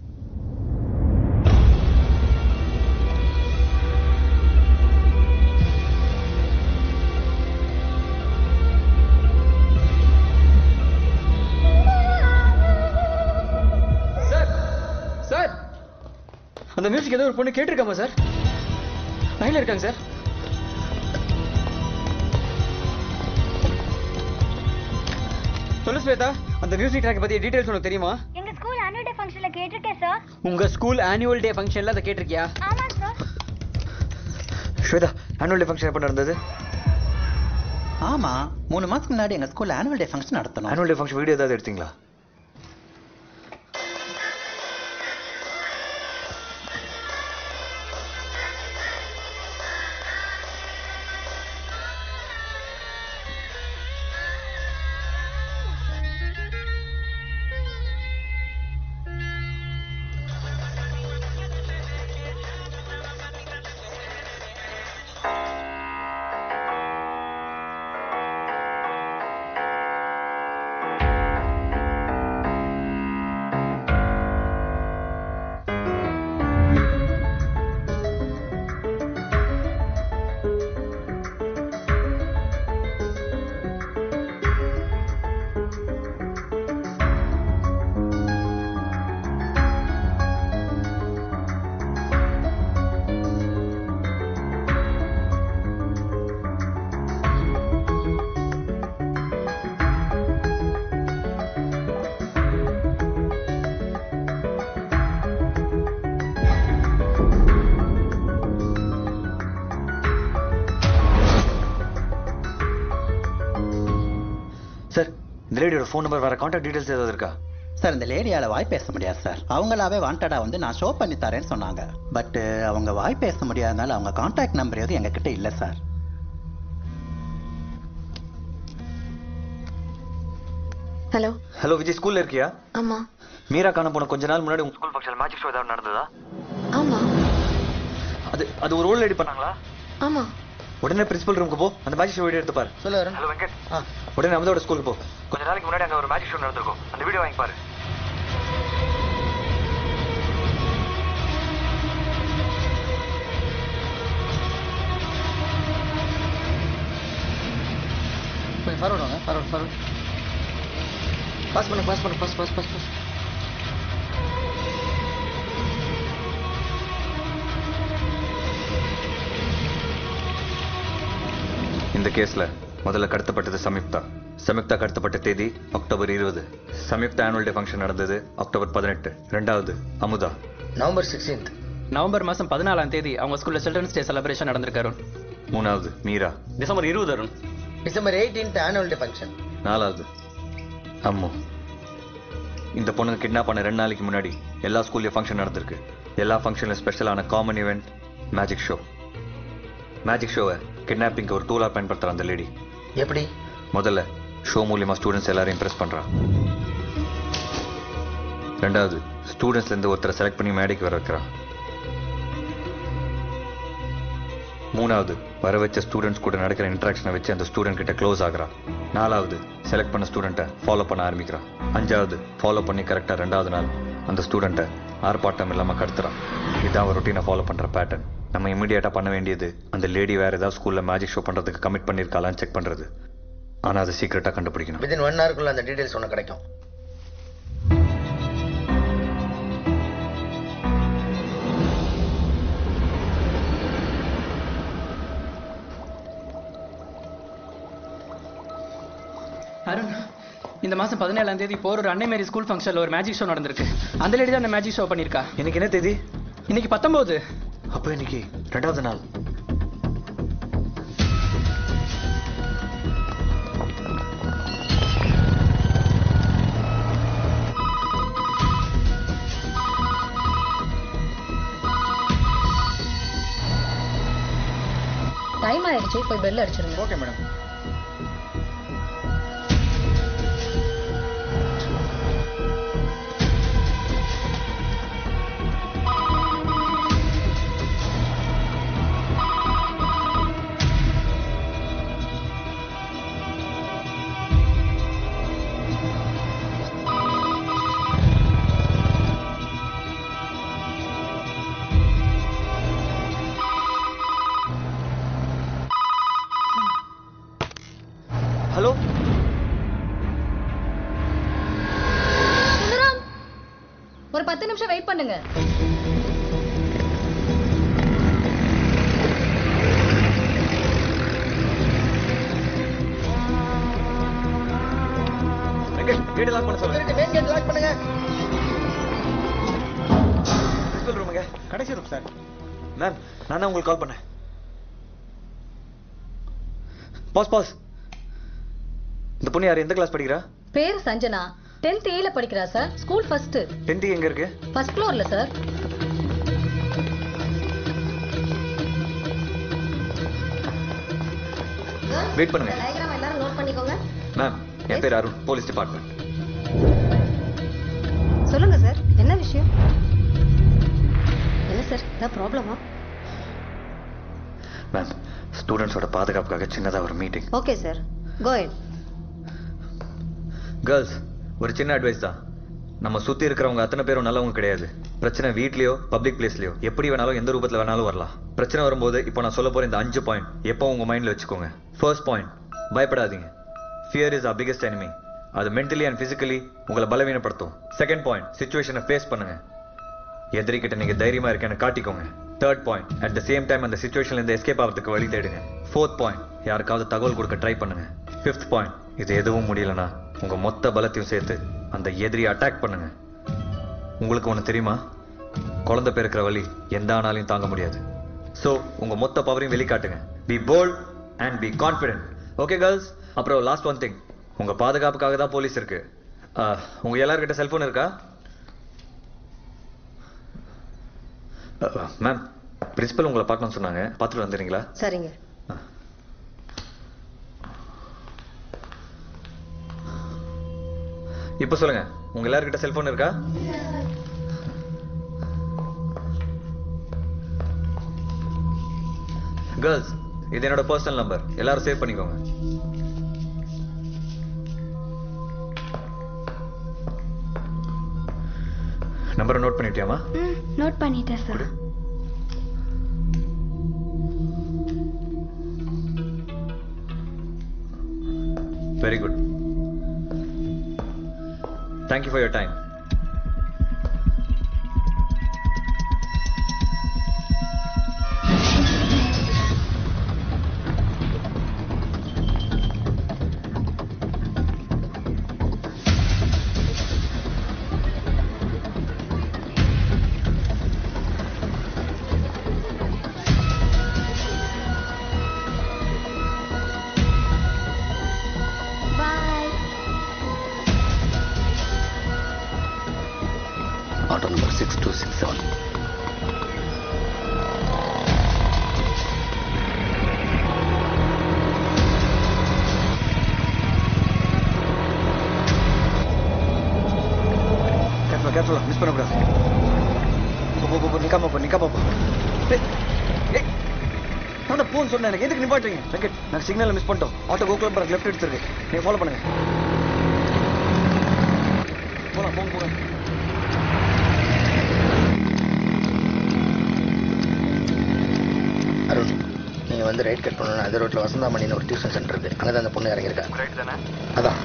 சார், அந்த மியூசிக் ஏதோ ஒரு பொண்ணு கேட்டிருக்காமா சார்? லைன்ல இருக்காங்க சார். சொல்லு ஸ்வேதா, அந்த மியூசிக் ட்ராக் பத்தி டீடைல்ஸ் உனக்கு தெரியுமா? எங்க ஸ்கூல் ஆனுவல் டே ஃபங்க்ஷன்ல கேட்டிருக்கேன் சார். உங்க ஸ்கூல் ஆனுவல் டே ஃபங்க்ஷன்ல அதை கேட்டிருக்கியா? ஆமா sir. Swetha, annual day function எப்போ நடந்தது? ஆமா, 3 மாசத்துக்கு முன்னாடி எங்க ஸ்கூல்ல ஆனுவல் டே ஃபங்க்ஷன் நடத்தணும். ஆனுவல் டே ஃபங்க்ஷன் வீடியோ ஏதாவது எடுத்தீங்களா? சார், இந்த லேடியோட ஃபோன் நம்பர், வேற கான்டாக்ட் டீடைல்ஸ் ஏதாவது இருக்கா? சார், இந்த லேடியால வாய் பேச முடியாது சார். அவங்களாவே வாண்டடா வந்து நான் ஷோ பண்ணி தரேன்னு சொன்னாங்க. பட் அவங்க வாய் பேச முடியாதனால அவங்க கான்டாக்ட் நம்பர் எதுவும் எங்க கிட்ட இல்ல சார். ஹலோ. ஹலோ விஜய், ஸ்கூல்ல இருக்கியா? ஆமா. மீரா காண போன கொஞ்ச நாள் முன்னாடி உங்க ஸ்கூல் ஃபங்க்ஷன்ல மேஜிக் ஷோ ஏதாவது நடந்ததா? ஆமா. அது ஒரு ரோல் ரெடி பண்ணாங்களா? ஆமா. உடனே பிரின்சிபல் ரூமுக்கு போ, அந்த மேஜிக் ஷோ வீடியோ எடுத்து பாரு. சொல்லு. ஹலோ வெங்கட், உடனே அமுதோட ஸ்கூலுக்கு போ. கொஞ்ச நாளைக்கு முன்னாடி அங்க ஒரு மேஜிக் ஷோ நடந்திருக்கும், அந்த வீடியோ வாங்கி பாரு. கொஞ்சம் ஃபார்வர்ட் வாங்க, ஃபார்வர்ட். பாஸ் பண்ணு. பாஸ். இந்த கேஸ்ல முதல்ல கடத்தப்பட்டது சம்யுக்தா கடத்தப்பட்ட தேதி October 20. Samyuktha annual day function நடந்தது அக்டோபர் 18. ரெண்டாவது அமுதா நவம்பர் 16. நவம்பர் மாதம் 14ஆம் தேதி அவங்க ஸ்கூல்ல சில்ட்ரன்ஸ் டே செலிப்ரேஷன் நடந்திருக்காரு. மூணாவது Meera December 20 Arun. December 18 annual day function. நாலாவது அம்மு, இந்த பொண்ணுங்க கிட்னாப் பண்ண 2 நாளைக்கு முன்னாடி எல்லா ஸ்கூல்லையும் ஃபங்க்ஷன் நடந்திருக்கு. எல்லா ஃபங்க்ஷன்லையும் ஸ்பெஷலான common event magic show. Magic ஷோவை கிட்னாப்பிங்க்கு ஒரு டூலாக பயன்படுத்துகிற அந்த லேடி. எப்படி? முதல்ல ஷோ மூலியமா ஸ்டூடெண்ட்ஸ் எல்லாரும் இம்ப்ரெஸ் பண்றான். ரெண்டாவது, ஸ்டூடெண்ட்ஸ்லேருந்து ஒருத்தரை செலக்ட் பண்ணி மேடைக்கு வர வைக்கிறான். மூணாவது, வர வச்ச ஸ்டூடெண்ட்ஸ் கூட நடக்கிற இன்ட்ராக்ஷனை வச்சு அந்த ஸ்டூடெண்ட் கிட்ட க்ளோஸ் ஆகுறான். நாலாவது, செலக்ட் பண்ண ஸ்டூடெண்ட்டை ஃபாலோ பண்ண ஆரம்பிக்கிறான். அஞ்சாவது, ஃபாலோ பண்ணி கரெக்டாக 2வது நாள் அந்த ஸ்டூடெண்ட்டை ஆர்ப்பாட்டம் இல்லாமல் கடத்துறான். இதுதான் ஒரு ரொட்டீனை ஃபாலோ பண்ணுற பேட்டர்ன். நம்ம இமீடியட்டாக பண்ண வேண்டியது அந்த லேடி வேற ஏதாவது ஸ்கூலில் மேஜிக் ஷோ பண்ணுறதுக்கு கமிட் பண்ணியிருக்காளான்னு செக் பண்ணுறது. ஆனால் அதை சீக்கிரட்டாக கண்டுபிடிக்கணும். வித்தின் 1 ஹவருக்குள்ள அந்த டீடைல்ஸ் ஒன்று கிடைக்கும். அருண், இந்த மாசம் 17ஆம் தேதி போற ஒரு அன்னை மேரி ஸ்கூல் ஃபங்க்ஷன்ல ஒரு மேஜிக் ஷோ நடந்திருக்கு. அந்த லேடி தான் அந்த மேஜிக் ஷோ பண்ணிருக்கா. இன்னைக்கு என்ன தேதி? இன்னைக்கு 19. அப்போ இன்னைக்கு 2வது நாள். டைம் ஆயிடுச்சு, போய் பெல் அடிச்சிருங்க. Okay madam. ஹலோ சுந்தரம், ஒரு 10 நிமிஷம் வெயிட் பண்ணுங்க. கேட் லாக் பண்ண சொல்லுங்க. மெயின் கேட் லாக் பண்ணுங்க. பிரின்சிபல் ரூமுங்க. கடைசி ரூம் சார். மேம், நான் தான் உங்களுக்கு கால் பண்ணேன். பாஸ். இந்த பொண்ணு யார்? எந்த கிளாஸ் படிக்கிறா? பேர் சஞ்சனா. 10th ஏல படிக்கிறா சார். School first. 10th எங்க இருக்கு? ஃபர்ஸ்ட் ஃப்ளோர்ல சார். வெயிட் பண்ணுங்க. டயகிராம் எல்லாரும் நோட் பண்ணிக்கோங்க. மேம், என் பேர் அருண், போலீஸ் டிபார்ட்மெண்ட். சொல்லுங்க சார், என்ன விஷயம்? என்ன சார், ஏதாவது ப்ராப்ளமா? மேம், ஸ்டூடெண்ட்ஸோட பாதுகாப்புக்காக சின்னதா ஒரு meeting. Okay sir, go ahead. Girls, ஒரு சின்ன அட்வைஸ் தான். நம்ம சுத்தி இருக்கிறவங்க அத்தனை பேரும் நல்லவங்க கிடையாது. பிரச்சனை வீட்லயோ பப்ளிக் பிளேஸ்லயோ எப்படி வேணாலும் எந்த ரூபத்துல வேணாலும் வரலாம். பிரச்சனை வரும்போது இப்போ நான் சொல்ல போற இந்த 5 பாயிண்ட் எப்போ உங்க மைண்ட்ல வச்சுக்கோங்க. ஃபர்ஸ்ட் பாயிண்ட், பயப்படாதீங்க. Fear is our biggest enemy. அது மென்டலி அண்ட் பிசிக்கலி உங்களை பலவீனப்படுத்தும். செகண்ட் பாயிண்ட், சிச்சுவேஷனை ஃபேஸ் பண்ணுங்க. எதிரிக்கிட்ட நீங்க தைரியமா இருக்கேன்னு காட்டிக்கோங்க. Third point, at the same time அந்த சிச்சுவேஷன்ல இருந்து எஸ்கேப் ஆகிறதுக்கு வழி தேடுங்க. ஃபோர்த் பாயிண்ட், யாருக்காவது தகவல் கொடுக்க ட்ரை பண்ணுங்க. ஃபிஃப்த் பாயிண்ட், இது எதுவும் முடியலனா உங்க மொத்த பலத்தையும் சேர்த்து அந்த எதிரியை அட்டாக் பண்ணுங்க. உங்களுக்கு ஒண்ணு தெரியுமா? குழந்தை பிறக்கிற வலி எந்த ஆனாலையும் தாங்க முடியாது. சோ உங்க மொத்த பவரையும் வெளிக்காட்டுங்க. Be bold and be confident. Okay girls? அப்புறம் லாஸ்ட் ஒன் திங், உங்க பாதுகாப்புக்காக தான் போலீஸ் இருக்கு. உங்க எல்லார்கிட்ட செல்போன் இருக்கா? மேம், பிரின்சிபல் உங்களை பார்க்கணும்னு சொன்னாங்க, பார்த்துட்டு வந்துடுறீங்களா? சரிங்க. இப்ப சொல்லுங்க, உங்க எல்லார்கிட்ட செல்போன் இருக்கா? கேர்ள்ஸ், இது என்னோட பர்சனல் நம்பர், எல்லாரும் சேவ் பண்ணிக்கோங்க. நம்பரை நோட் பண்ணிட்டியாமா? நோட் பண்ணிட்டேன் sir. Very good. Thank you for your time. Bye. Auto number 6267. கேர்ஃபுல்லா மிஸ் பண்ணக்கூடாது. போ நிக்காம போ. நான் போன் சொன்னேன், எனக்கு எதுக்கு நிப்பாட்டுறீங்க? வெங்கட், நான் சிக்னலை மிஸ் பண்ணிட்டோம். ஆட்டோ கோகுலம் பார்க் லெஃப்ட் எடுத்துருக்கு, நீங்க ஃபாலோ பண்ணுங்க. போங்க. அருண், நீங்க வந்து ரைட் கட் பண்ணணும். அதே ரோட்ல வசந்தாமணின்னு ஒரு டியூஷன் சென்டர் இருக்கு, அங்கதான் அந்த பொண்ணு இறங்கியிருக்கா. ரைட் தானே? அதான்.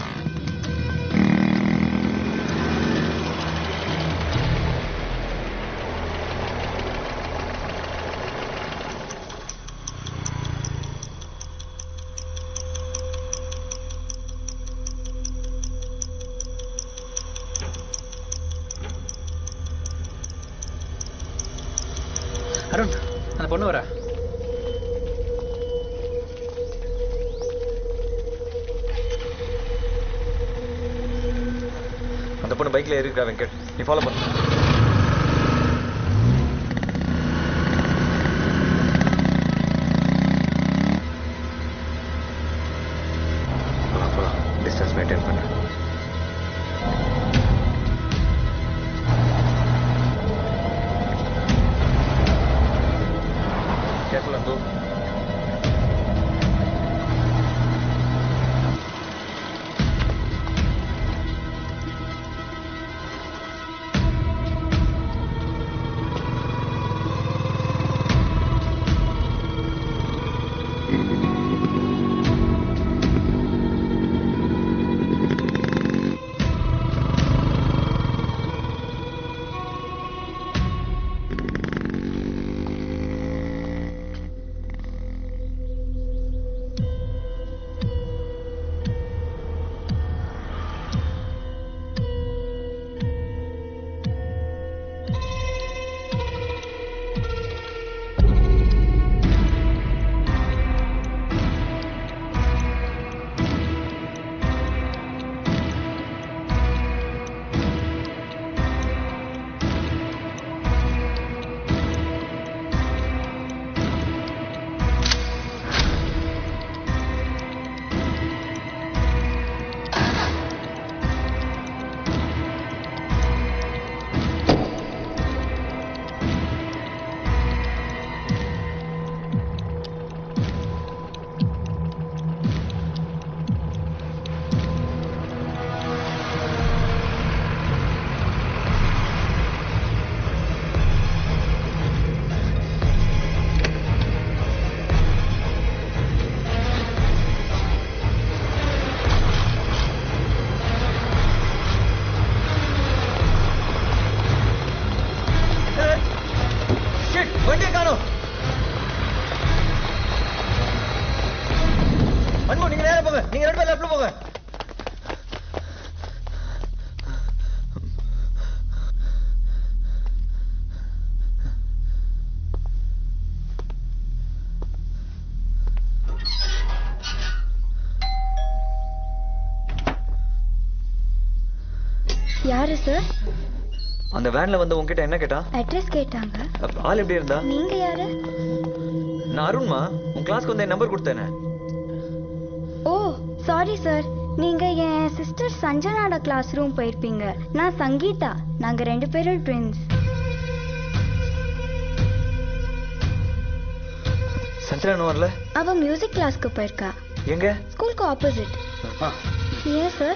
அருண், அந்த பொண்ணு வரா. அந்த பொண்ணு பைக்ல ஏறி இருக்கா வெங்கட், நீ ஃபாலோ பண்ணு. டிஸ்டன்ஸ் மெயின்டைன் பண்ணு. Careful, Anbu. யாரு சார்? அந்த வேன்ல வந்து உன்கிட்ட என்ன கேட்டா? அட்ரஸ் கேட்டாங்க. ஆள் எப்படி இருந்தா? நீங்க யாரு? நான் அருண்மா, உன் கிளாஸ்க்கு வந்து நம்பர் கொடுத்தேனே. ஓ சாரி சார், நீங்க என் சிஸ்டர் சஞ்சனாட கிளாஸ் ரூம் போயிருப்பீங்க. நான் சங்கீதா, நாங்க 2 பேரும் ட்வின்ஸ். சஞ்சனா வரல? அவ மியூசிக் கிளாஸ்க்கு போயிருக்கா. எங்க? ஸ்கூலுக்கு ஆப்போசிட். ஏன் சார்?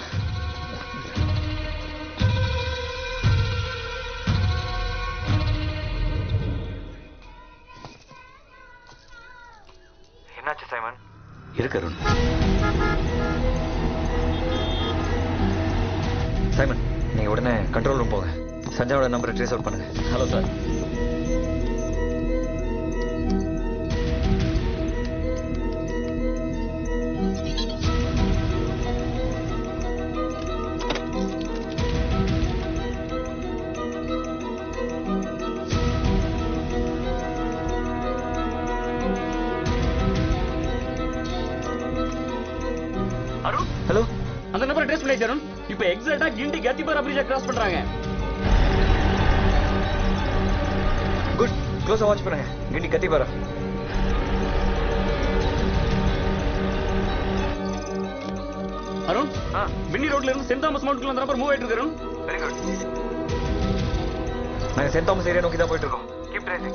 என்னாச்சு சைமன்? இருக்கு அருண். சைமன், நீங்க உடனே கண்ட்ரோல் ரூம் போங்க. சஞ்சாவோட நம்பரை ட்ரேஸ் அவுட் பண்ணுங்க. Hello sir. ஹலோ, அந்த நம்பரை ட்ரேஸ் பண்ணியாச்சு அருண். இப்போ எக்ஸாக்ட்டா கிண்டி கத்திபாரா பிரிட்ஜை கிராஸ் பண்றாங்க. க்ளோஸா வாட்ச் பண்ணுங்க கிண்டி கத்தி பாரு. அருண் வின்னி ரோட்ல இருந்து சென்ட் தாமஸ் மவுண்ட்க்குள்ள அந்த நம்பர் மூவ் ஆயிட்டு இருக்கு. Arun very good. நாங்க சென்ட் தாமஸ் ஏரியா நோக்கி தான் போயிட்டு இருக்கோம். Keep tracing.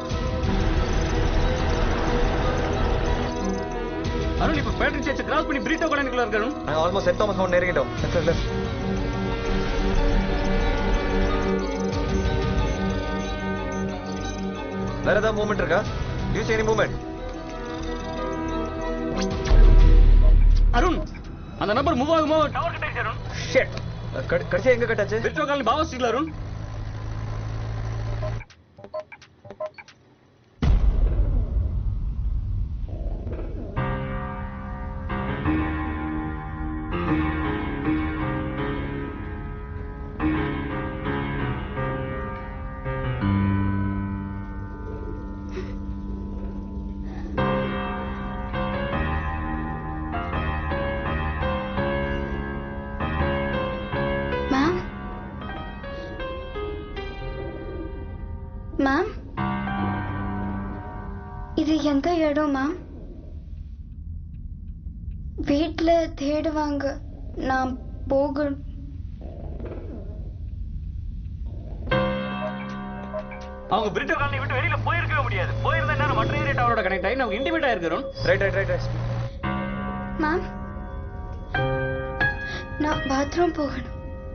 அருண் இப்ப பேட்டரி சர்ச் கிராஸ் பண்ணி பிரீட்டோ காலனிக்குள்ள இருக்கு. அருண் நாங்க ஆல்மோஸ்ட் சென்ட் தாமஸ் மவுண்ட் நெருங்கிட்டோம். லெஃப்ட். வேற ஏதாவது மூவ்மெண்ட் இருக்கா? You see any movement? Arun அந்த நம்பர் மூவ் ஆகுமோ டவர் கிட்ட இருக்கு. அருண் ஷிட். கடைசியா எங்க கட்டாச்சு? பிரீட்டோ காலனி பாவா ஸ்ட்ரீட்ல. அருண் மேம் இது எந்த இடம் மேம்? வீட்ல தேடுவாங்க, நான் போகணும். அவங்க பிரிட்டோ காலனி விட்டு வெளியில போயிருக்கவே முடியாது. போயிருந்தா என்ன மற்ற ஏரியா டவரோட கனெக்ட் ஆகி அவங்க இன்டிமேட் ஆயிருக்கிறோம். ரைட். மேம் நான் பாத்ரூம் போகணும்.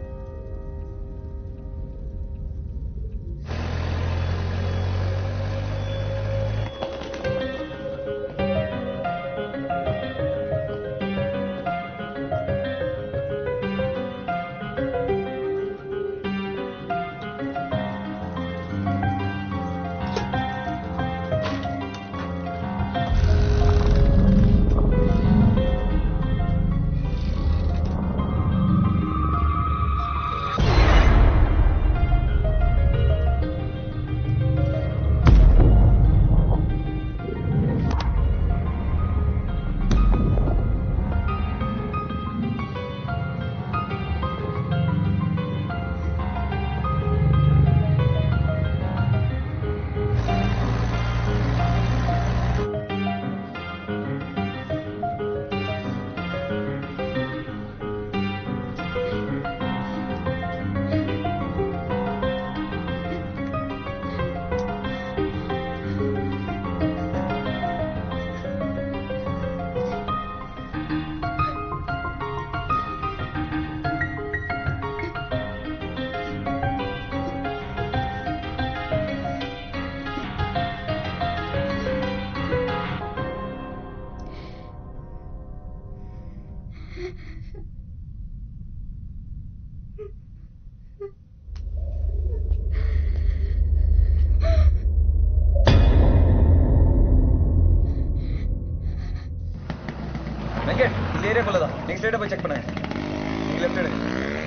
இந்த ஏரியாக்குள்ள தான். நீங்க ஸ்ட்ரைட்டா போய் செக் பண்ணுங்க. நீங்க லெஃப்ட் எடுங்க.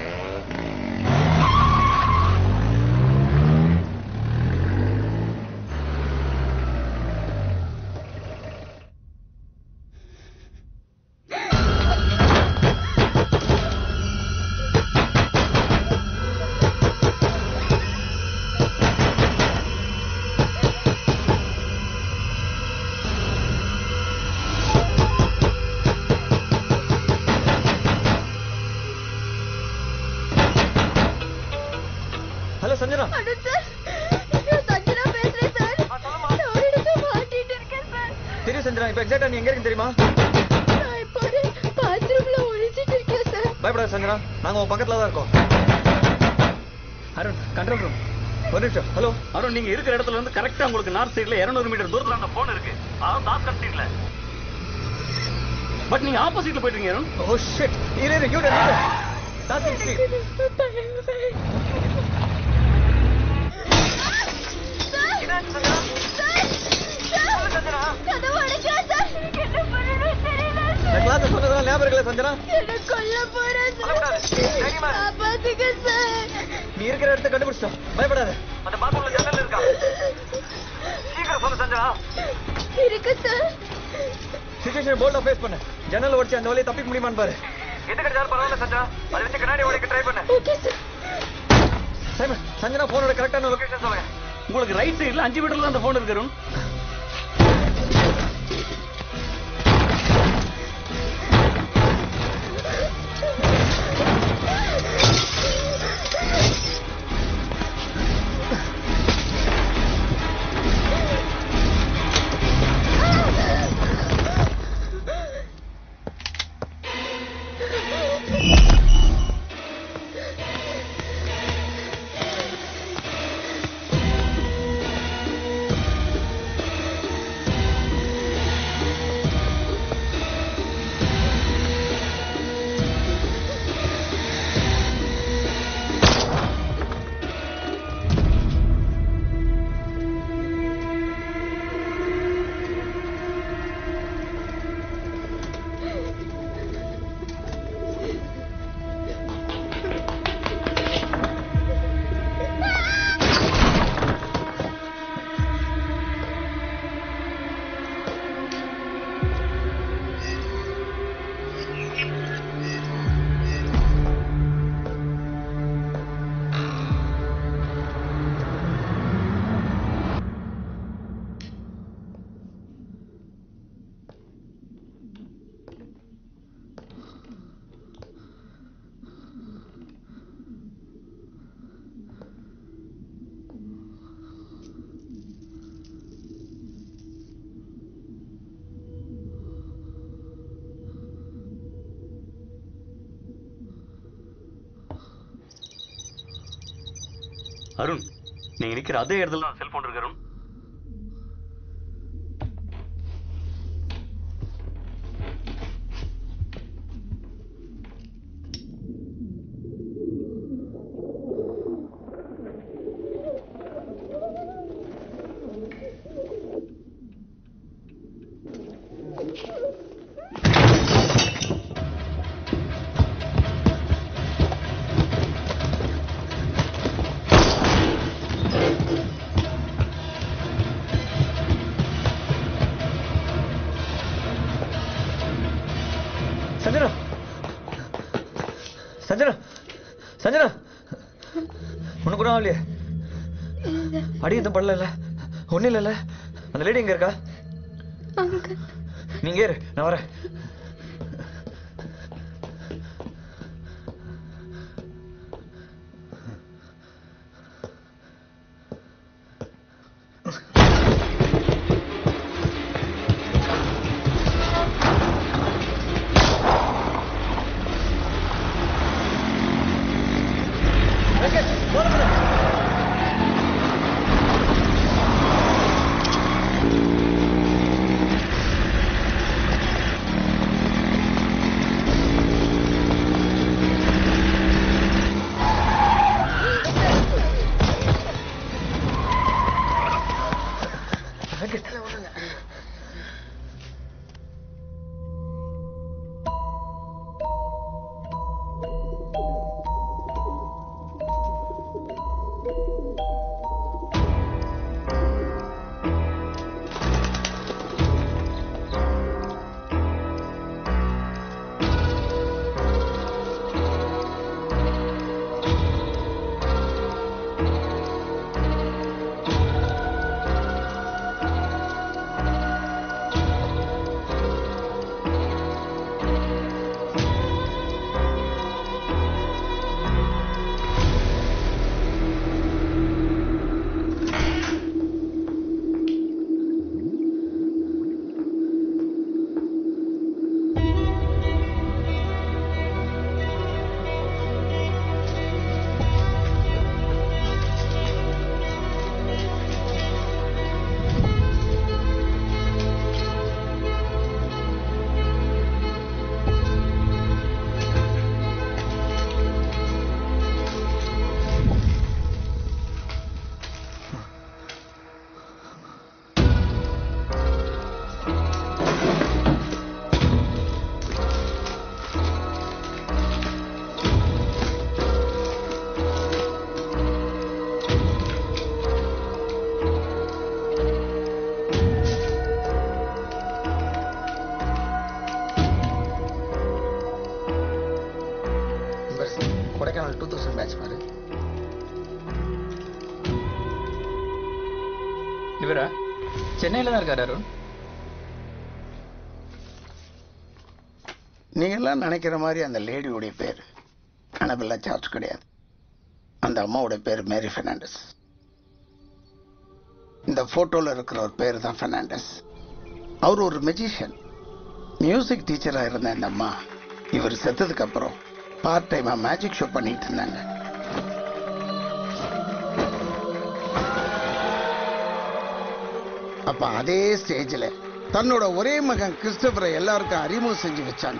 ஹலோ சஞ்சனா. அட சார், நான் சஞ்சனா பேசுறேன் சார். நான் ஒரு இடத்துல மாட்டிட்டு இருக்கேன் சார். தெரியும் சஞ்சனா. இப்போ எக்ஸாக்ட்டா நீ எங்க இருக்கீங்க தெரியுமா? நான் இப்போ பாத்ரூம்ல ஒளிஞ்சிட்டு இருக்கேன் சார். பயப்படாத சஞ்சனா, நாங்க உங்க பக்கத்துல தான் இருக்கோம். Arun control room. ஒரு நிமிஷம். ஹலோ அருண், நீங்க இருக்கிற இடத்துல இருந்து கரெக்டா உங்களுக்கு நார்த் சைடுல 200 மீட்டர் தூரத்துல அந்த போன் இருக்கு. அதான் தாஸ்கர் ஸ்ட்ரீட்ல. பட் நீங்க ஆப்போசிட்ல போயிட்டீங்க அருண். Oh shit. இரு யூ டர். தாஸ்கர் ஸ்ட்ரீட். கிளாஸ் சொன்னதெல்லாம் ஞாபகம் இருக்கல சஞ்சனா? என்ன கொல்ல போறேன் சார். காப்பாத்துங்க சார். நீ இருக்கிற இடத்தை கண்டுபிடிச்சோம். பயப்படாத. அந்த பாத்ரூம்ல ஜன்னல் இருக்கா? சீக்கிரம் சொல்லு சஞ்சனா. இருக்கு சார். சிச்சுவேஷன் போல்டா ஃபேஸ் பண்ணு. ஜன்னல் உடைச்சு அந்த வழியை தப்பிக்க முடியுமான்னு பாரு. எது கிடைச்சாலும் பரவாயில்ல சஞ்சனா. அதை வச்சு கண்ணாடி உடைக்க ட்ரை பண்ணு. Okay sir. சைமன், சஞ்சனா போனோட கரெக்டான லொகேஷன் சொல்லுங்க. உங்களுக்கு ரைட் சைடுல 5 மீட்டர்ல அந்த போன் இருக்கு அருண். அருண், நீங்க நிக்கிற அதே இடத்துல தான் செல்போன் இருக்கு அருண். சஞ்சனா சஞ்சனா சஞ்சனா உனக்கு கூட ஆகலையே? அடி எதுவும் படல? ஒன்னும் இல்லைல்ல? அந்த லேடி எங்க இருக்கா? நீங்க ஏறு, நான் வரேன். கொடைக்கானல் 2000 பேட்ச் பாரு. இவரா? சென்னையில் தான் இருக்காரு அருண். நீங்கள்லாம் நினைக்கிற மாதிரி அந்த லேடியோடைய பேர் அனபெல்லா சார்ஜ் கிடையாது. அந்த அம்மாவோட பேர் மேரி பெர்னாண்டஸ். இந்த போட்டோல இருக்கிற ஒரு பேர் தான் பெர்னாண்டஸ். அவர் ஒரு மெஜிஷியன், மியூசிக் டீச்சரா இருந்த இந்த அம்மா இவர் செத்ததுக்கு அப்புறம் பார்ட் டைமா மேஜிக் ஷோ பண்ணிட்டு இருந்தாங்க. அப்ப அதே ஸ்டேஜ்ல தன்னோட ஒரே மகன் கிறிஸ்டபரை எல்லாருக்கும் அறிமுகம் செஞ்சு வச்சாங்க.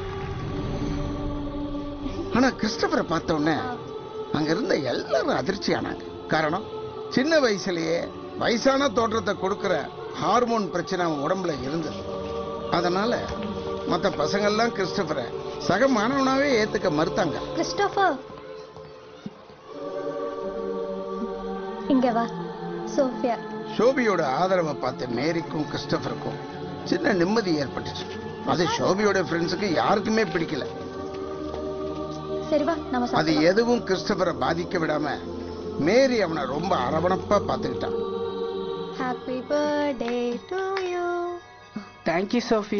ஆனா கிறிஸ்டபரை பார்த்த உடனே அங்க இருந்த எல்லாரும் அதிர்ச்சி ஆனாங்க. காரணம், சின்ன வயசுலயே வயசான தோற்றத்தை கொடுக்கிற ஹார்மோன் பிரச்சனை அவன் உடம்புல இருந்தது. அதனால மற்ற பசங்கள்லாம் கிறிஸ்டபரை சக மாணவனாவே ஏத்துக்க மறுத்தாங்க. கிறிஸ்டோபர் இங்க வா. சோஃபியா. ஷோபியோட ஆதரவை பார்த்து மேரிக்கும் கிறிஸ்டபருக்கும் சின்ன நிம்மதி ஏற்பட்டுச்சு. அது ஷோபியோட ஃப்ரெண்ட்ஸுக்கு யாருக்குமே பிடிக்கல. சரி வா நம்ம அது எதுவும் கிறிஸ்டபரை பாதிக்க விடாம மேரி அவனை ரொம்ப அரவணைப்பா பார்த்துக்கிட்டான். Happy birthday to you. Thank you Sophie.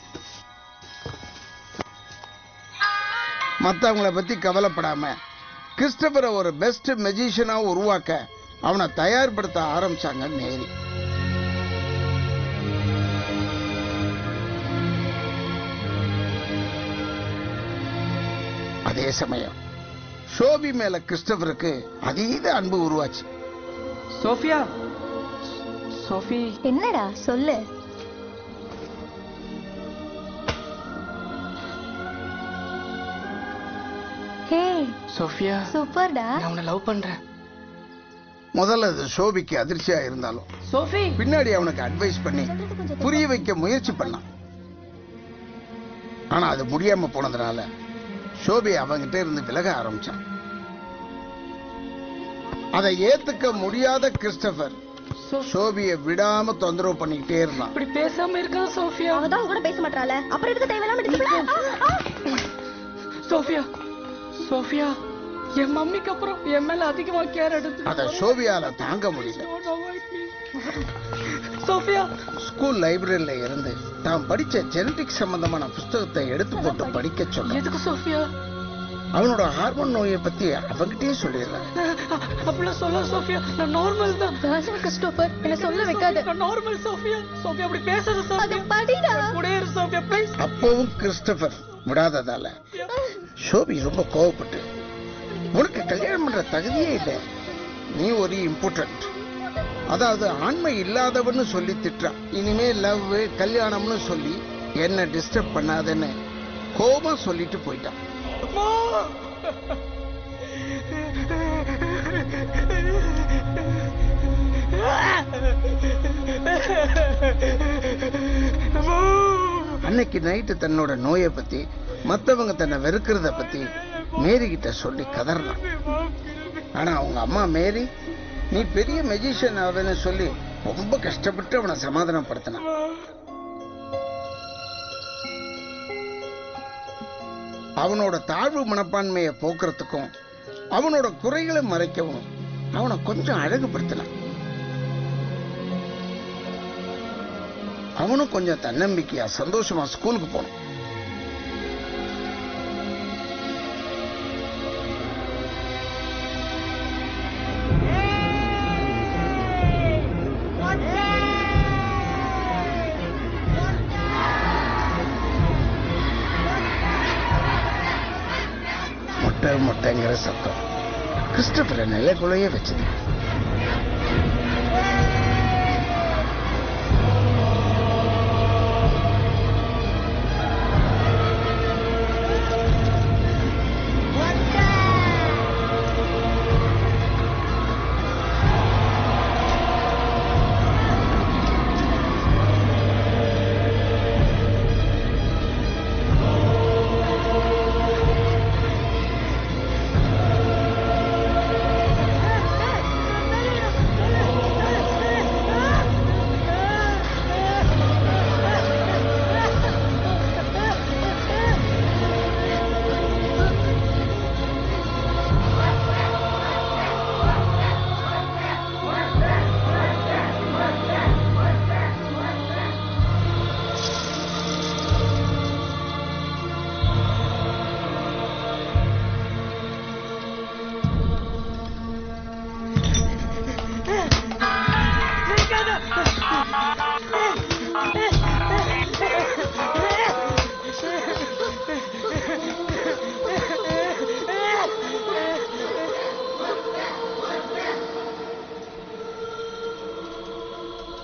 மற்றவங்களை பத்தி கவலைப்படாம கிறிஸ்டபரை ஒரு பெஸ்ட் மெஜிஷியனா உருவாக்க அவனை தயார்படுத்த ஆரம்பிச்சாங்க மேரி. அதே சமயம் ஷோபி மேல கிறிஸ்டபருக்கு அதீத அன்பு உருவாச்சு. சோஃபியா. சோஃபி. என்னடா சொல்லு. Hey Sophia. சூப்பர்டா. நான் உன்னை லவ் பண்றேன். முதல்ல அது ஷோபிக்கு அதிர்ச்சியா இருந்தாலும் சோஃபி பின்னாடி அவனுக்கு அட்வைஸ் பண்ணி புரிய வைக்க முயற்சி பண்ணான். ஆனா அது முடியாம போனதுனால ஷோபி அவங்கிட்ட இருந்து விலக ஆரம்பிச்சான். அதை ஏத்துக்க முடியாத கிறிஸ்டபர் ஷோபியை விடாம தொந்தரவு பண்ணிக்கிட்டே இருந்தான். இப்படி பேசாம இருக்கா சோஃபியா? அவதான் கூட பேச மாட்டாள, அப்புறம் எதுக்கு தேவையில்லாம எடுத்து. சோஃபியா. சோஃபியா, என் மம்மிக்கு அப்புறம் என் மேல அதிகமா கேர் எடுத்து அத ஷோபியால தாங்க முடியல. சோஃபியா ஸ்கூல் லைப்ரரியில இருந்து தான் படிச்ச ஜெனடிக் சம்பந்தமான புஸ்தகத்தை எடுத்து போட்டு படிக்க சொன்னான். எதுக்கு சோஃபியா? அவனோட ஹார்மோன் நோயை பத்தி அவங்கிட்டே சொல்லிடுறான். அப்படிலாம் சொல்ல சோஃபியா, நான் நார்மல் தான். கிறிஸ்டோபர் என்ன சொல்ல வைக்காத. நான் நார்மல் சோஃபியா. சோஃபியா அப்படி பேசாத சோஃபியா. அது படிடா. கூடவே இரு சோஃபியா ப்ளீஸ். அப்பவும் கிறிஸ்டபர் விடாததால ஷோபி ரொம்ப கோவப்பட்டு, உனக்கு கல்யாணம் பண்ற தகுதியே இல்லை, நீ ஒரு இம்பார்ட்டன்ட், அதாவது ஆண்மை இல்லாதவன்னு சொல்லி திட்டான். இனிமே லவ் கல்யாணம்னு சொல்லி என்ன டிஸ்டர்ப் பண்ணாதன்னு கோபமா சொல்லிட்டு போயிட்டான். அன்னைக்கு நைட்டு தன்னோட நோயை பத்தி மத்தவங்க தன்னை வெறுக்கிறத பத்தி மேரி கிட்ட சொல்லி கதறலாம். ஆனா அவங்க அம்மா மேரி, நீ பெரிய மெஜிஷியன் ஆவேன்னு சொல்லி ரொம்ப கஷ்டப்பட்டு அவனை சமாதானப்படுத்தினான். அவனோட தாழ்வு மனப்பான்மையை போக்குறதுக்கும் அவனோட குறைகளை மறைக்கவும் அவனை கொஞ்சம் அழகுபடுத்தினான். அவனும் கொஞ்சம் தன்னம்பிக்கையா சந்தோஷமா ஸ்கூலுக்கு போனான். மொட்டை மொட்டைங்கிற சத்தம் கிறிஸ்டபரை நிலைக்குள்ளேயே வச்சது.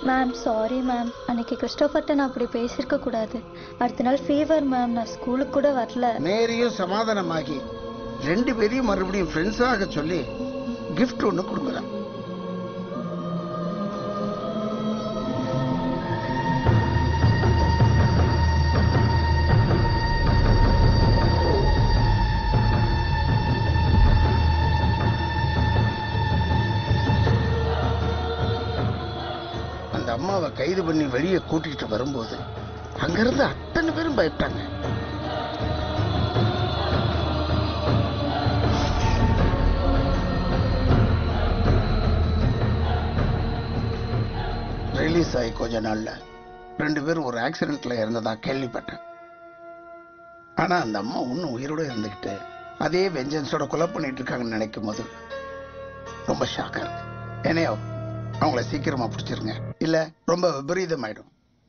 மேம் சாரி மேம், அன்னைக்கு கிறிஸ்டோபர்ட்ட நான் அப்படி பேசியிருக்க கூடாது. அடுத்த நாள் ஃபீவர் மேம், நான் ஸ்கூலுக்கு கூட வரல. மேரியும் சமாதானமாகி 2 பேரையும் மறுபடியும் ஃப்ரெண்ட்ஸாக சொல்லி கிஃப்ட் ஒன்று கொடுக்குறான். அம்மாவை கைது பண்ணி வெளியே கூட்டிட்டு வரும்போது அங்கிருந்து அத்தனை பேரும் பயப்பட்டாங்க. ரிலீஸ் ஆகி கொஞ்ச நாள்ல 2 பேரும் ஒரு ஆக்சிடென்ட்ல இறந்ததா கேள்விப்பட்டேன். ஆனா அந்த அம்மா இன்னும் உயிரோட இருந்துகிட்டு அதே வெஞ்சன்ஸோட கொலை பண்ணிட்டு இருக்காங்கன்னு நினைக்கும் போது ரொம்ப ஷாக்கா இருக்கு. என்னையோ அவங்கள சீக்கிரமா பிடிச்சிருங்க, இல்ல ரொம்ப விபரீதமாயிடும்.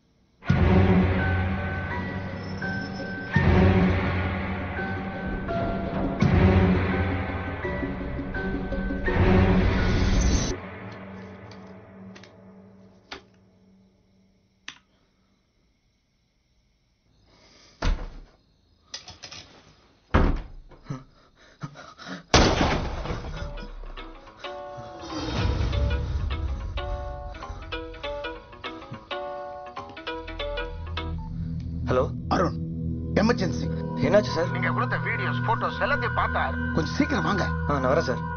Hello Arun, emergency. என்னாச்சு சார்? நீங்க கொடுத்த வீடியோஸ் போட்டோஸ் எல்லாத்தையும் பார்த்தார். கொஞ்சம் சீக்கிரம் வாங்க. நான் வரேன் சார்.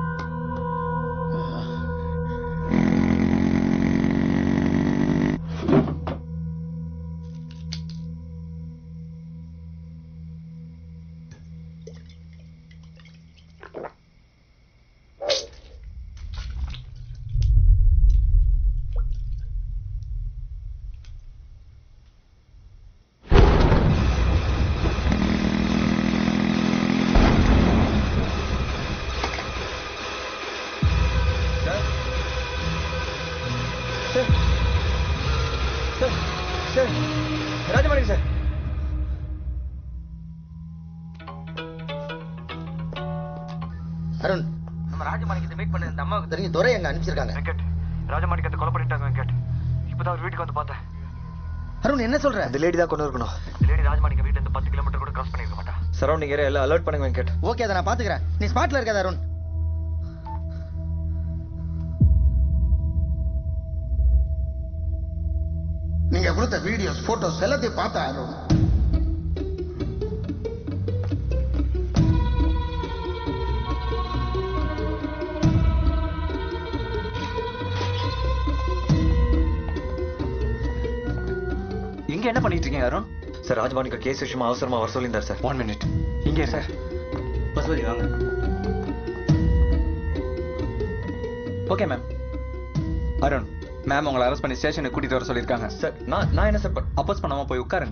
ராஜமாணிக்கம் சார். அருண், நம்ம ராஜமாணிக்கத்தை மீட் பண்ண இந்த அம்மாவுக்கு தெரிஞ்சு துரை எங்க அனுப்பிச்சிருக்காங்க. வெங்கட், ராஜமாணிக்கத்தை கொலை பண்ணிட்டாங்க வெங்கட். இப்பதான் அவர் வீட்டுக்கு வந்து பார்த்தேன். அருண் என்ன சொல்ற? அந்த லேடி தான் கொண்டு இருக்கணும். லேடி ராஜமாணிக்கம் வீட்டுல இருந்து 10 கிலோமீட்டர் கூட கிராஸ் பண்ணிருக்க மாட்டா. சரௌண்டிங் ஏரியா எல்லாம் அலர்ட் பண்ணுங்க வெங்கட். ஓகே, அதை நான் பாத்துக்கிறேன். நீ ஸ்பாட்ல இருக்காத அருண். நீங்க கொடுத்த வீடியோஸ் போட்டோஸ் எல்லாத்தையும் பார்த்தா அருண். இங்க என்ன பண்ணிட்டு இருக்கீங்க அருண்? சார், ராஜமாணிக்க கேஸ் விஷயமா அவசரமா வர சொல்லியிருந்தார் சார். 1 minute. இங்கே சார். பசுபதி வாங்க. Okay ma'am. அருண், மேம் உங்களை அரெஸ்ட் பண்ணி ஸ்டேஷனுக்கு கூட்டிட்டு வர சொல்லியிருக்காங்க. சார், நான் என்ன சார் அப்போஸ் பண்ணாம போய் உட்காருங்க.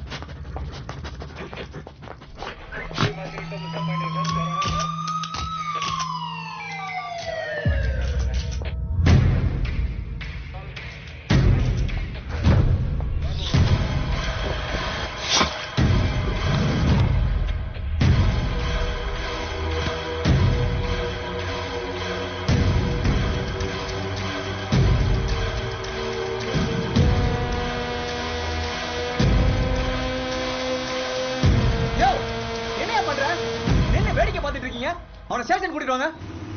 அவனை ஸ்டேஷன் கூட்டிட்டு வாங்க.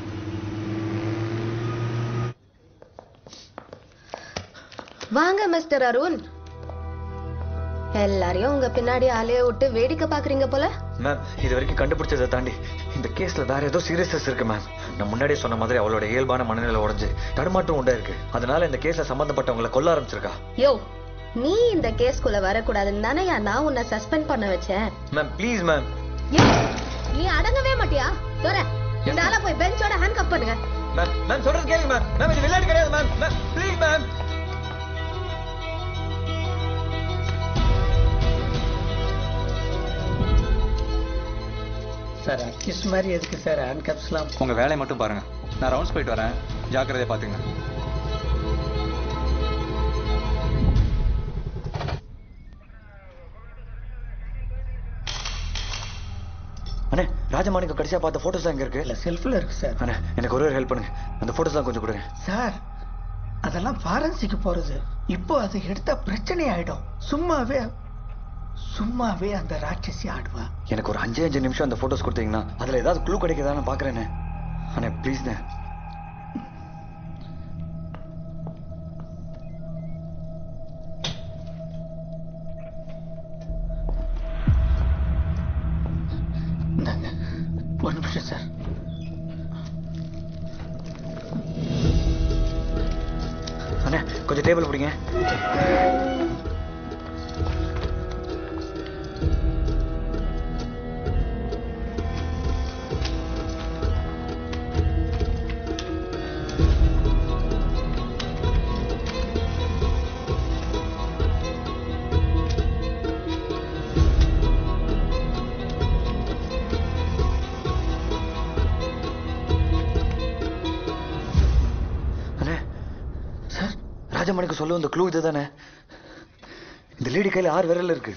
வாங்க மிஸ்டர் அருண். எல்லாரையும் உங்க பின்னாடி ஆளைய விட்டு வேடிக்கை பாக்குறீங்க போல. மேம், இது வரைக்கும் கண்டுபிடிச்சதை தாண்டி இந்த கேஸ்ல வேற ஏதோ சீரியஸ்னஸ் இருக்கு மேம். நான் முன்னாடியே சொன்ன மாதிரி அவளோட இயல்பான மனநிலை உடைஞ்சு தடுமாட்டம் உண்டா இருக்கு. அதனால இந்த கேஸ்ல சம்பந்தப்பட்டவங்களை கொல்ல ஆரம்பிச்சிருக்கா. யோ, நீ இந்த கேஸ்குள்ள வரக்கூடாதுன்னு தானே நான் உன்னை சஸ்பெண்ட் பண்ண வச்சேன். Ma'am please ma'am. நீ அடங்கவே மாட்டியா? தோற இந்த ஆளை போய் பெஞ்சோட ஹேண்ட் கப் பண்ணுங்க. மேம் மேம் சொல்றது கேளுங்க மேம். மேம் இது விளையாட்டு கிடையாது ma'am. Ma'am please ma'am. Sir, accuse மாதிரி எதுக்கு சார் ஹேண்ட் கப்ஸ்லாம்? உங்க வேலையை மட்டும் பாருங்க. நான் ரவுண்ட்ஸ் போயிட்டு வரேன். ஜாக்கிரதையா பாத்துங்க. அண்ணே, ராஜமாணிக்கம் கடைசியா பார்த்த போட்டோஸ் தான் இங்க இருக்கு. இல்ல, செல்ஃப்ல இருக்கு சார். அண்ணே, எனக்கு ஒரு ஹெல்ப் பண்ணுங்க. அந்த போட்டோஸ் தான் கொஞ்சம் கொடுங்க சார். அதெல்லாம் ஃபாரன்சிக்கு போறது. இப்போ அதை எடுத்தா பிரச்சனை ஆயிடும். சும்மாவே அந்த ராட்சசி ஆடுவா. எனக்கு ஒரு 5 நிமிஷம் அந்த போட்டோஸ் கொடுத்தீங்கன்னா அதுல ஏதாவது க்ளூ கிடைக்குதான்னு பாக்குறேன்னு. அண்ணே ப்ளீஸ்ண்ணே. ஒரு நிமிஷம் சார். அண்ணே கொஞ்சம் டேபிள் பிடிங்க. ராஜமணிக்கு சொல்ல வந்த க்ளூ இதுதானே? இந்த லேடி கையில 6 விரல் இருக்கு.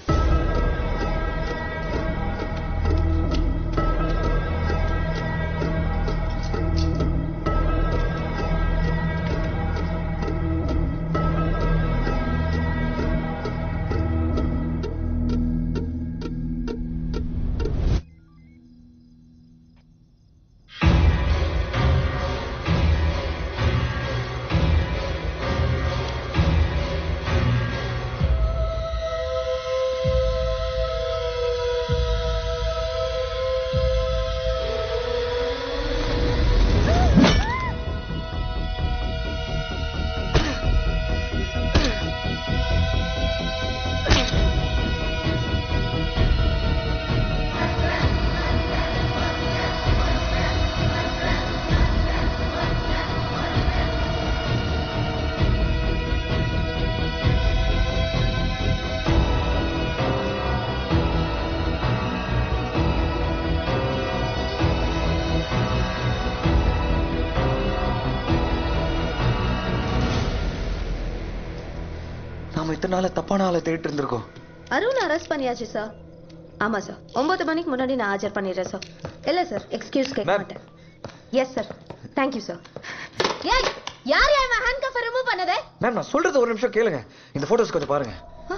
இத்தனை நாள தப்பான ஆளை தேடிட்டு இருந்திருக்கோம். அருண் அரெஸ்ட் பண்ணியாச்சு சார். ஆமா சார், 9 மணிக்கு முன்னாடி நான் ஆஜர் பண்ணிடுறேன் சார். இல்ல சார், எக்ஸ்கியூஸ் கேட்க மாட்டேன். Yes sir, thank you sir. ஏய், யார் இவன் ஹேண்ட்கஃப் ரிமூவ் பண்ணதே? மேம் நான் சொல்றது ஒரு நிமிஷம் கேளுங்க. இந்த போட்டோஸ் கொஞ்சம் பாருங்க.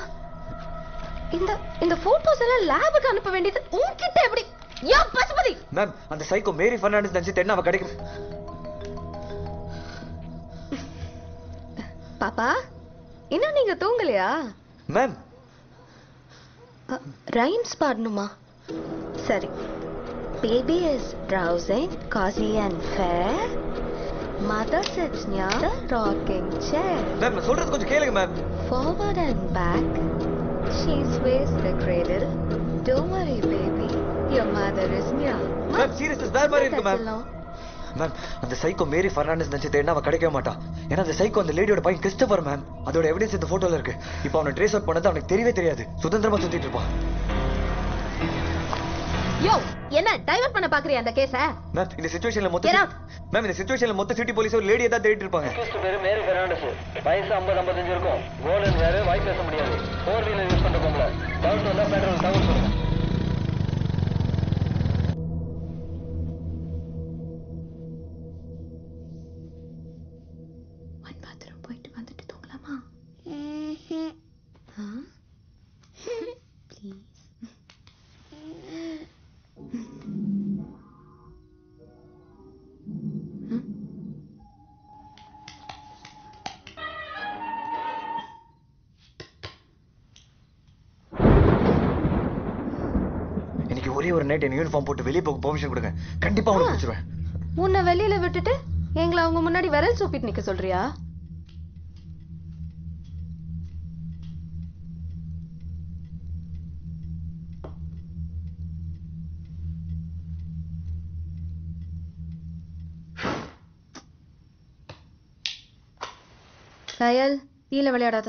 இந்த போட்டோஸ் எல்லாம் லேபுக்கு அனுப்ப வேண்டியது உன்கிட்ட எப்படி? யா பசுபதி. மேம் அந்த சைக்கோ மேரி ஃபெர்னாண்டஸ் நினைச்சு தென்ன அவ கிடைக்கும். பாப்பா இன்னும் நீங்க தூங்கலையா? மேம் ரைம்ஸ் பாடணுமா? சரி. Baby is drowsing, cozy and fair. Mother sits near the rocking chair. Ma'am நான் சொல்றது கொஞ்சம் கேளுங்க ma'am. Forward and back, she sways the cradle. Don't worry baby, your mother is near. Ma'am serious வேற மாதிரி இருக்கு ma'am. Ma'am அந்த psycho Mary Fernandes நினைச்சு தேடினா அவ கிடைக்கவே மாட்டா. ஏன்னா அந்த சைக்கோ அந்த லேடியோட பையன் கிறிஸ்டோபர் மேம். அதோட எவிடன்ஸ் இந்த போட்டோல இருக்கு. இப்போ அவனை ட்ரேஸ் அவுட் பண்ணது அவனுக்கு தெரியவே தெரியாது. சுதந்திரமா சுத்திட்டு இருப்பான். யோ என்ன டைவர்ட் பண்ண பாக்குறியா அந்த கேஸ? மேம் இந்த சிச்சுவேஷன்ல மொத்த சிட்டி போலீஸ் ஒரு லேடியை தான் தேடிட்டு இருப்பாங்க. அக்யூஸ்ட் பேரு மேரி ஃபெர்னாண்டஸ். வயசு 50-55 இருக்கும். கோல்டன் வேற வாய் பேச முடியாது. 4 வீலர் யூஸ் பண்ற பொம்பளை. டவுட் வந்தா பெட்ரோல் டவுன் பண்ணுங்க. ஒரே ஒரு நைட் என்ன யூனிஃபார்ம் போட்டு வெளியே போக பெர்மிஷன் கொடுங்க. கண்டிப்பா அவனை பிடிச்சிருவேன். உன்னை வெளியில விட்டுட்டு எங்களை அவங்க முன்னாடி விரல் சூப்பிட்டு நிக்க சொல்றியா? கயல் தீல விளையாடாத.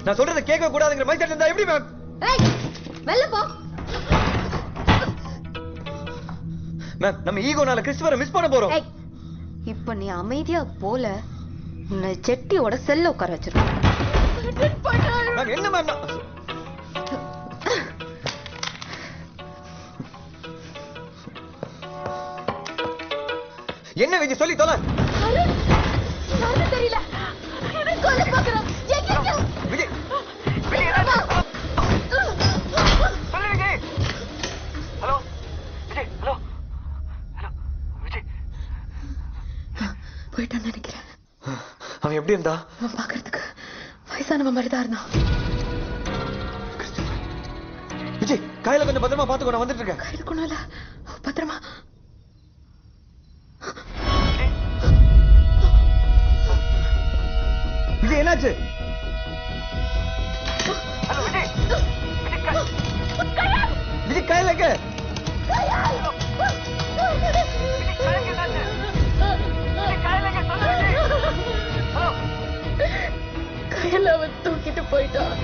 நான் சொல்றதை கேட்க கூடாதுங்கிற மைண்ட் செட் இருந்தா எப்படி மேம்? வெளில போ. மேம் நம்ம ஈகோனால கிறிஸ்டோபரை மிஸ் பண்ண போறோம். இப்ப நீ அமைதியா போல உன்னை செட்டியோட செல்ல உட்கார வச்சிருக்கேன். மேம் என்ன மேம்? என்ன விஜய் சொல்லி தொலை. தெரியல கொலை பார்க்கறோம். Vijay hello Vijay hello hello Vijay போயிட்டான்னு நினைக்கிறேன். அவன் எப்படி இருந்தா? அவன் பார்க்கறதுக்கு வயசானவன் மாதிரி தான் இருந்தான். விஜய் கையில கொஞ்சம் பத்திரமா பாத்துக்கோ, நான் வந்துட்டு இருக்கேன். கையில கொண்டு இல்ல, பத்திரமா. விஜய் என்னாச்சு? விஜய் கையில எங்க? கையில அவன் தூக்கிட்டு போயிட்டான்.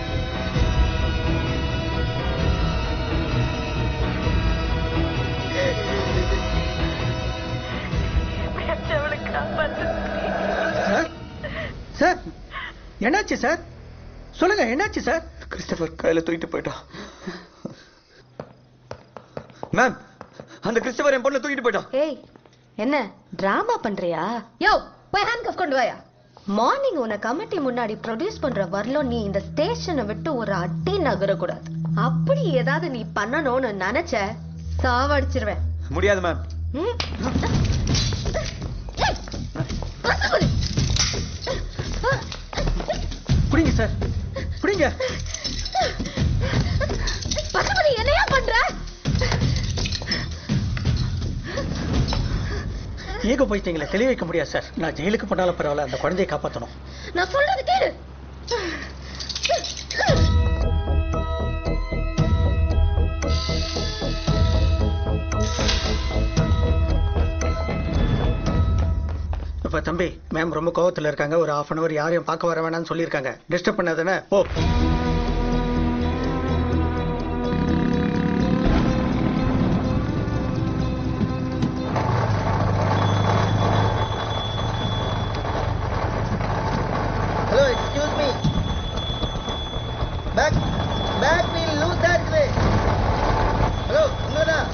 சார் என்னாச்சு சார்? சொல்லுங்க என்னாச்சு சார்? கிறிஸ்டோபர் கையில தூக்கிட்டு போயிட்டான். மேம் அந்த கிறிஸ்டோபர் என் பொண்ணை தூக்கிட்டு போயிட்டான். ஏய் என்ன டிராமா பண்றியா? யோ போய் ஹேண்ட்கஃப் கொண்டு வாயா. மார்னிங் உன்னை கமிட்டி முன்னாடி ப்ரொடியூஸ் பண்ற வரலும் நீ இந்த ஸ்டேஷனை விட்டு ஒரு அடி நகரக்கூடாது. அப்படி ஏதாவது நீ பண்ணணும்னு நினைச்ச சாவடிச்சிருவேன். முடியாது மேம். புடிங்க சார், புடிங்க. பசுபதி என்னையா பண்ற? ஈகோ போயிட்டீங்களே, தெளிய வைக்க முடியாது சார். நான் ஜெயிலுக்கு போனாலும் பரவாயில்ல, அந்த குழந்தையை காப்பாற்றணும். நான் சொல்றது கேளு. இப்ப தம்பி மேம் ரொம்ப கோவத்துல இருக்காங்க. ஒரு 1/2 hour யாரையும் பார்க்க வர வேணாம்னு சொல்லியிருக்காங்க. டிஸ்டர்ப் பண்ணாதானே போ. Hello excuse me, back wheel லூஸா இருக்குது. ஹலோ உங்களதான்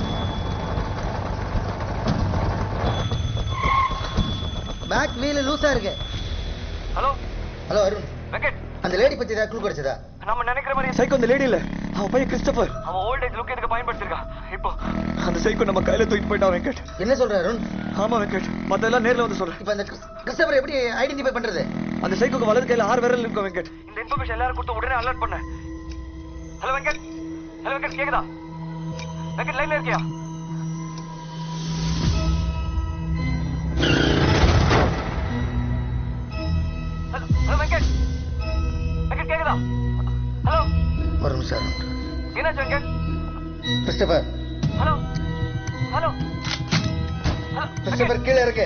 பேக் வீல் லூஸா இருக்கு. ஹலோ ஹலோ அருண், வெங்கட் அந்த லேடி பத்தி ஏதாவது க்ளூ கிடைச்சதா? நம்ம நினைக்கிற மாதிரி சைக்கோ அந்த லேடி இல்ல, அவன் பையன் கிறிஸ்டோபர். அவன் ஓல்ட் ஏஜ் லுக் இதுக்கு பயன்படுத்திருக்கான். இப்போ அந்த சைக்கோ நம்ம கையில தூக்கிட்டு போயிட்டான் வெங்கட். என்ன சொல்ற அருண்? ஆமா வெங்கட், மத்தெல்லாம் நேர்ல வந்து சொல்றேன். இப்ப அந்த கிறிஸ்டோபர் எப்படி ஐடென்டிஃபை பண்றது? அந்த சைக்கோக்கு வலது கையில 6 விரல் இருக்கும் வெங்கட். இந்த இன்ஃபர்மேஷன் எல்லாரும் கொடுத்து உடனே அலர்ட் பண்ண. ஹலோ வெங்கட், ஹலோ வெங்கட் கேக்குதா? வெங்கட் லைன்ல இருக்கியா? ஹலோ வெங்கட், வெங்கட் கேக்குதா? ஹலோ ஒரு நிமிஷம். என்னாச்சு Venkat? Christopher, hello hello Christopher கீழே இருக்கு.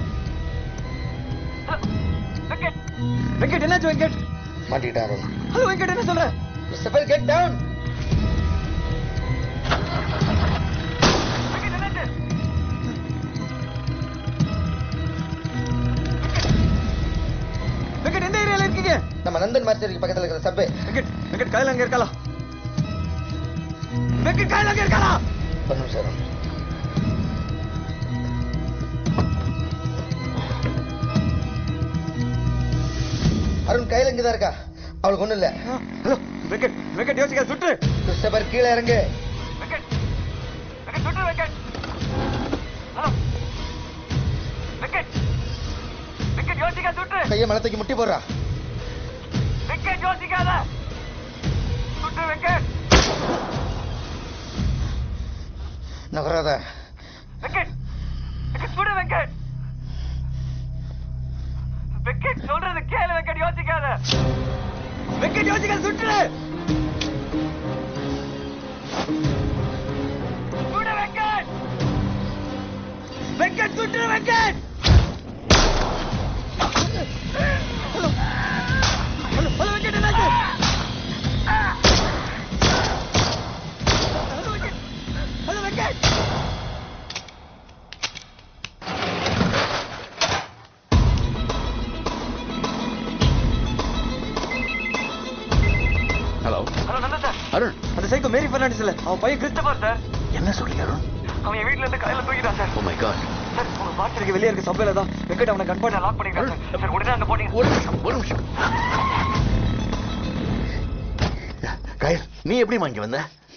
வெங்கட், வெங்கட் என்னாச்சு வெங்கட்? மாட்டிக்கிட்டான் அருண். ஹலோ வெங்கட் என்ன சொல்ற? Christopher get down. வெங்கட் என்னாச்சு? வெங்கட் எந்த ஏரியால இருக்கீங்க? நம்ம நந்தன் மாஸ்டருக்கு பக்கத்துல இருக்கிற சப்பே. வெங்கட் கையில அங்க இருக்காளா? வெங்கட் கையில அங்க இருக்காளா? ஒரு நிமிஷம் அருண். அருண் கையில இங்கதான் இருக்கா, அவளுக்கு ஒண்ணும் இல்ல. ஹலோ வெங்கட், வெங்கட் யோசிக்க சுட்டு. கிறிஸ்டோபர் கீழே இறங்கு. வெங்கட், வெங்கட் சுட்டு வெங்கட். ஹலோ வெங்கட், வெங்கட் யோசிக்க சுட்டு. கையை மலத்தைக்கு முட்டி போடுறா. வெங்கட் யோசிக்காத சுட்டு வெங்கட். நகராத. வெங்கட், வெங்கட் சுடு வெங்கட். வெங்கட் சொல்றது கேளு வெங்கட், யோசிக்காத. வெங்கட் யோசிக்காத சுட்டு. சுடு வெங்கட். வெங்கட் சுட்டு Venkat. Hello hello hello Venkat என்னாச்சு? அருண், அந்த சைக்கோ மேரி பெர்னாண்டஸ் இல்ல, அவன் பையன் கிறிஸ்டபர் சார். என்ன சொல்லி அருண்? அவன் என் வீட்ல இருந்து காலையில தூக்கிட்டான் sir. Oh my God. Sir உங்க பாட்டிக்கு வெளியே இருக்க சபையில தான் வெங்கட் அவனை கன்ஃபார்மா லாக் பண்ணிட்டாங்க சார். உடனே அங்க போனீங்க. ஒரு நிமிஷம். கயல், நீ எப்படி இங்க வந்த?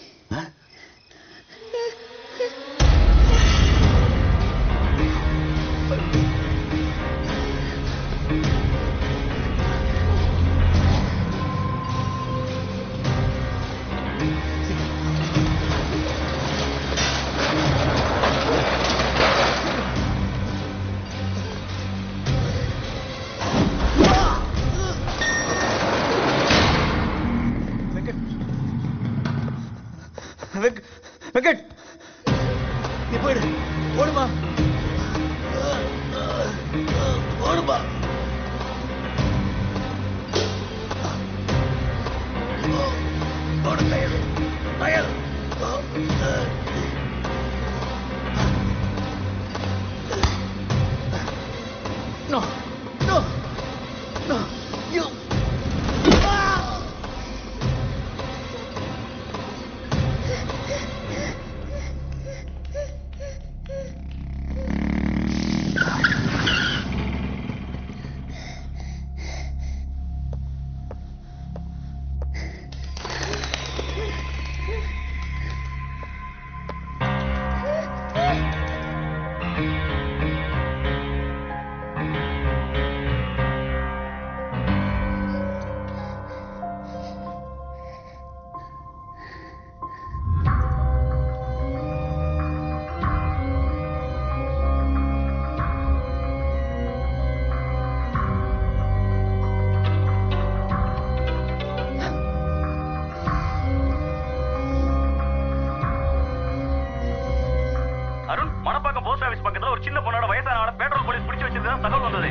வெங்கட், நீ போயிடு. ஓடுமா, ஓடுமா. ஓடு Kayal, Kayal. No, no, no, you. Manapakkam post office பக்கத்துல ஒரு சின்ன பொண்ணோட வயசான ஆளை பெட்ரோல் போலீஸ் பிடிச்சு வச்சிருந்தா தகவல் வந்தது.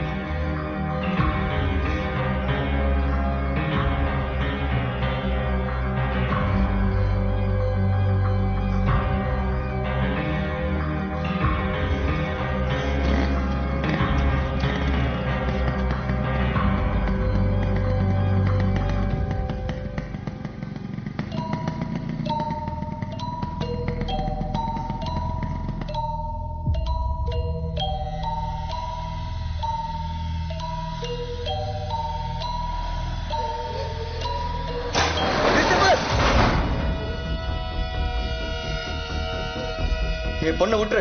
என் பொண்ணை விட்டுரு.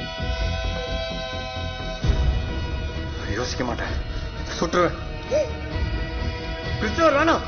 யோசிக்க மாட்டேன், சுட்டுருவேன். கிறிஸ்டோபர் வேணாம்.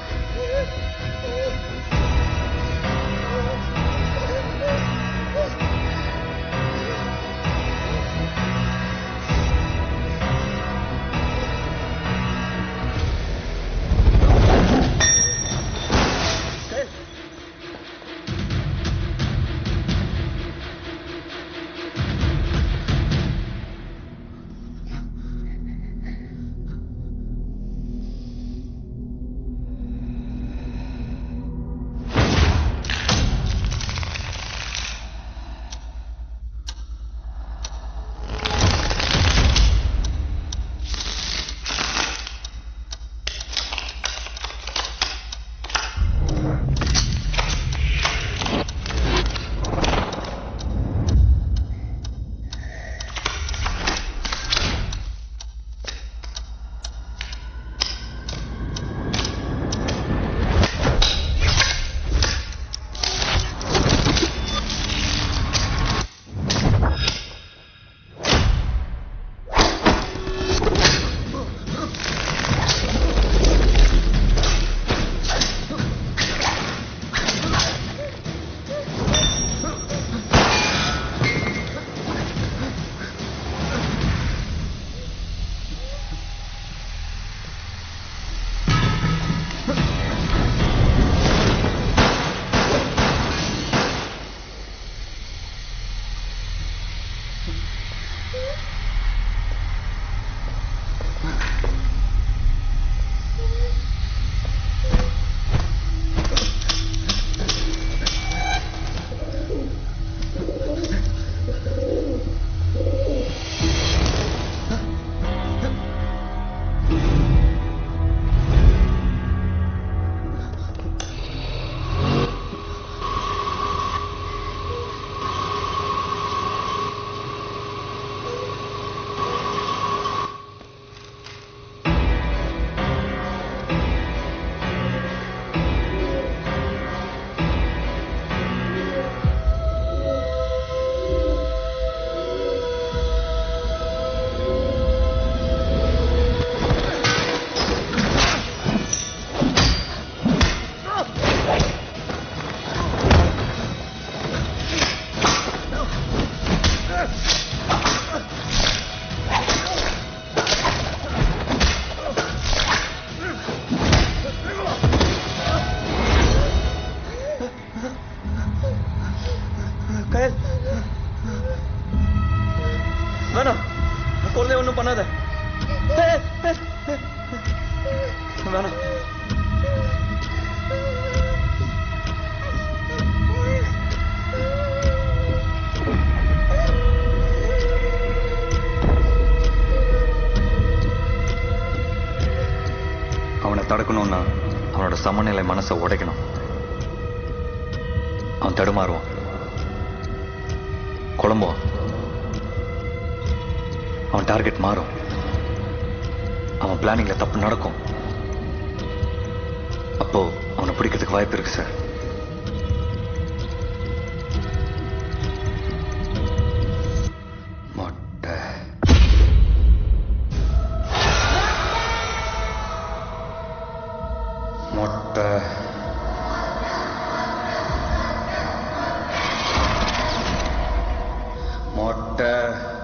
பண்ணாத. வேணாம். அவனை தடுக்கணும்னா அவனோட சமநிலை மனசை உடைக்கணும். அவன் தடுமாறுவான், குழம்புவான், அவன் டார்கெட் மாறும், அவன் பிளானிங்ல தப்பு நடக்கும். அப்போ அவனை பிடிக்கிறதுக்கு வாய்ப்பு இருக்கு சார். மொட்டை மொட்டை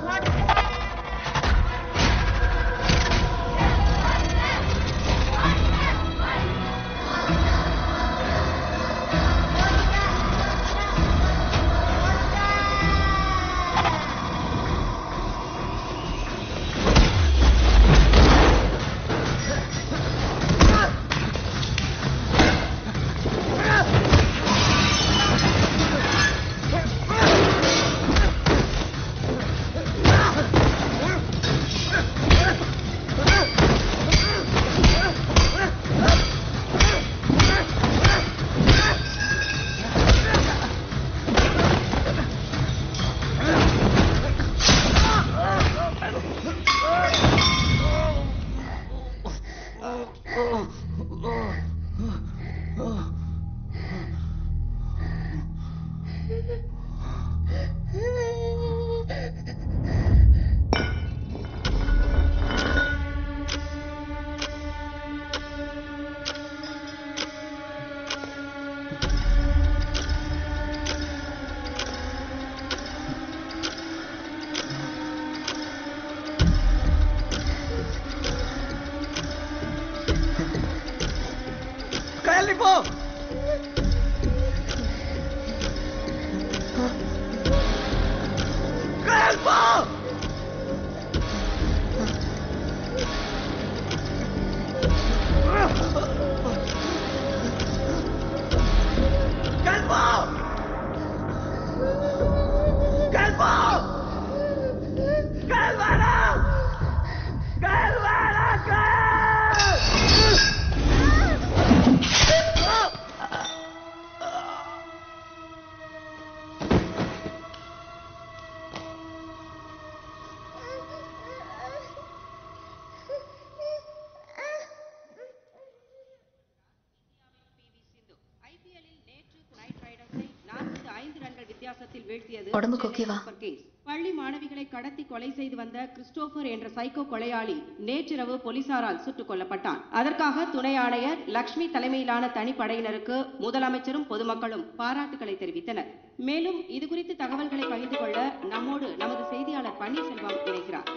உடம்புக்கு ஓகேவா? பள்ளி மாணவிகளை கடத்தி கொலை செய்து வந்த கிறிஸ்டோபர் என்ற சைக்கோ கொலையாளி நேற்றிரவு போலீசாரால் சுட்டுக் கொல்லப்பட்டான். அதற்காக துணை ஆணையர் லக்ஷ்மி தலைமையிலான தனிப்படையினருக்கு முதலமைச்சரும் பொதுமக்களும் பாராட்டுகளை தெரிவித்தனர். மேலும் இதுகுறித்து தகவல்களை பகிர்ந்து கொள்ள நம்மோடு நமது செய்தியாளர் பன்னீர்செல்வம் இணைக்கிறார்.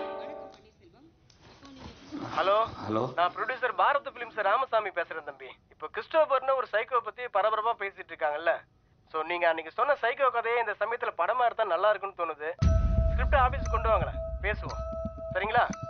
ஹலோ, நான் ப்ரொடியூசர் பாரத் பிலிம்ஸ் ராமசாமி பேசுறேன் தம்பி. இப்போ கிறிஸ்டோபர்னு ஒரு சைக்கோ பத்தி பரபரப்பா பேசிட்டு இருக்காங்கல்ல. சோ நீங்க அன்னைக்கு சொன்ன சைக்கோ கதையை இந்த சமயத்துல படமா எடுத்தா நல்லா இருக்குன்னு தோணுது. ஸ்கிரிப்ட் ஆபீஸ் கொண்டு வாங்களேன், பேசுவோம். சரிங்களா?